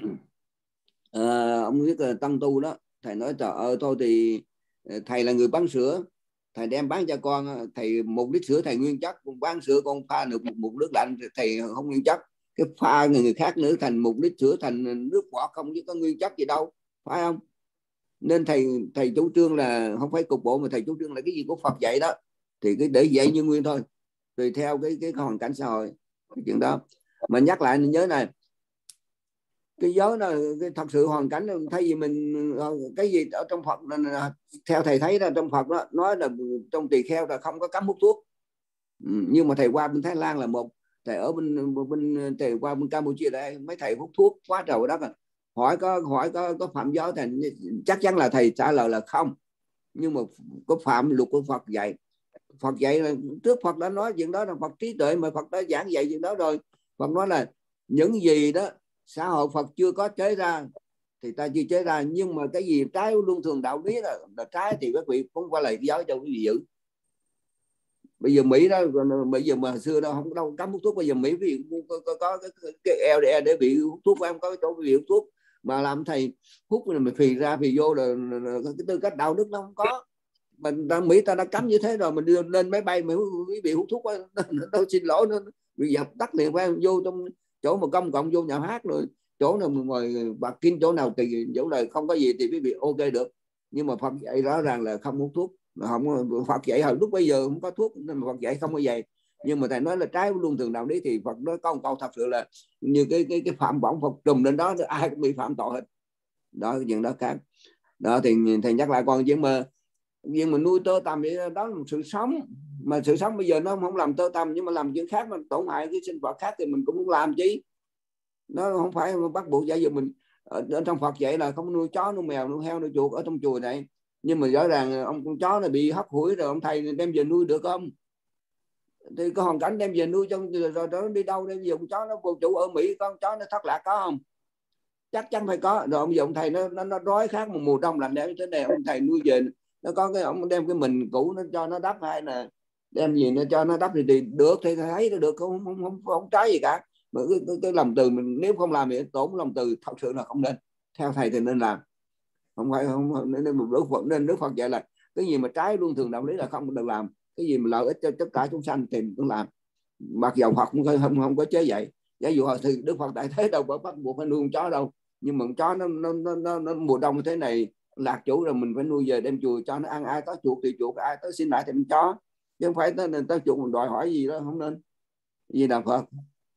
à, ông biết là tăng tu đó, thầy nói trời ơi thôi thì thầy là người bán sữa, thầy đem bán cho con, thầy một lít sữa thầy nguyên chất, bán sữa con pha được một, một nước lạnh thầy không nguyên chất, cái pha người, người khác nữa thành một lít sữa thành nước vỏ không chứ có nguyên chất gì đâu, phải không? Nên thầy thầy chủ trương là không phải cục bộ, mà thầy chủ trương là cái gì của Phật dạy đó thì cái để dạy như nguyên thôi, tùy theo cái cái hoàn cảnh xã hội cái chuyện đó. Mà nhắc lại nên nhớ này, cái giới nó cái thật sự hoàn cảnh, thay vì mình cái gì ở trong Phật, theo thầy thấy là trong Phật đó nói là trong tỳ kheo là không có cấm hút thuốc. Nhưng mà thầy qua bên Thái Lan là một, thầy ở bên bên thầy qua bên Campuchia đây mấy thầy hút thuốc quá trời đó. Hỏi có hỏi có có phạm giới thì chắc chắn là thầy trả lời là không. Nhưng mà có phạm luật của Phật dạy. Phật dạy là trước Phật đã nói chuyện đó là Phật trí tuệ, mà Phật đã giảng dạy chuyện đó rồi. Phật nói là những gì đó xã hội Phật chưa có chế ra thì ta chưa chế ra, nhưng mà cái gì trái luân thường đạo lý là, là trái thì các vị không phải là giới cho quý vị giữ. Bây giờ Mỹ đó, bây giờ mà xưa đâu không đâu cấm hút thuốc, bây giờ Mỹ vì có, có, có cái, cái L D A để bị hút thuốc, em có cái chỗ bị hút thuốc mà làm thầy hút rồi mình phì ra phì vô là, là, là cái tư cách đạo đức nó không có. Mình ta, Mỹ ta đã cấm như thế rồi, mình đưa lên máy bay mà quý vị hút thuốc đâu xin lỗi nó bị dập tắt liền, phải vô trong chỗ mà công cộng, vô nhà hát rồi chỗ nào ngồi bạc kín chỗ nào thì chỗ này không có gì thì quý vị ok được. Nhưng mà Phật dạy rõ ràng là không hút thuốc, không. Phật dạy hồi lúc bây giờ không có thuốc nên Phật dạy không có vậy. Nhưng mà thầy nói là trái luân thường đạo lý thì Phật nói có một câu thật sự là như cái cái cái phạm võng Phật trùm lên đó ai cũng bị phạm tội hết đó, cái chuyện đó khác đó. Thì thầy nhắc lại con chứ mà nhưng mà nuôi tơ tằm vậy đó là một sự sống, mà sự sống bây giờ nó không làm tơ tằm nhưng mà làm chuyện khác, mà tổn hại cái sinh vật khác thì mình cũng không làm chứ. Nó không phải bắt buộc. Giả dụ mình ở, ở trong Phật vậy là không nuôi chó, nuôi mèo, nuôi heo, nuôi chuột ở trong chùa này, nhưng mà rõ ràng ông con chó này bị hấp hủi rồi, ông thầy đem về nuôi được không? Thì có hoàn cảnh đem về nuôi trong rồi nó đi đâu đem về con chó nó vô chủ ở Mỹ con chó nó thất lạc có không? Chắc chắn phải có. Rồi ông giờ ông thầy nó nó, nó đói khác một mùa đông lạnh lẽo như thế này, ông thầy nuôi về nó có cái ông đem cái mình cũ nó cho nó đắp, hay là đem gì nó cho nó đắp thì, thì được thì thấy nó được, không không không, không trái gì cả. Mà cái, cái, cái lòng từ mình nếu không làm thì tổn lòng từ, thật sự là không nên. Theo thầy thì nên làm, không phải không nên một Đức Phật nên Đức Phật dạy là cái gì mà trái luân thường đạo lý là không được làm, cái gì mà lợi ích cho tất cả chúng sanh thì cũng làm. Mặc dầu Phật không không, không có chế vậy. Giả dụ thì Đức Phật đại thế đâu có bắt buộc phải nuôi con chó đâu, nhưng mà con chó nó nó, nó, nó, nó mùa đông như thế này lạc chủ rồi mình phải nuôi về đem chùa cho nó ăn, ai có chuột thì chuột, ai tới xin lại thì mình cho, chứ không phải tới nên tới chuột mình đòi hỏi gì đó, không nên. Gì Đà Phật.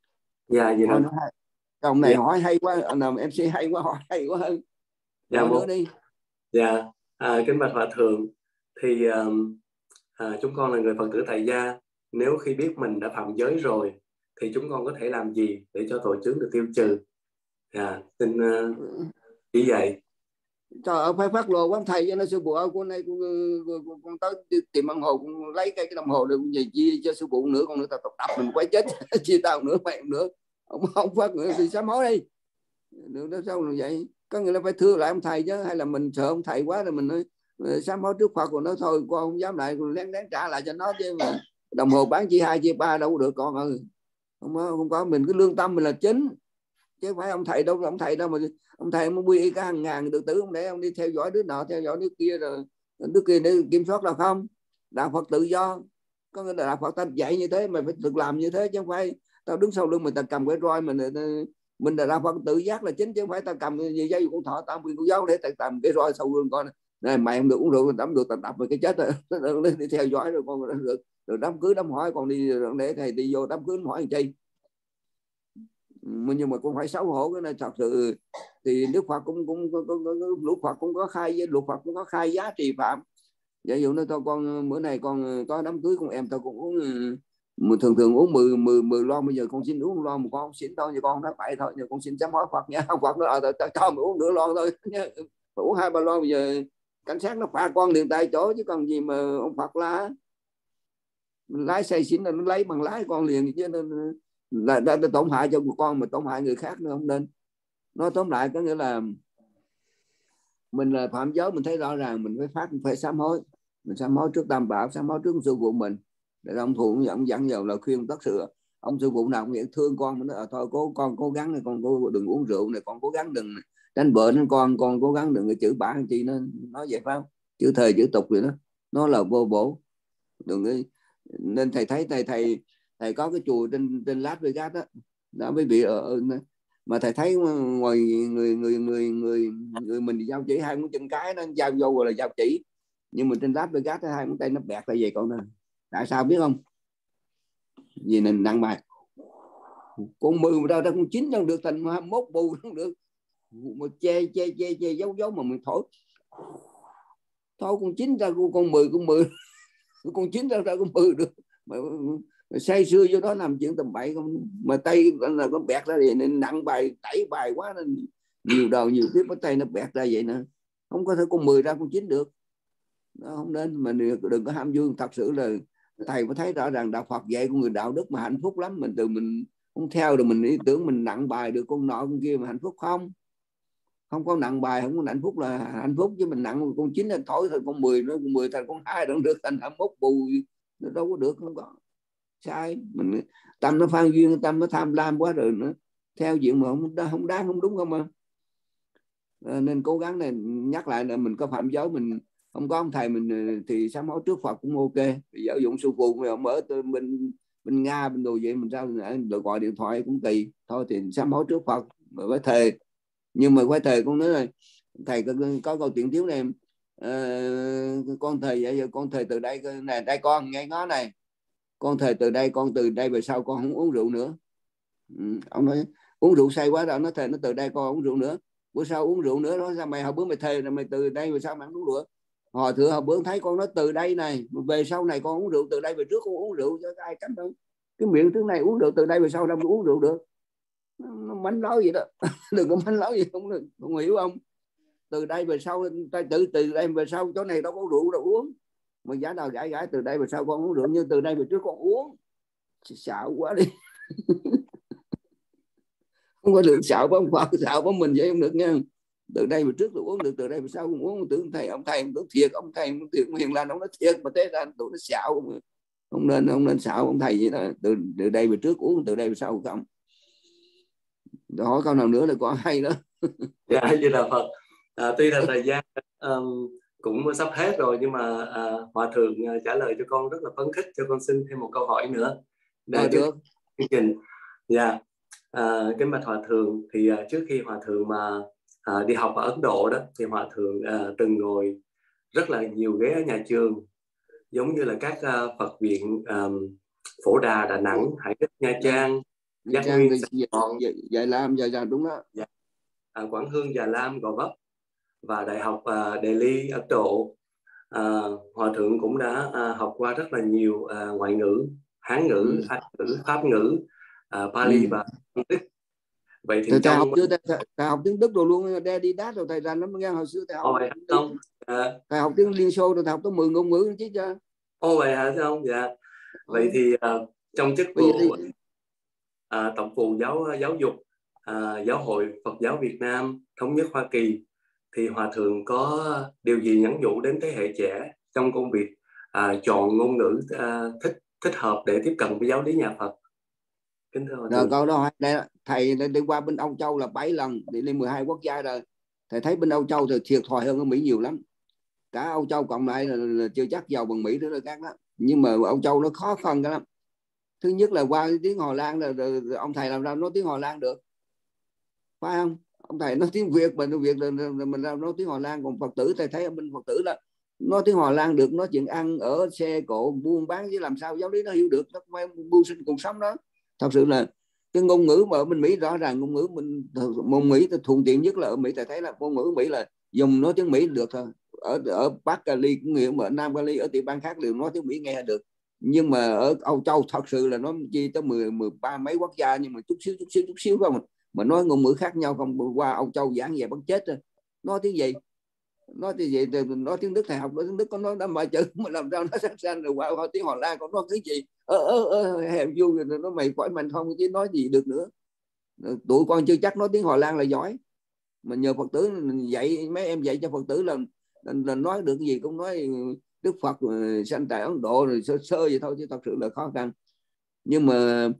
Dạ gì đó. Ông này dạ. Hỏi hay quá, nào em xê hay quá, hỏi hay quá hơn. Dạ nữa đi. Dạ à, kính bạch Hòa thượng, thì um, à, chúng con là người Phật tử tại gia, nếu khi biết mình đã phạm giới rồi thì chúng con có thể làm gì để cho tội chướng được tiêu trừ? Dạ xin uh, chỉ dạy. Trời ơi, phải phát lộ quá thầy cho nó sư phụ ơi, con này con, con, con tới tìm đồng hồ, con lấy cái cái đồng hồ được gì chia cho sư phụ nữa, con nữa tao tập tập mình quay chết chia tao nữa mày nữa, ông không phát nữa thì sám hối đi được đó. Sao vậy? Có nghĩa là phải thưa lại ông thầy chứ, hay là mình sợ ông thầy quá rồi mình nói sám hối trước Phật, còn nó thôi con không dám lại, còn lén lén trả lại cho nó chứ mà đồng hồ bán chia hai chia ba đâu được con ơi. Không có, không có, mình cứ lương tâm mình là chính, chứ phải ông thầy đâu, ông thầy đâu mà ông thầy muốn quy cả hàng ngàn tự tử, ông để ông đi theo dõi đứa nọ theo dõi đứa kia rồi đứa kia để kiểm soát là không. Đạo Phật tự do, có nghĩa là đạo Phật ta dạy như thế mà phải tự làm như thế, chứ không phải tao đứng sau lưng mình ta cầm cái roi mình mình là đạo Phật tự giác là chính, chứ không phải tao cầm gì dây con thọ tao quyền con dấu để tao cầm cái roi sau lưng con này mày không được uống rượu tắm được tao đập về cái chết rồi đi theo dõi rồi con được được đám cưới đám hỏi còn đi để thầy đi vô đám cưới hỏi làm chi. Nhưng mà cũng phải xấu hổ cái này thật sự. Thì Đức Phật cũng cũng luật Phật cũng có khai luật Phật cũng có khai giá trị phạm. Ví dụ như tôi con bữa này con có đám cưới con em tôi cũng uống thường thường uống mười mười mười lon, bây giờ con xin uống lon một con không xin thôi, như con nói vậy thôi, giờ con xin sám hối Phật nha. Phật nó ở cho mình uống nửa lon thôi nha, uống hai ba lon bây giờ cảnh sát nó phạt con liền tại chỗ, chứ còn gì mà ông Phật la lái xe xỉn là nó lấy bằng lái con liền, chứ nên là đã, đã tổn hại cho con mà tổn hại người khác nữa không nên. Nói tóm lại có nghĩa là mình là phạm giới, mình thấy rõ ràng mình phải phát phải sám hối, mình sám hối trước Tam Bảo, sám hối trước sư phụ mình để ông thụ ông dẫn vào lời khuyên tất sự. Ông sư phụ nào cũng vậy, thương con mình nói thôi cố con cố gắng này, con cố đừng uống rượu này, con cố gắng đừng đánh vợ nên con con cố gắng đừng chữ bả chi nó nói vậy phải không, chữ thời chữ tục vậy đó, nó là vô bổ đừng. Nên thầy thấy thầy thầy thầy có cái chùa trên trên Las Vegas đó, đó mới bị ở mà thầy thấy ngoài người người người người người mình giao chỉ hai ngón chân cái nó giao vô rồi là giao chỉ, nhưng mà trên Las Vegas hai ngón tay nó bẹt là vậy con ơi. Tại sao biết không? Vì nên nặng bài con mười ra ra con chín đâu được, thành hai mươi mốt bù không được, mà che che che che giấu giấu mà mình thổi thôi con chín ra con con mười con mười con chín ra ra con mười được mà, mà say sưa vô đó làm chuyện tầm bậy không, mà tay là có bẹt ra vậy nên nặng bài đẩy bài quá nên nhiều đầu nhiều tiếp cái tay nó bẹt ra vậy nữa, không có thể con mười ra con chín được đó, không nên. Mà đừng có ham vui, thật sự là thầy mới thấy rõ ràng đạo Phật dạy con người đạo đức mà hạnh phúc lắm, mình từ mình không theo rồi mình ý tưởng mình nặng bài được con nọ con kia mà hạnh phúc không, không có nặng bài không có hạnh phúc là hạnh phúc, chứ mình nặng con chín là thổi thôi, con mười nó con mười thành con hai đâu được, thành hai mươi mốt bù nó đâu có được, không có sai. Mình tâm nó phan duyên, tâm nó tham lam quá rồi nữa theo chuyện mà không không đáng không đúng không mà. À, nên cố gắng này nhắc lại là mình có phạm giới, mình không có ông thầy mình thì sám hối trước Phật cũng ok. Bây giờ dụng sư phụ ông ở bên bên Nga bên đồ vậy mình sao được gọi điện thoại cũng kỳ thôi, thì sám hối trước Phật mà phải thề. Nhưng mà phải thề con nói là thầy có, có câu chuyện thiếu này uh, con thầy vậy giờ con thầy từ đây này đây con nghe ngó này, con thầy từ đây con từ đây về sau con không uống rượu nữa. Ừ, ông nói uống rượu say quá rồi, nó thầy nó từ đây con uống rượu nữa, bữa sau uống rượu nữa. Nó sao mày hồi bữa mày thề rồi mày từ đây về sau mày uống rượu? Hồi thưa hồi bữa thấy con nói từ đây này về sau này con uống rượu, từ đây về trước con uống rượu cho ai cấm đâu, cái miệng thứ này uống rượu từ đây về sau đâu uống rượu được, nó mánh láo gì đó. Đừng có mánh láo gì không được, không hiểu không? Từ đây về sau ta tự từ đây về sau chỗ này đâu có rượu đâu uống, mà giá nào gãi gãi từ đây về sau con uống rượu, nhưng từ đây về trước con uống. Xạo quá đi. Không có được xạo với ông Phật, xạo với mình vậy không được nha. Từ đây về trước tôi uống được, từ đây về sau không uống. Tưởng thầy ông thầy tưởng thiệt, ông thầy ông thiệt hiền lành ông nói thiệt, mà thế ra tụi nó xạo. Không nên không nên xạo ông thầy vậy đó. Từ, từ đây về trước uống, từ đây về sau không. Tôi hỏi câu nào nữa là có hay đó. Dạ, như là Phật. À, tuy là thời gian um, cũng sắp hết rồi, nhưng mà à, Hòa Thượng uh, trả lời cho con rất là phấn khích, cho con xin thêm một câu hỏi nữa để à, được chương trình. Dạ, à, kính bạch Hòa Thượng, thì uh, trước khi Hòa Thượng mà uh, đi học ở Ấn Độ đó, thì Hòa Thượng uh, từng ngồi rất là nhiều ghế ở nhà trường, giống như là các uh, Phật viện um, Phổ Đà, Đà Nẵng, Hải Đức, Nha Trang, Giác Nguyên, Dạy Lam, Dạy Lam đúng đó. Dạ. À, Quảng Hương, Già Lam, Gò Vấp và Đại học uh, Delhi, Ấn Độ. Uh, Hòa Thượng cũng đã uh, học qua rất là nhiều uh, ngoại ngữ, Hán ngữ, ừ. Anh ngữ, Pháp ngữ, uh, Pali ừ. và Đức. Vậy thì thầy, trong thầy học chưa thầy, thầy, thầy học tiếng Đức rồi luôn, đe đi đát rồi thầy ra nó nghe hồi xưa thầy học. Ô, vậy không? À. Thầy học tiếng Liên Xô rồi thầy học tới mười ngôn ngữ chứ chứ. Ô, vậy hả không? Dạ. Vậy Ừ. thì uh, trong chức Bây giờ vụ thì... uh, tổng vụ giáo giáo dục uh, Giáo hội Phật giáo Việt Nam Thống nhất Hoa Kỳ, thì Hòa Thượng có điều gì nhắn nhủ đến thế hệ trẻ trong công việc uh, chọn ngôn ngữ uh, thích thích hợp để tiếp cận với giáo lý nhà Phật? Kính thưa Hòa Rồi Thượng. câu đó đây, thầy đi qua bên Âu Châu là bảy lần, đi lên mười hai quốc gia rồi. Thầy thấy bên Âu Châu thì thiệt thòi hơn ở Mỹ nhiều lắm. Cả Âu Châu cộng lại là, là chưa chắc giàu bằng Mỹ nữa là các đó. Nhưng mà Âu Châu nó khó khăn cái lắm. Thứ nhất là qua tiếng Hồ Lan là, là, là ông thầy làm sao nói tiếng Hồ Lan được, phải không? Ông thầy nói tiếng Việt, mình Việt là, là mình làm nói tiếng Hồ Lan. Còn Phật tử thầy thấy ở bên Phật tử là nói tiếng Hồ Lan được, nói chuyện ăn ở xe cộ buôn bán, chứ làm sao giáo lý nó hiểu được, nó phải mưu sinh cuộc sống đó. Thật sự là cái ngôn ngữ mà ở bên Mỹ rõ ràng ngôn ngữ mình ngôn Mỹ thuận tiện nhất là ở Mỹ. Thầy thấy là ngôn ngữ Mỹ là dùng nói tiếng Mỹ được thôi. Ở ở Bắc Cali cũng hiểu, mà ở Nam Cali, ở tiểu bang khác đều nói tiếng Mỹ nghe được. Nhưng mà ở Âu Châu thật sự là nó chi tới mười mười ba mấy quốc gia, nhưng mà chút xíu chút xíu chút xíu không, mà nói ngôn ngữ khác nhau không. Qua Âu Châu giảng về bất chết rồi, nói tiếng gì nói tiếng gì nói tiếng Đức, thầy học nói tiếng Đức có nói đã mà chữ mà làm sao nó sắc xanh rồi. Qua, qua tiếng Hồ Lan còn nói cái gì ơ ơ ơ hèm vui rồi nó mày khỏi mạnh không chứ nói gì được nữa. Tụi con chưa chắc nói tiếng Hồ Lan là giỏi, mà nhờ Phật tử dạy, mấy em dạy cho Phật tử là, là, là nói được cái gì cũng nói Đức Phật sanh tại Ấn Độ rồi sơ sơ vậy thôi, chứ thật sự là khó khăn. Nhưng mà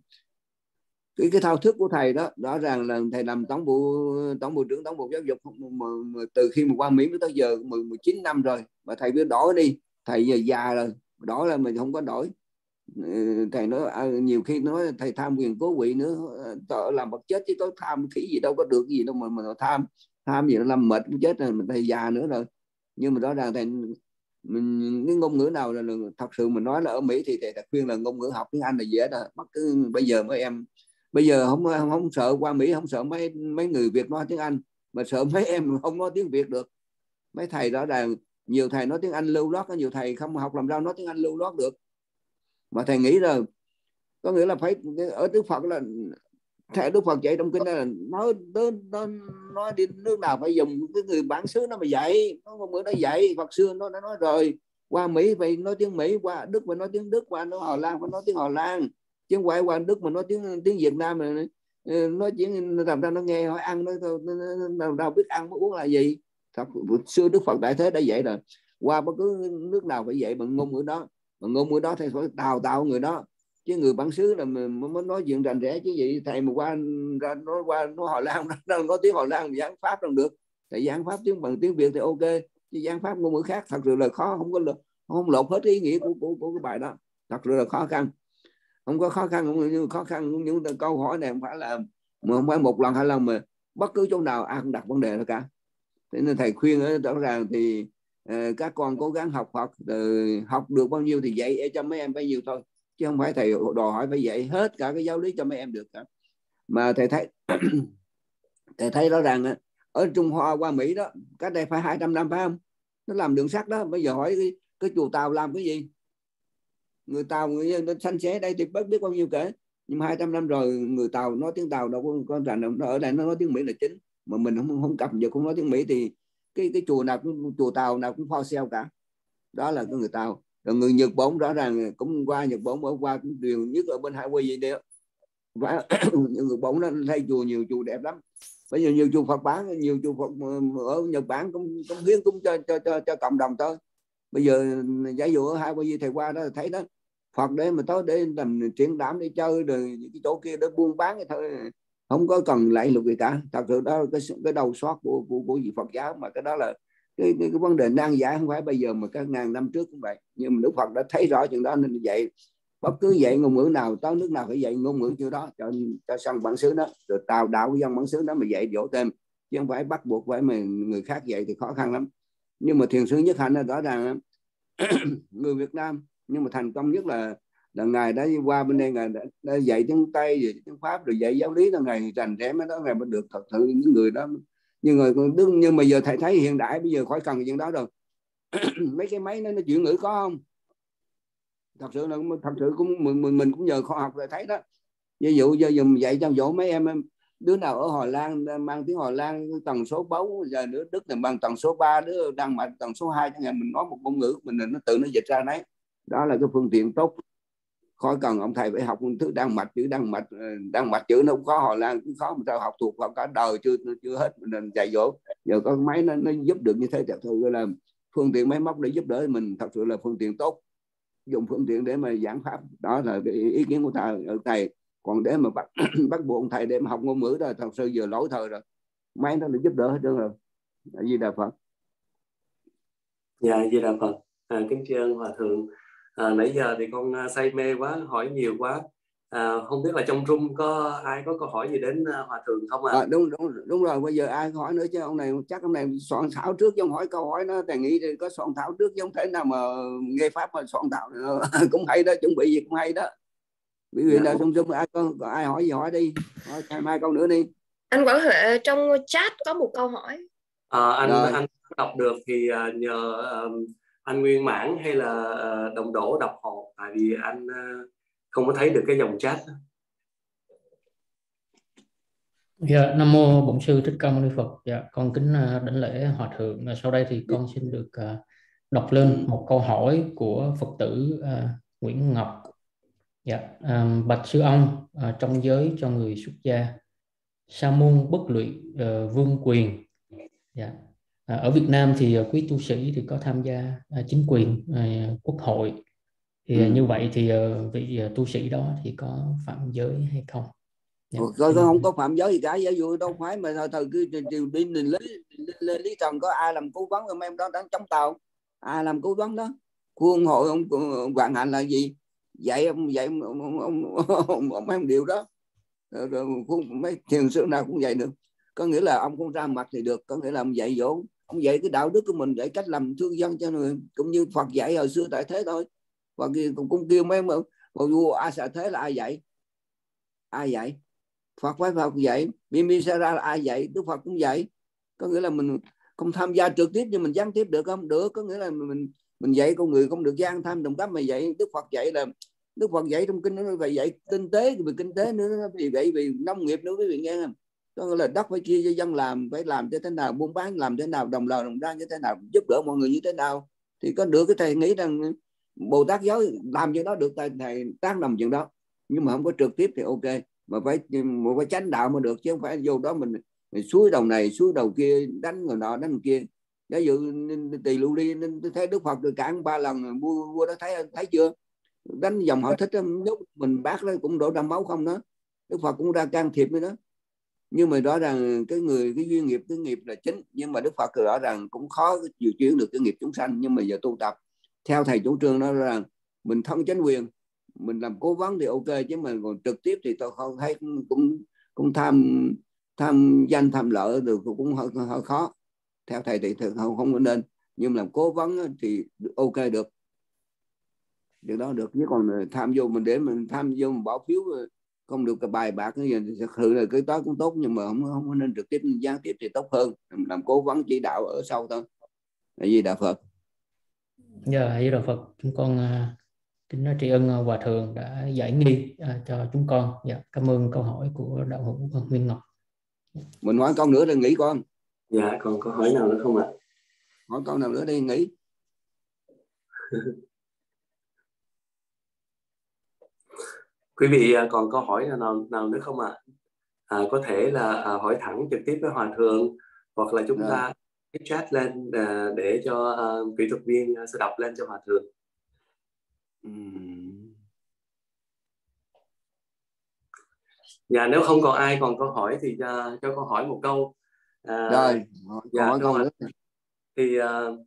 cái cái thao thức của thầy đó rõ ràng là thầy làm tổng vụ tổng vụ trưởng tổng vụ giáo dục mà, mà từ khi mà qua Mỹ tới giờ mười chín năm rồi, mà thầy biết đổi đi, thầy giờ già rồi, đổi là mình không có đổi. Thầy nói nhiều khi nói thầy tham quyền cố quỵ nữa, tội làm vật chết chứ có tham khỉ gì đâu có được gì đâu mà mà tham tham gì nó làm mệt cũng chết rồi, mình thầy già nữa rồi. Nhưng mà rõ ràng thầy mình cái ngôn ngữ nào là, là thật sự mình nói là ở Mỹ thì thầy khuyên là ngôn ngữ học tiếng Anh là dễ đó. Bất cứ bây giờ mấy em bây giờ không không, không sợ qua Mỹ, không sợ mấy mấy người Việt nói tiếng Anh, mà sợ mấy em không nói tiếng Việt được. Mấy thầy rõ ràng nhiều thầy nói tiếng Anh lưu loát, có nhiều thầy không học làm sao nói tiếng Anh lưu loát được. Mà thầy nghĩ là có nghĩa là phải ở Đức Phật là thầy Đức Phật dạy trong kinh là nói nó nói đi nước nào phải dùng cái người bản xứ nó mà dạy, nó không bữa nó dạy. Phật xưa nó đã nói rồi, qua Mỹ phải nói tiếng Mỹ, qua Đức phải nói tiếng Đức, qua nói Hà Lan phải nói tiếng Hà Lan, chứ không phải qua Đức mà nói tiếng tiếng Việt Nam này, nói chuyện làm sao nó nghe hỏi ăn nó làm sao biết ăn uống là gì. Thật xưa Đức Phật Đại Thế đã dạy rồi, qua bất cứ nước nào phải dạy bằng ngôn ngữ đó, bằng ngôn ngữ đó thầy phải đào tạo người đó. Chứ người bản xứ là mình mới nói chuyện rành rẽ chứ gì. Thầy mà qua ra nói qua nói Hà Lan nó nói tiếng Hà Lan giảng pháp không được. Thầy giảng pháp tiếng bằng tiếng Việt thì ok, chứ giảng pháp ngôn ngữ khác thật sự là khó, không có không lột hết ý nghĩa của của, của cái bài đó. Thật sự là khó khăn, không có khó khăn, không khó khăn. Những câu hỏi này không phải là mà không phải một lần hai lần, mà bất cứ chỗ nào ai cũng đặt vấn đề đó cả. Thế nên thầy khuyên rõ ràng thì uh, các con cố gắng học Phật, uh, học được bao nhiêu thì dạy cho mấy em bấy nhiêu thôi, chứ không phải thầy đòi hỏi phải dạy hết cả cái giáo lý cho mấy em được cả. Mà thầy thấy thầy thấy rõ ràng ở Trung Hoa qua Mỹ đó, cách đây phải hai trăm năm phải không? Nó làm đường sắt đó, bây giờ hỏi cái, cái chùa Tàu làm cái gì? Người Tàu người dân sanh xé đây thì bất biết bao nhiêu kể, nhưng mà hai trăm năm rồi người Tàu nói tiếng Tàu đâu có có rành, nó ở đây nó nói tiếng Mỹ là chính, mà mình không không cập giờ cũng nói tiếng Mỹ thì cái cái chùa nào cũng chùa Tàu nào cũng for sale cả. Đó là cái người Tàu. Rồi người Nhật Bản rõ ràng cũng qua Nhật Bản ở qua cũng điều nhất ở bên Hawaii gì đấy, và người Bản nó thay chùa nhiều chùa đẹp lắm. Bây giờ nhiều chùa Phật bán, nhiều chùa Phật ở Nhật Bản cũng cũng hiến cũng cho cho cho, cho cộng đồng thôi. Bây giờ giả dụ ở Hawaii thầy qua đó thấy đó, Phật để mà tới để làm triển lãm để chơi, rồi những cái chỗ kia để buôn bán cái thôi, không có cần lại lục gì cả. Thật sự đó cái cái đầu sót của của của vị Phật giáo, mà cái đó là cái, cái, cái vấn đề nan giải, không phải bây giờ mà các ngàn năm trước cũng vậy. Nhưng mà Đức Phật đã thấy rõ chuyện đó nên dạy bất cứ dạy ngôn ngữ nào tới nước nào phải dạy ngôn ngữ kiểu đó cho cho sang bản xứ đó, rồi tạo đạo cái dân bản xứ đó mà dạy dỗ thêm, chứ không phải bắt buộc phải mà người khác dạy thì khó khăn lắm. Nhưng mà thiền sư Nhất Hạnh là rõ ràng người Việt Nam nhưng mà thành công nhất là là ngài đã qua bên đây, ngài đã, đã dạy tiếng Tây rồi tiếng Pháp rồi dạy giáo lý, là ngài rành rẽ mấy đó, ngài mới được thật sự những người đó. Nhưng người đứng nhưng mà giờ thầy thấy hiện đại bây giờ khỏi cần chuyện đó rồi. Mấy cái máy nó, nó chuyển ngữ có không? Thật sự là thật sự cũng mình mình, mình cũng nhờ khoa học rồi thấy đó. Ví dụ giờ dùng dạy cho dỗ mấy em đứa nào ở Hội Lan mang tiếng Hội Lan tần số bốn, giờ đứa Đức này mang tần số ba, đứa Đan Mạch tần số hai, chẳng hạn mình nói một ngôn ngữ mình nó tự nó dịch ra đấy. Đó là cái phương tiện tốt, khỏi cần ông thầy phải học thứ Đan Mạch, chữ Đan Mạch Đan Mạch chữ nó cũng khó, Hội Lan cũng khó, mà sao học thuộc vào cả đời chưa chưa hết mình dạy dỗ. Giờ có máy nó, nó giúp được như thế thì thôi là phương tiện máy móc để giúp đỡ mình, thật sự là phương tiện tốt, dùng phương tiện để mà giảng pháp. Đó là cái ý kiến của thầy ở thầy. Còn để mà bắt bắt buộc ông thầy để mà học ngôn ngữ đó thật sự giờ lỗi thời rồi, máy nó để giúp đỡ hết trơn rồi. A Di Đà Phật. Dạ, A Di Đà Phật. À, kính tri ân Hòa thượng. À, nãy giờ thì con say mê quá, hỏi nhiều quá. À, không biết là trong room có ai có câu hỏi gì đến Hòa thượng không ạ? À? À, đúng, đúng đúng rồi, bây giờ ai hỏi nữa chứ ông này chắc ông này soạn thảo trước chứ không hỏi câu hỏi nó thầy nghĩ thì có soạn thảo trước chứ không thể nào mà nghe pháp mà soạn thảo cũng hay đó, chuẩn bị gì cũng hay đó. Bởi vì là xung xung ai có, có ai hỏi gì hỏi đi, hỏi thêm hai câu nữa đi. Anh Quảng Huệ trong chat có một câu hỏi. À, anh rồi. Anh đọc được thì nhờ um, anh Nguyên Mãn hay là uh, Đồng Đỗ đọc hộ, tại vì anh uh, không có thấy được cái dòng chat. Dạ, Nam mô Bổn Sư Thích Ca Mâu Ni Phật. Dạ, con kính uh, đảnh lễ Hòa thượng. Sau đây thì con xin được uh, đọc lên một câu hỏi của Phật tử uh, Nguyễn Ngọc. Dạ, um, bạch sư ông, uh, trong giới cho người xuất gia, sa môn bất lụy uh, vương quyền. Dạ. À, ở Việt Nam thì uh, quý tu sĩ thì có tham gia uh, chính quyền uh, quốc hội. Thì uh, ừ. như vậy thì uh, vị uh, tu sĩ đó thì có phạm giới hay không? Dạ. Rồi không có phạm giới gì cả, giả dụ đâu phải mà thời cứ đi lý lý, lý trần có ai làm cố vấn của em đó đang chống tàu, ai làm cố vấn đó. Khuôn hội ông, ông Hoàng Hạnh là gì, dạy ông dạy ông ông ông, ông, ông mấy điều đó. Rồi, rồi mấy thiền sư nào cũng vậy được, có nghĩa là ông không ra mặt thì được, có nghĩa là ông dạy dỗ, ông dạy cái đạo đức của mình, dạy cách làm thương dân cho người, cũng như Phật dạy hồi xưa tại thế thôi. Và cũng, cũng kêu mấy ông vua A Xà Thế là ai dạy, ai dạy? Phật phải Phật dạy, Bimbisara là ai dạy? Đức Phật cũng dạy. Có nghĩa là mình không tham gia trực tiếp nhưng mình gián tiếp được không? Được, có nghĩa là mình mình dạy con người không được gian tham đồng cấp mà dạy. Đức Phật dạy là Đức Phật dạy trong kinh nó phải dạy kinh tế, về kinh tế nữa, vì vậy vì nông nghiệp nữa quý vị nghe không? Có nghĩa là đất phải chia cho dân làm, phải làm như thế nào, buôn bán làm thế nào, đồng lời đồng ra như thế nào, giúp đỡ mọi người như thế nào thì có được. Cái thầy nghĩ rằng Bồ Tát giáo làm chuyện đó được, thầy, thầy tác làm chuyện đó, nhưng mà không có trực tiếp thì ok, mà phải mà phải chánh đạo mà được, chứ không phải vô đó mình, mình suối đầu này suối đầu kia, đánh người nọ đánh người kia. Ví dụ Tỳ Lưu Ly thấy Đức Phật được cản ba lần, vua vua đó thấy thấy chưa, đánh dòng họ thích lúc mình bác đó cũng đổ ra máu không đó, Đức Phật cũng ra can thiệp với đó. Nhưng mà rõ ràng cái người cái duyên nghiệp cái nghiệp là chính, nhưng mà Đức Phật rõ ràng cũng khó chịu chuyển được cái nghiệp chúng sanh. Nhưng mà giờ tu tập theo thầy chủ trương đó là mình thân chánh quyền, mình làm cố vấn thì ok, chứ mà còn trực tiếp thì tôi không thấy cũng cũng, cũng tham tham danh tham lợi được cũng hơi, hơi khó. Theo thầy thì không không có nên, nhưng làm cố vấn thì ok được, điều đó được. Chứ còn tham vô mình để mình tham vô mình bỏ phiếu không được cái bài bạc cái gì thì thực sự là cái đó cũng tốt, nhưng mà không không có nên trực tiếp, gián tiếp thì tốt hơn, làm cố vấn chỉ đạo ở sau thôi. A Di Đà Phật. Dạ, A Di Đà Phật. Chúng con kính uh, tri ân uh, Hòa thượng đã giải nghi uh, cho chúng con. Dạ, cảm ơn câu hỏi của đạo hữu Nguyên Ngọc. Mình hỏi câu nữa rồi nghỉ con. Dạ, còn có hỏi nào nữa không ạ? À? Hỏi câu nào nữa đi nghỉ. Quý vị còn câu hỏi nào nào nữa không ạ? À? À, có thể là à, hỏi thẳng trực tiếp với Hòa thượng, hoặc là chúng ta cái chat lên à, để cho à, kỹ thuật viên à, sẽ đọc lên cho Hòa thượng. Uhm. Dạ, nếu không còn ai còn câu hỏi thì uh, cho con hỏi một câu. À, rồi dạ, hỏi câu nữa. Thì uh,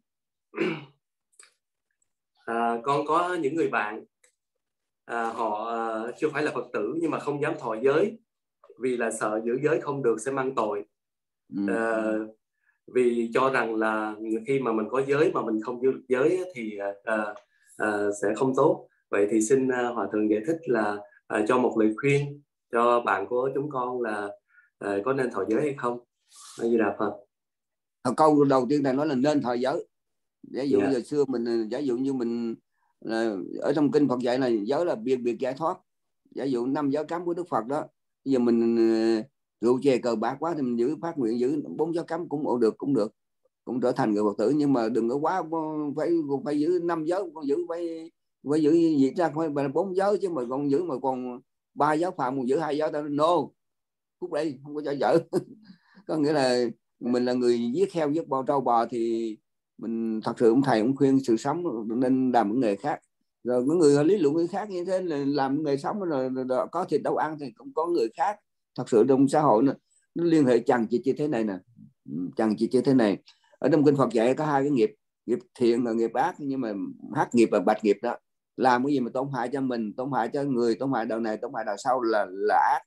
uh, con có những người bạn uh, họ uh, chưa phải là Phật tử nhưng mà không dám thọ giới vì là sợ giữ giới không được sẽ mang tội. Uh, vì cho rằng là khi mà mình có giới mà mình không giữ giới thì uh, uh, sẽ không tốt. Vậy thì xin uh, Hòa thượng giải thích là uh, cho một lời khuyên cho bạn của chúng con là uh, có nên thọ giới hay không. A Di Đà Phật. Câu đầu tiên thầy nói là nên thọ giới. Giả dụ yeah. giờ xưa mình, giả dụ như mình là, ở trong kinh Phật dạy là giới là biệt biệt giải thoát. Giả dụ năm giới cấm của Đức Phật đó, giờ mình rượu chè cờ bạc quá thì mình giữ phát nguyện giữ bốn giới cấm cũng được, cũng được, cũng trở thành người Phật tử, nhưng mà đừng có quá phải phải giữ năm giới, còn giữ phải phải giữ gì ra phải bốn giới chứ mà còn giữ mà còn ba giới phạm còn giữ hai giới ta no phút đây không có cho dở. Có nghĩa là mình là người giết heo giết bò trâu bò thì mình thật sự ông thầy cũng khuyên sự sống nên làm một nghề khác. Rồi có người lý luận người khác như thế là làm nghề sống rồi, rồi, rồi có thịt đâu ăn thì cũng có người khác. Thật sự trong xã hội nó, nó liên hệ chằng chịt như thế này nè, chằng chịt như thế này. Ở trong kinh Phật dạy có hai cái nghiệp, nghiệp thiện và nghiệp ác, nhưng mà hắc nghiệp và bạch nghiệp đó, làm cái gì mà tổn hại cho mình, tổn hại cho người, tổn hại đời này, tổn hại đời sau là là ác.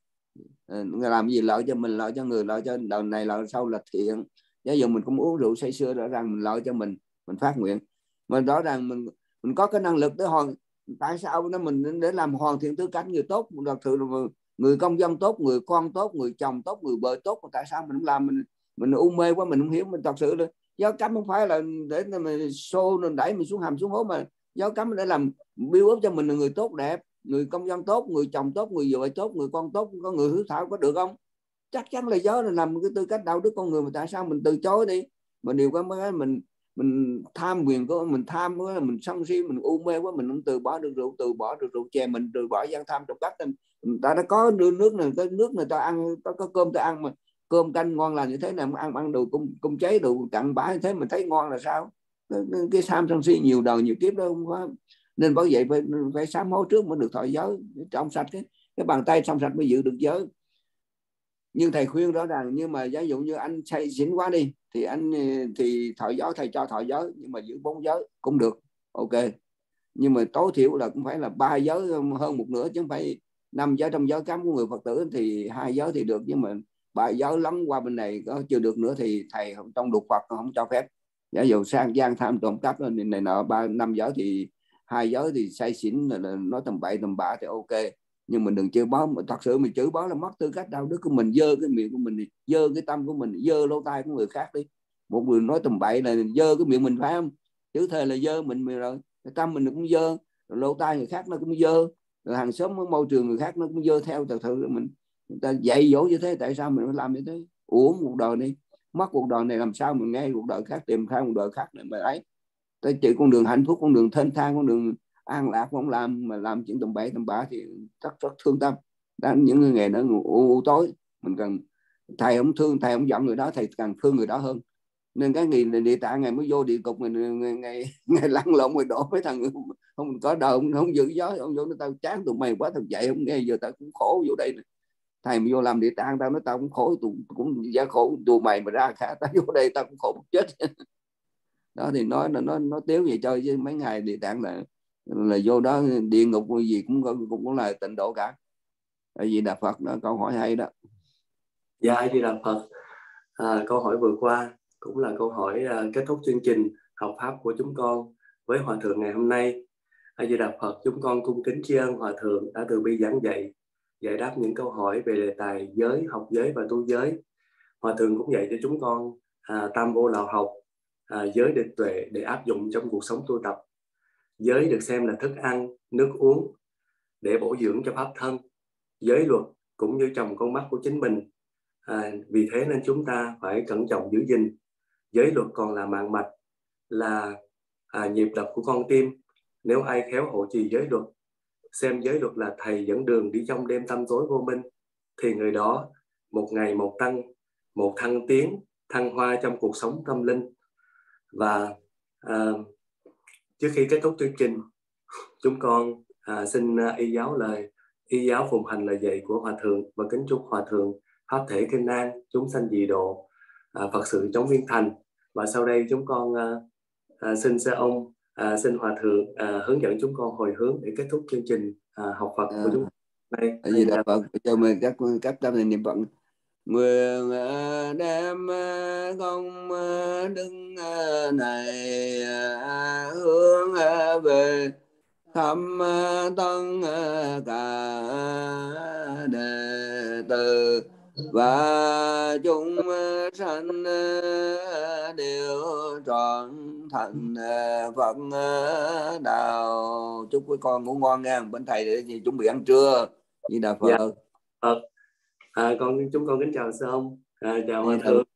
Làm gì lợi cho mình, lợi cho người, lợi cho đời này, lợi sau là thiện. Ví dụ mình cũng uống rượu say sưa, rõ ràng mình lợi cho mình, mình phát nguyện. Mà rõ ràng mình mình có cái năng lực để hoàn, tại sao nó mình để làm hoàn thiện tư cách người tốt, thật sự là người công dân tốt, người con tốt, người chồng tốt, người vợ tốt, tại sao mình không làm? Mình mình u mê quá, mình không hiểu. Mình thật sự là giáo cấm không phải là để mình xô mình đẩy mình xuống hầm xuống hố, mà giáo cấm để làm build up cho mình là người tốt đẹp, người công dân tốt, người chồng tốt, người vợ tốt, người con tốt, có người hiếu thảo, có được không? Chắc chắn là giáo là làm cái tư cách đạo đức con người, mà tại sao mình từ chối đi? Mà điều cái mới mình mình tham quyền của mình, tham quá, mình sân si, mình u mê quá, mình không từ bỏ được rượu, từ bỏ được rượu chè, mình từ bỏ gian tham trộm cắp. Ta đã có đưa nước này, cái nước này ta ăn, có, có cơm ta ăn, mà cơm canh ngon là như thế này, ăn ăn đồ cung cung cháy, đồ cặn bã như thế mình thấy ngon là sao? Cái, cái tham sân si nhiều đời nhiều kiếp đó không có. Nên bởi vậy phải phải sám hối trước mới được thọ giới, trong sạch cái cái bàn tay trong sạch mới giữ được giới. Nhưng thầy khuyên rõ ràng, nhưng mà ví dụ như anh say xỉn quá đi thì anh thì thọ giới, thầy cho thọ giới, nhưng mà giữ bốn giới cũng được, ok. Nhưng mà tối thiểu là cũng phải là ba giới hơn một nửa, chứ không phải năm giới trong giới cấm của người Phật tử thì hai giới thì được, nhưng mà ba giới lắng qua bên này có chưa được nữa thì thầy trong luật Phật không cho phép. Giả dụ sang gian tham trộm cắp này nọ, ba năm giới thì hai giới thì say xỉn là nói tầm bậy tầm bạ thì ok. Nhưng mình đừng chửi bới, thật sự mình chửi bới là mất tư cách đạo đức của mình, dơ cái miệng của mình, dơ cái tâm của mình, dơ lỗ tai của người khác đi. Một người nói tầm bậy là dơ cái miệng mình, phải không? Chữ thề là dơ mình, mình rồi cái tâm mình cũng dơ, lỗ tai người khác nó cũng dơ, rồi hàng xóm môi trường người khác nó cũng dơ theo. Thật sự mình người ta dạy dỗ như thế, tại sao mình phải làm như thế? Uổng cuộc đời đi, mất cuộc đời này làm sao mình nghe cuộc đời khác, tìm ra cuộc đời khác này mà ấy. Tới chỉ con đường hạnh phúc, con đường thênh thang, con đường an lạc không làm, mà làm chuyện tầm bậy tầm bạ thì rất rất thương tâm. Đó, những người nghề nó u, u tối, mình cần thầy không thương, thầy không giận người đó, thầy càng thương người đó hơn. Nên cái ngày địa tạng ngày mới vô địa cục, ngày ngày, ngày lăn lộn người đổ mấy thằng không có đời, không, không giữ gió, không vô nó tao chán tụi mày quá, tao dạy không nghe, giờ tao cũng khổ vô đây này. Thầy mà vô làm địa tạng tao nói tao cũng khổ, tụi cũng giá khổ tụi mày mà ra khá, tao vô đây tao cũng khổ chết. Đó thì nói là nó nó tiếu vậy chơi, chứ mấy ngày địa tạng là là vô đó địa ngục gì cũng cũng, cũng là tịnh độ cả. Tại vì Đà Phật đó, câu hỏi hay đó. Dạ, A Di Đà Phật. À, câu hỏi vừa qua cũng là câu hỏi à, kết thúc chương trình học pháp của chúng con với Hòa Thượng ngày hôm nay. A Di Đà Phật, chúng con cung kính tri ân Hòa Thượng đã từ bi giảng dạy, giải đáp những câu hỏi về đề tài giới, học giới và tu giới. Hòa Thượng cũng dạy cho chúng con à, tam vô lậu học, à, giới định tuệ để áp dụng trong cuộc sống tu tập. Giới được xem là thức ăn, nước uống để bổ dưỡng cho pháp thân. Giới luật cũng như tròng con mắt của chính mình. À, vì thế nên chúng ta phải cẩn trọng giữ gìn. Giới luật còn là mạng mạch, là à, nhịp đập của con tim. Nếu ai khéo hộ trì giới luật, xem giới luật là thầy dẫn đường đi trong đêm tăm tối vô minh, thì người đó một ngày một tăng, một thăng tiến, thăng hoa trong cuộc sống tâm linh. Và à, trước khi kết thúc chương trình, chúng con à, xin à, y giáo lời, y giáo phụng hành lời dạy của Hòa Thượng và kính chúc Hòa Thượng pháp thể kinh an, chúng sanh dị độ, à, Phật sự chóng viên thành. Và sau đây chúng con à, à, xin sư ông, à, xin Hòa Thượng à, hướng dẫn chúng con hồi hướng để kết thúc chương trình à, học Phật của chúng này. Tại vì Đà Phật cho mình các các tâm niệm Phật. Nguyện đem công đức này hướng về khắp tất cả đệ tử và chúng sanh đều trọn thành Phật đạo. Chúc quý con ngủ ngon nha. Bên thầy để chuẩn bị ăn trưa. Như Đà Phật. Dạ. Phật. À, con chúng con kính chào sư ông, à, chào hòa Thì thượng.